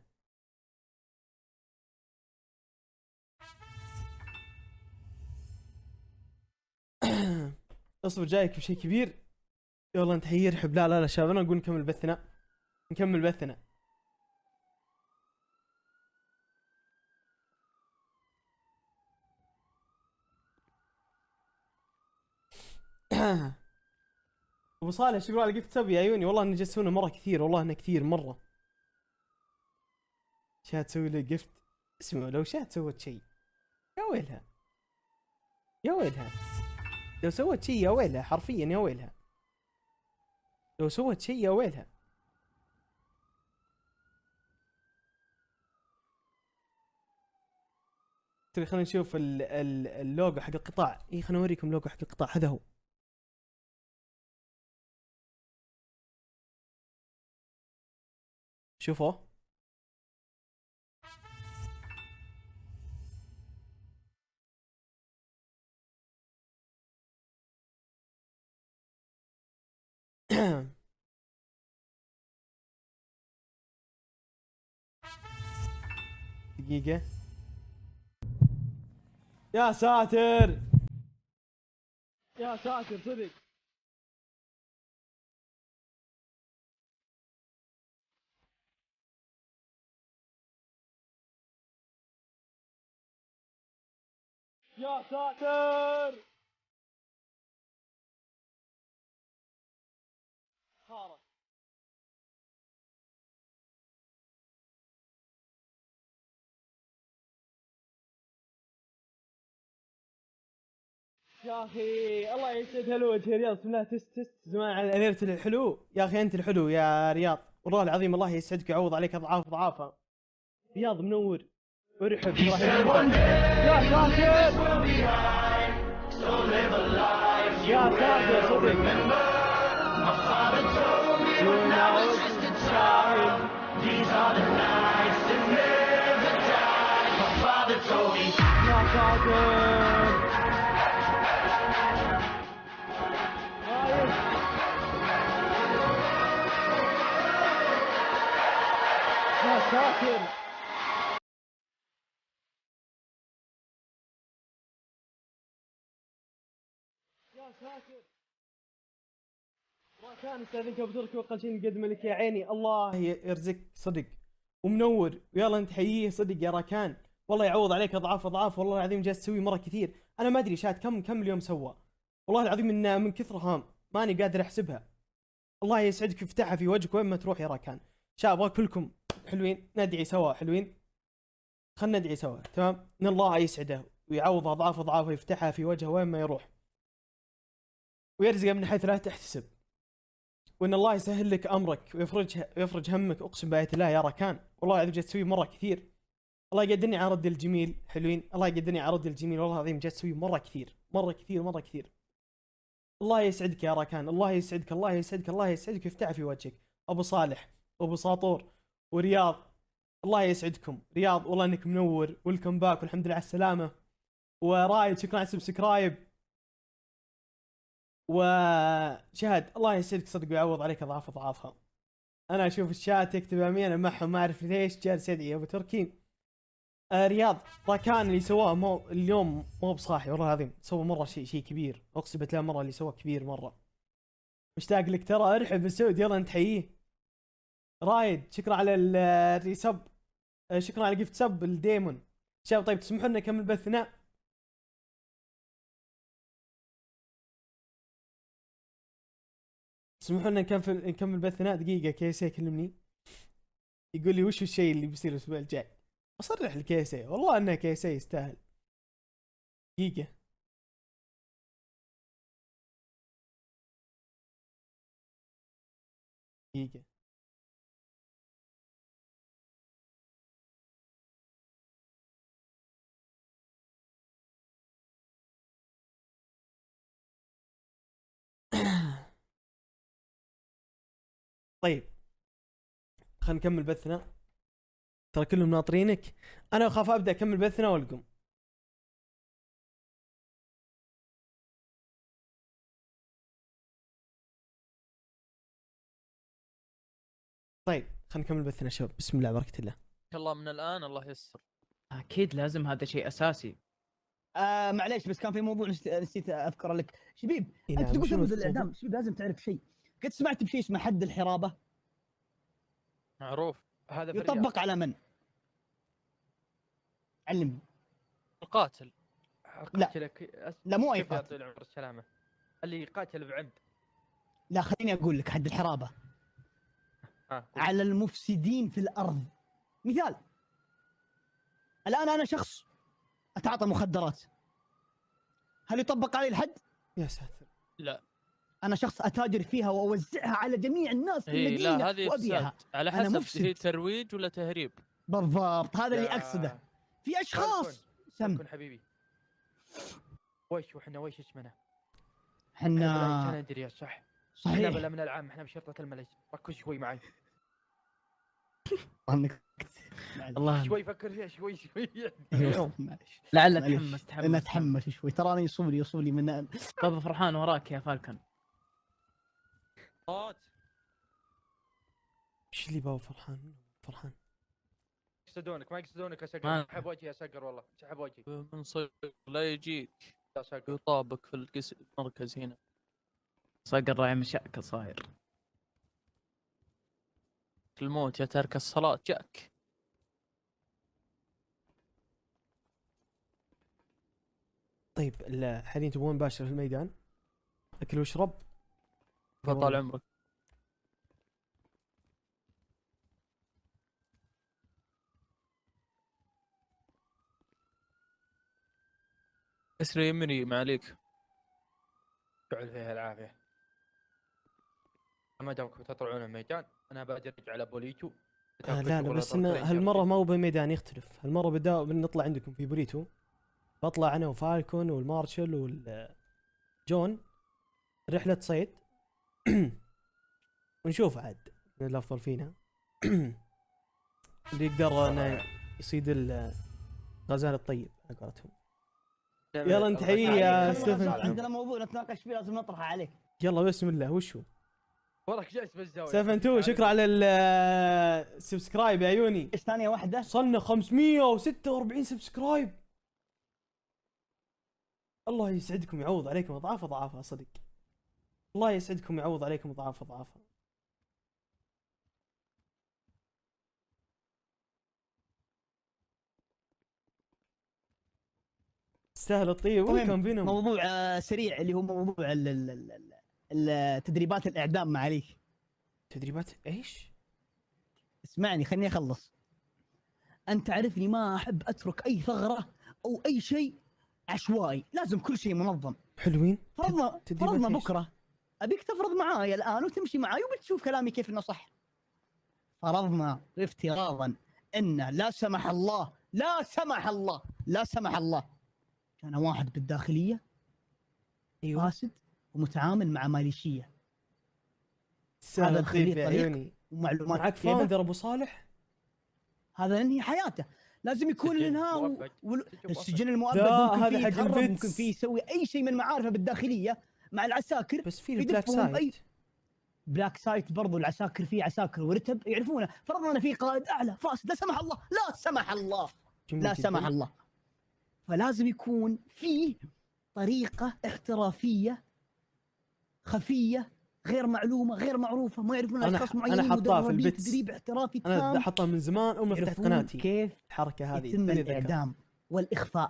اصبر جايك بشيء كبير. يلا انت هي يرحب. لا شباب انا اقول نكمل بثنا، نكمل بثنا. ابو صالح شو يقول على جفت سب يا عيوني؟ والله انه جسونا مره كثير، والله انه كثير مره. شات تسوي لي جفت. اسمعوا لو شات سوت شيء يا ويلها، يا ويلها. لو سوت شيء يا ويلها، حرفيا يا ويلها. لو سوت شيء يا ويلها. ترى خلينا نشوف اللوجو حق القطاع. اي خلينا اوريكم اللوجو حق القطاع. هذا هو. شوفوا دقيقة. يا ساتر، يا ساتر صدق. يا ساتر خارج. يا اخي الله يسعد هالوجه يا رياض. بسم الله. تست زمان على ليلة الحلو. يا اخي انت الحلو يا رياض، والله العظيم الله يسعدك ويعوض عليك اضعاف اضعافها. رياض منور ورحب. يا ساتر، يا ساتر صدق. يا ساتر يا ساتر. يا ساتر ما كان استاذنك ابو تركي واقل شيء نقدم لك يا عيني. الله يرزقك صدق ومنور، ويلا انت حييه صدق يا راكان. والله يعوض عليك اضعاف اضعاف. والله العظيم جالس تسوي مره كثير. انا ما ادري شات كم اليوم سوى. والله العظيم انه من كثرها ماني قادر احسبها. الله يسعدك ويفتحها في وجهك وين ما تروح يا راكان. شباب ابغى كلكم حلوين ندعي سوا. حلوين خلنا ندعي سوا تمام. ان الله يسعده ويعوض اضعاف اضعاف ويفتحها في وجهه وين ما يروح، ويرزقه من حيث لا تحتسب، وان الله يسهل لك امرك ويفرج همك. اقسم بآية الله يا راكان والله العظيم جالس تسوي مره كثير. الله يقدرني على رد الجميل. حلوين الله يقدرني على رد الجميل. والله العظيم جالس تسوي مره كثير مره كثير مره كثير. الله يسعدك يا راكان، الله يسعدك الله يسعدك الله يسعدك ويفتحها في وجهك. ابو صالح وابو ساطور ورياض الله يسعدكم. رياض والله انك منور. ويلكم باك والحمد لله على السلامه. ورايد شكرا على السبسكرايب. وشهد الله يسعدك صدق ويعوض عليك اضعاف اضعافها. انا اشوف الشات يكتب امين، انا معهم ما اعرف ليش جالس يدعي ابو تركي. رياض راكان اللي سواه مو اليوم مو بصاحي والله العظيم، سوى مره شيء كبير، اقسم بالله مره اللي سواه كبير مره. مشتاق لك ترى، ارحب بالسعود يلا نتحييه. رايد شكرا على الريسب، شكرا على جفت سب الديمون. شباب طيب تسمحوا لنا نكمل بثنا؟ تسمحوا لنا نكمل بثنا دقيقة. كيسي كلمني يقول لي وش الشيء اللي بيصير الاسبوع الجاي. اصرح لكيسي والله انه كيسي يستاهل. دقيقة دقيقة طيب خلينا نكمل بثنا، ترى كلهم ناطرينك. انا اخاف ابدا اكمل بثنا والقم. طيب خلينا نكمل بثنا شباب، بسم الله بركة الله. ان شاء الله من الان الله يسر. اكيد لازم، هذا شيء اساسي. معليش بس كان في موضوع نسيت اذكر لك شبيب. إيه انت نعم، تقول شنو تنفذ الاعدام الموضوع؟ شبيب، لازم تعرف شيء. قد سمعت بشيء اسمه حد الحرابه؟ معروف. هذا في يطبق على من؟ علمني. القاتل. لا مو اي كيف يا قاتل. طويل العمر السلامة؟ اللي يقاتل بعمد. لا خليني اقول لك حد الحرابه على المفسدين في الارض. مثال، الان انا شخص اتعاطى مخدرات، هل يطبق علي الحد؟ يا ساتر لا. انا شخص اتاجر فيها واوزعها على جميع الناس في المدينه لا هذه وابيعها. افساد على أنا حسب مفسد. هي ترويج ولا تهريب. بالضبط هذا اللي اقصده. في اشخاص كن حبيبي وحنا وش اسمنا؟ حنا كان ادري صح. صحيح. احنا بلا من العام، احنا بشرطة الملك. ركز شوي معي. الله شوي فكر فيها شوي. معلش لعل تحمس انا اتحمس شوي، تراني يصولي من بابا فرحان وراك يا فالكن. ايش اللي بابا فرحان؟ يقصدونك ما يقصدونك يا سقر. سحب وجهي يا سقر والله، سحب وجهي. من صغر لا يجيك يا سقر يطابق في المركز هنا. صقر راعي مشاكل صاير. الموت يا تارك الصلاة جاك. طيب حاليا تبغون نباشر في الميدان؟ اكل واشرب؟ فطال عمرك. اسري يمني ما عليك. جعل فيها العافية. ما دامكم تطلعون الميدان انا بادر على بوليتو. لا بس إن هالمرة ما هو بميدان، يختلف. هالمرة بنطلع عندكم في بوريتو، بطلع انا وفالكون والمارشل والجون رحلة صيد ونشوف عاد من الافضل فينا اللي يقدر انه يصيد الغزال الطيب على قولتهم. يلا نتحيي يا ستيفن. عندنا موضوع نتناقش فيه لازم نطرحه عليك. يلا بسم الله. وشو؟ وراك جالس بالزاوية. 72 شكرا على السبسكرايب يا عيوني. ثانية واحدة وصلنا 546 سبسكرايب. الله يسعدكم يعوض عليكم اضعاف اضعافها صدق. الله يسعدكم يعوض عليكم اضعاف اضعافها. تستاهل الطيب. وين بينهم موضوع سريع اللي هو موضوع التدريبات الاعدام ما عليك. تدريبات ايش؟ اسمعني خليني اخلص. انت تعرفني ما احب اترك اي ثغرة او اي شيء عشوائي، لازم كل شيء منظم. حلوين. فرضنا بكرة ابيك تفرض معاي الان وتمشي معاي وبتشوف كلامي كيف انه صح. فرضنا افتراضا ان لا سمح الله كان واحد بالداخلية فاسد ومتعامل مع ماليشية. هذا الخليط طريق ومعلومات معك فاوندر ابو صالح. هذا ينهي حياته، لازم يكون الانهاء السجن المؤبد. هذا ممكن فيه حق يتهرب، الفيتس. ممكن فيه يسوي اي شيء من معارفه بالداخليه مع العساكر بس في البلاك يدفهم سايت. بلاك سايت برضو العساكر فيه عساكر ورتب يعرفونه. فرضنا في قائد اعلى فاسد لا سمح الله، لا سمح الله، لا سمح الله، فلازم يكون فيه طريقه احترافيه خفيه غير معلومه غير معروفه، ما يعرفون اشخاص معينين انا حطها في مدربين البيتس، تدريب احترافي انا تام، حطها من زمان اول ما فتحت قناتي. كيف الحركه هذه يتم الاعدام والاخفاء.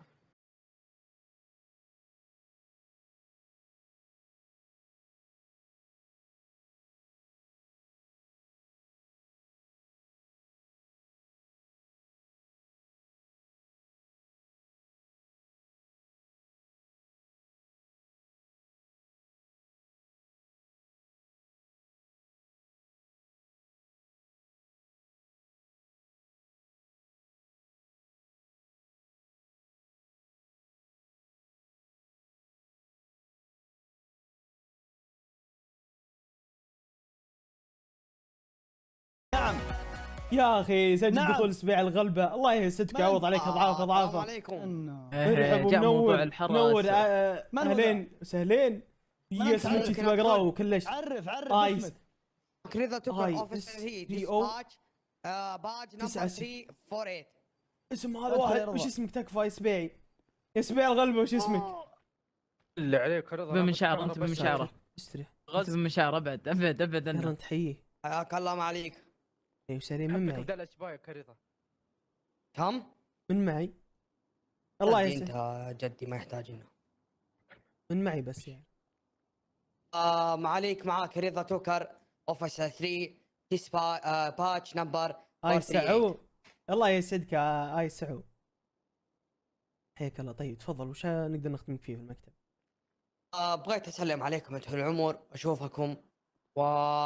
نعم يا اخي سجل نعم. دخول سبيع الغلبه، الله يسعدك ويعوض عليك اضعاف اضعافا. عليكم. مرحبا ومنور منور اهلين وسهلين. يس اسمك كنت بقراه وكلشت. عرف ايس اسمك كريدا توكر اوفيسر هي ديسباتش باج نمبر 348. اسم هذا واحد وش اسمك تكفى يا سبيعي؟ يا سبيع الغلبه وش اسمك؟ اللي عليك رضا بمشاعر انت بمشاعر استريح غز بمشاعر ابعد ابعد ابعد يلا انت حييه. حياك الله ما عليك. ايوه سليم من معي. بدل اشبايك رضا. كم؟ من معي. الله يسعدك. انت جدي ما يحتاجنا. من معي بس يعني. ما عليك معاك رضا توكر اوفيسر 3 ديسباتش نمبر اي سعو. الله يسعدك اي سعو. حياك الله. طيب تفضل وش نقدر نخدمك فيه في المكتب؟ بغيت اسلم عليكم انتم العمر واشوفكم و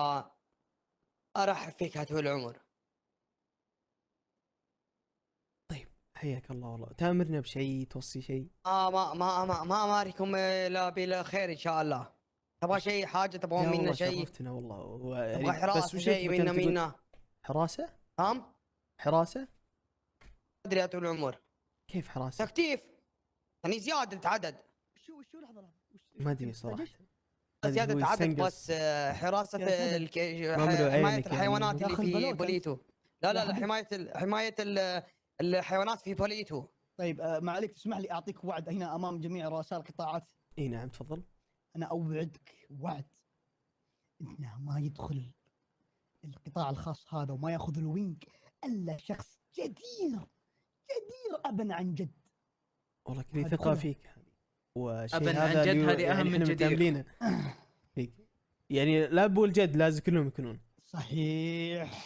ارحب فيك يا طويل العمر. طيب حياك الله والله. تامرنا بشيء توصي شيء؟ ما اماركم الا بالخير ان شاء الله. تبغى شيء حاجه تبغون منا شيء؟ شرفتنا والله تبغى حراسه شيء منا حراسه؟ هم؟ حراسه؟ ادري يا طويل العمر. كيف حراسه؟ تكتيف يعني زياده عدد. شو لحظه ما ادري صراحه. زيادة عدد بس حراسة حماية الحيوانات اللي في بوليتو. لا حماية الحيوانات في بوليتو. طيب ما عليك تسمح لي اعطيك وعد هنا امام جميع رؤساء القطاعات. اي نعم تفضل. انا اوعدك وعد انه ما يدخل القطاع الخاص هذا وما ياخذ الوينج الا شخص جدير ابا عن جد. والله كذي ثقة فيك وشيء ابا هذا عن جد هذه يعني اهم من جدير فيك. يعني الاب والجد لازم كلهم يكونون صحيح.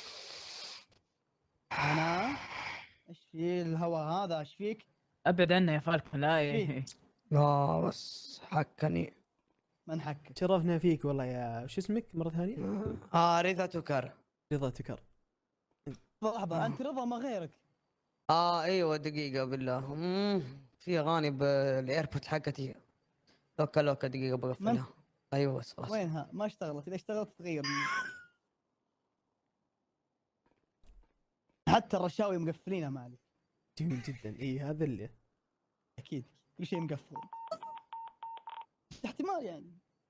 انا ايش في الهواء هذا ايش فيك؟ ابعد عنه يا فالكون لا بس حكني. من حك؟ شرفنا فيك والله يا وش اسمك مرة ثانية؟ رضا توكر. رضا توكر. لحظة انت رضا ما غيرك؟ ايوه دقيقة بالله في اغاني بالايربود حقتي. لوكا دقيقة بقفلها. ايوه بس خلاص. وينها؟ ما اشتغلت، اذا اشتغلت تغير. حتى الرشاوي مقفلينها ما عليك. جميل جدا. اي هذا اللي اكيد كل شيء مقفل. احتمال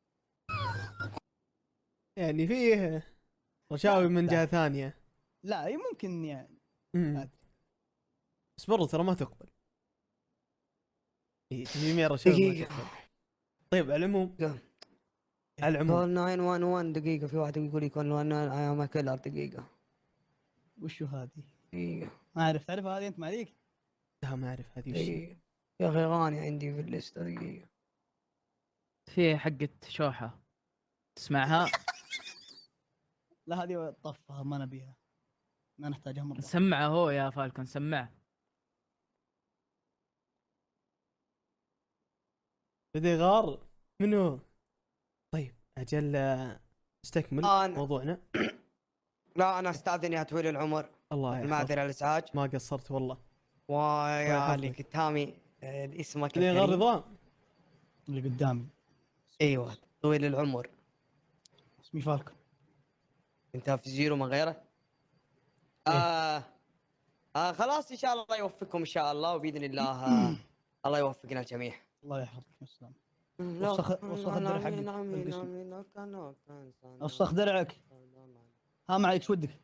يعني فيه رشاوي من جهة ثانية. لا ممكن يعني. بس برضو ترى ما تقبل. اي تجميع رشاوي ما تقبل. طيب على العموم كول 911 دقيقة. في واحد يقول لي كول 911 اي ام كيلر. دقيقة وشو هذه؟ دقيقة ما اعرف تعرفها هذه انت مالك؟ لا ما اعرف هذه وش يا اخي اغاني عندي في الليستة. دقيقة في حقة شوحة تسمعها؟ لا هذه طفها ما نبيها ما نحتاجها مرة. سمعه هو يا فالكون سمعه. بدي غار منو؟ طيب اجل نستكمل موضوعنا. لا انا استاذن يا طويل العمر. الله يحفظك. المعذرة الازعاج. ما قصرت والله. ويا اللي قدامي اسمك اللي غير رضا اللي قدامي. ايوه طويل العمر. اسمي فالكون. انت في زيرو ما غيره؟ خلاص ان شاء الله يوفقكم ان شاء الله وباذن الله الله يوفقنا الجميع. الله يحفظك. السلام. وسخ درع حقك. وسخ درعك. ها معك ايش ودك؟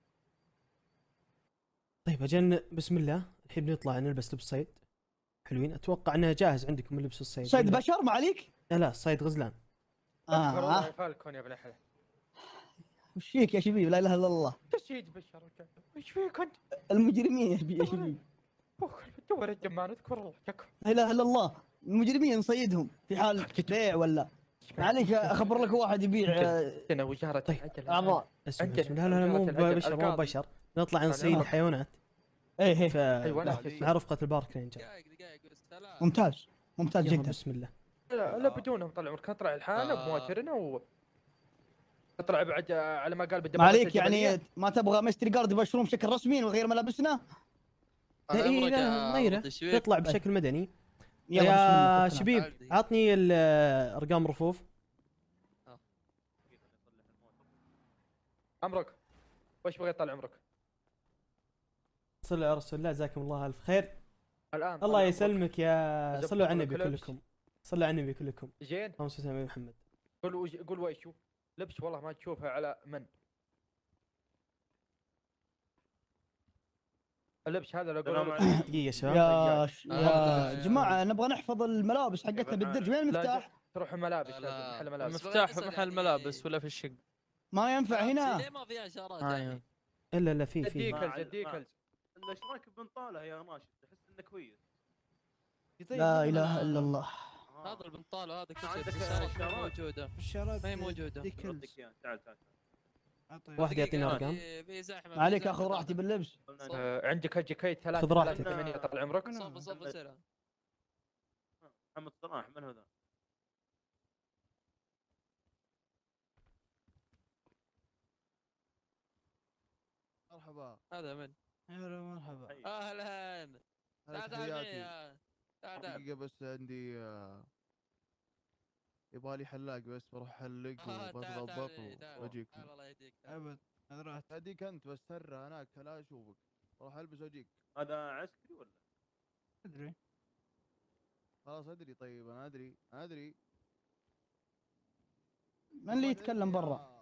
طيب اجل بسم الله الحين بنطلع نلبس لبس صيد. حلوين اتوقع انه جاهز عندكم لبس الصيد. صيد بشر ما عليك؟ لا صيد غزلان. فالكون يا ابن الحلال. وش فيك يا شبيب؟ لا اله الا الله. تشيد بشر وش فيك انت؟ المجرمين يا شبيب. دور الجمال اذكر الله يكفى. لا اله الا الله. المجرمين نصيدهم في حال بيع ولا ما عليك. اخبر لك واحد يبيع عندنا وزارة اعضاء. بسم الله. لا مو بشر مو بشر. نطلع نصيد حيوانات. ايه مع رفقة البارك رينجر. ممتاز جدا. بسم الله. لا بدونهم طال عمرك نطلع لحالنا بمواترنا نطلع بعد على ما قال ما عليك يعني ما تبغى مستري جارد يبشرون بشكل رسمي وغير ملابسنا؟ اي لا غيره نطلع بشكل مدني. يلا يا شبيب عطني ارقام رفوف. عمرك وش بغيت طال عمرك؟ صلوا على رسول الله جزاكم الله الف خير. الان الله يسلمك يا صلوا على النبي كلكم. صلوا على النبي كلكم. زين اللهم صل على محمد. قول ويشو لبس والله ما تشوفها على من اللبس هذا. لو دقيقة شباب يا جماعة نبغى نحفظ الملابس حقتنا بالدرج. وين المفتاح؟ تروح ملابس محل ملابس. المفتاح محل ملابس ولا في الشق؟ ما ينفع هنا. ليه ما فيها اشارات؟ الا في جديكلز ايش رايك ببنطاله يا ناشف؟ تحس انه كويس. لا اله الا الله. هذا البنطال هذا عندك موجوده. الشراب ما هي موجوده. تعال واحد يعطينا ارقام. ما عليك اخذ راحتي باللبس. عندك جاكيت 3 خذ راحتك. 8 طال عمرك. صب سرعه. محمد صلاح من هذا؟ مرحبا. هذا من؟ هلا مرحبا. اهلا. تعال دقيقة بس عندي يبغالي حلاق بس بروح احلق وبتضبط واجيك. الله يهديك. ابد انا رحت هديك انت بس سرة هناك لا اشوفك. بروح البس واجيك. هذا عسكري ولا؟ ادري. خلاص ادري. طيب انا ادري. من اللي يتكلم برا؟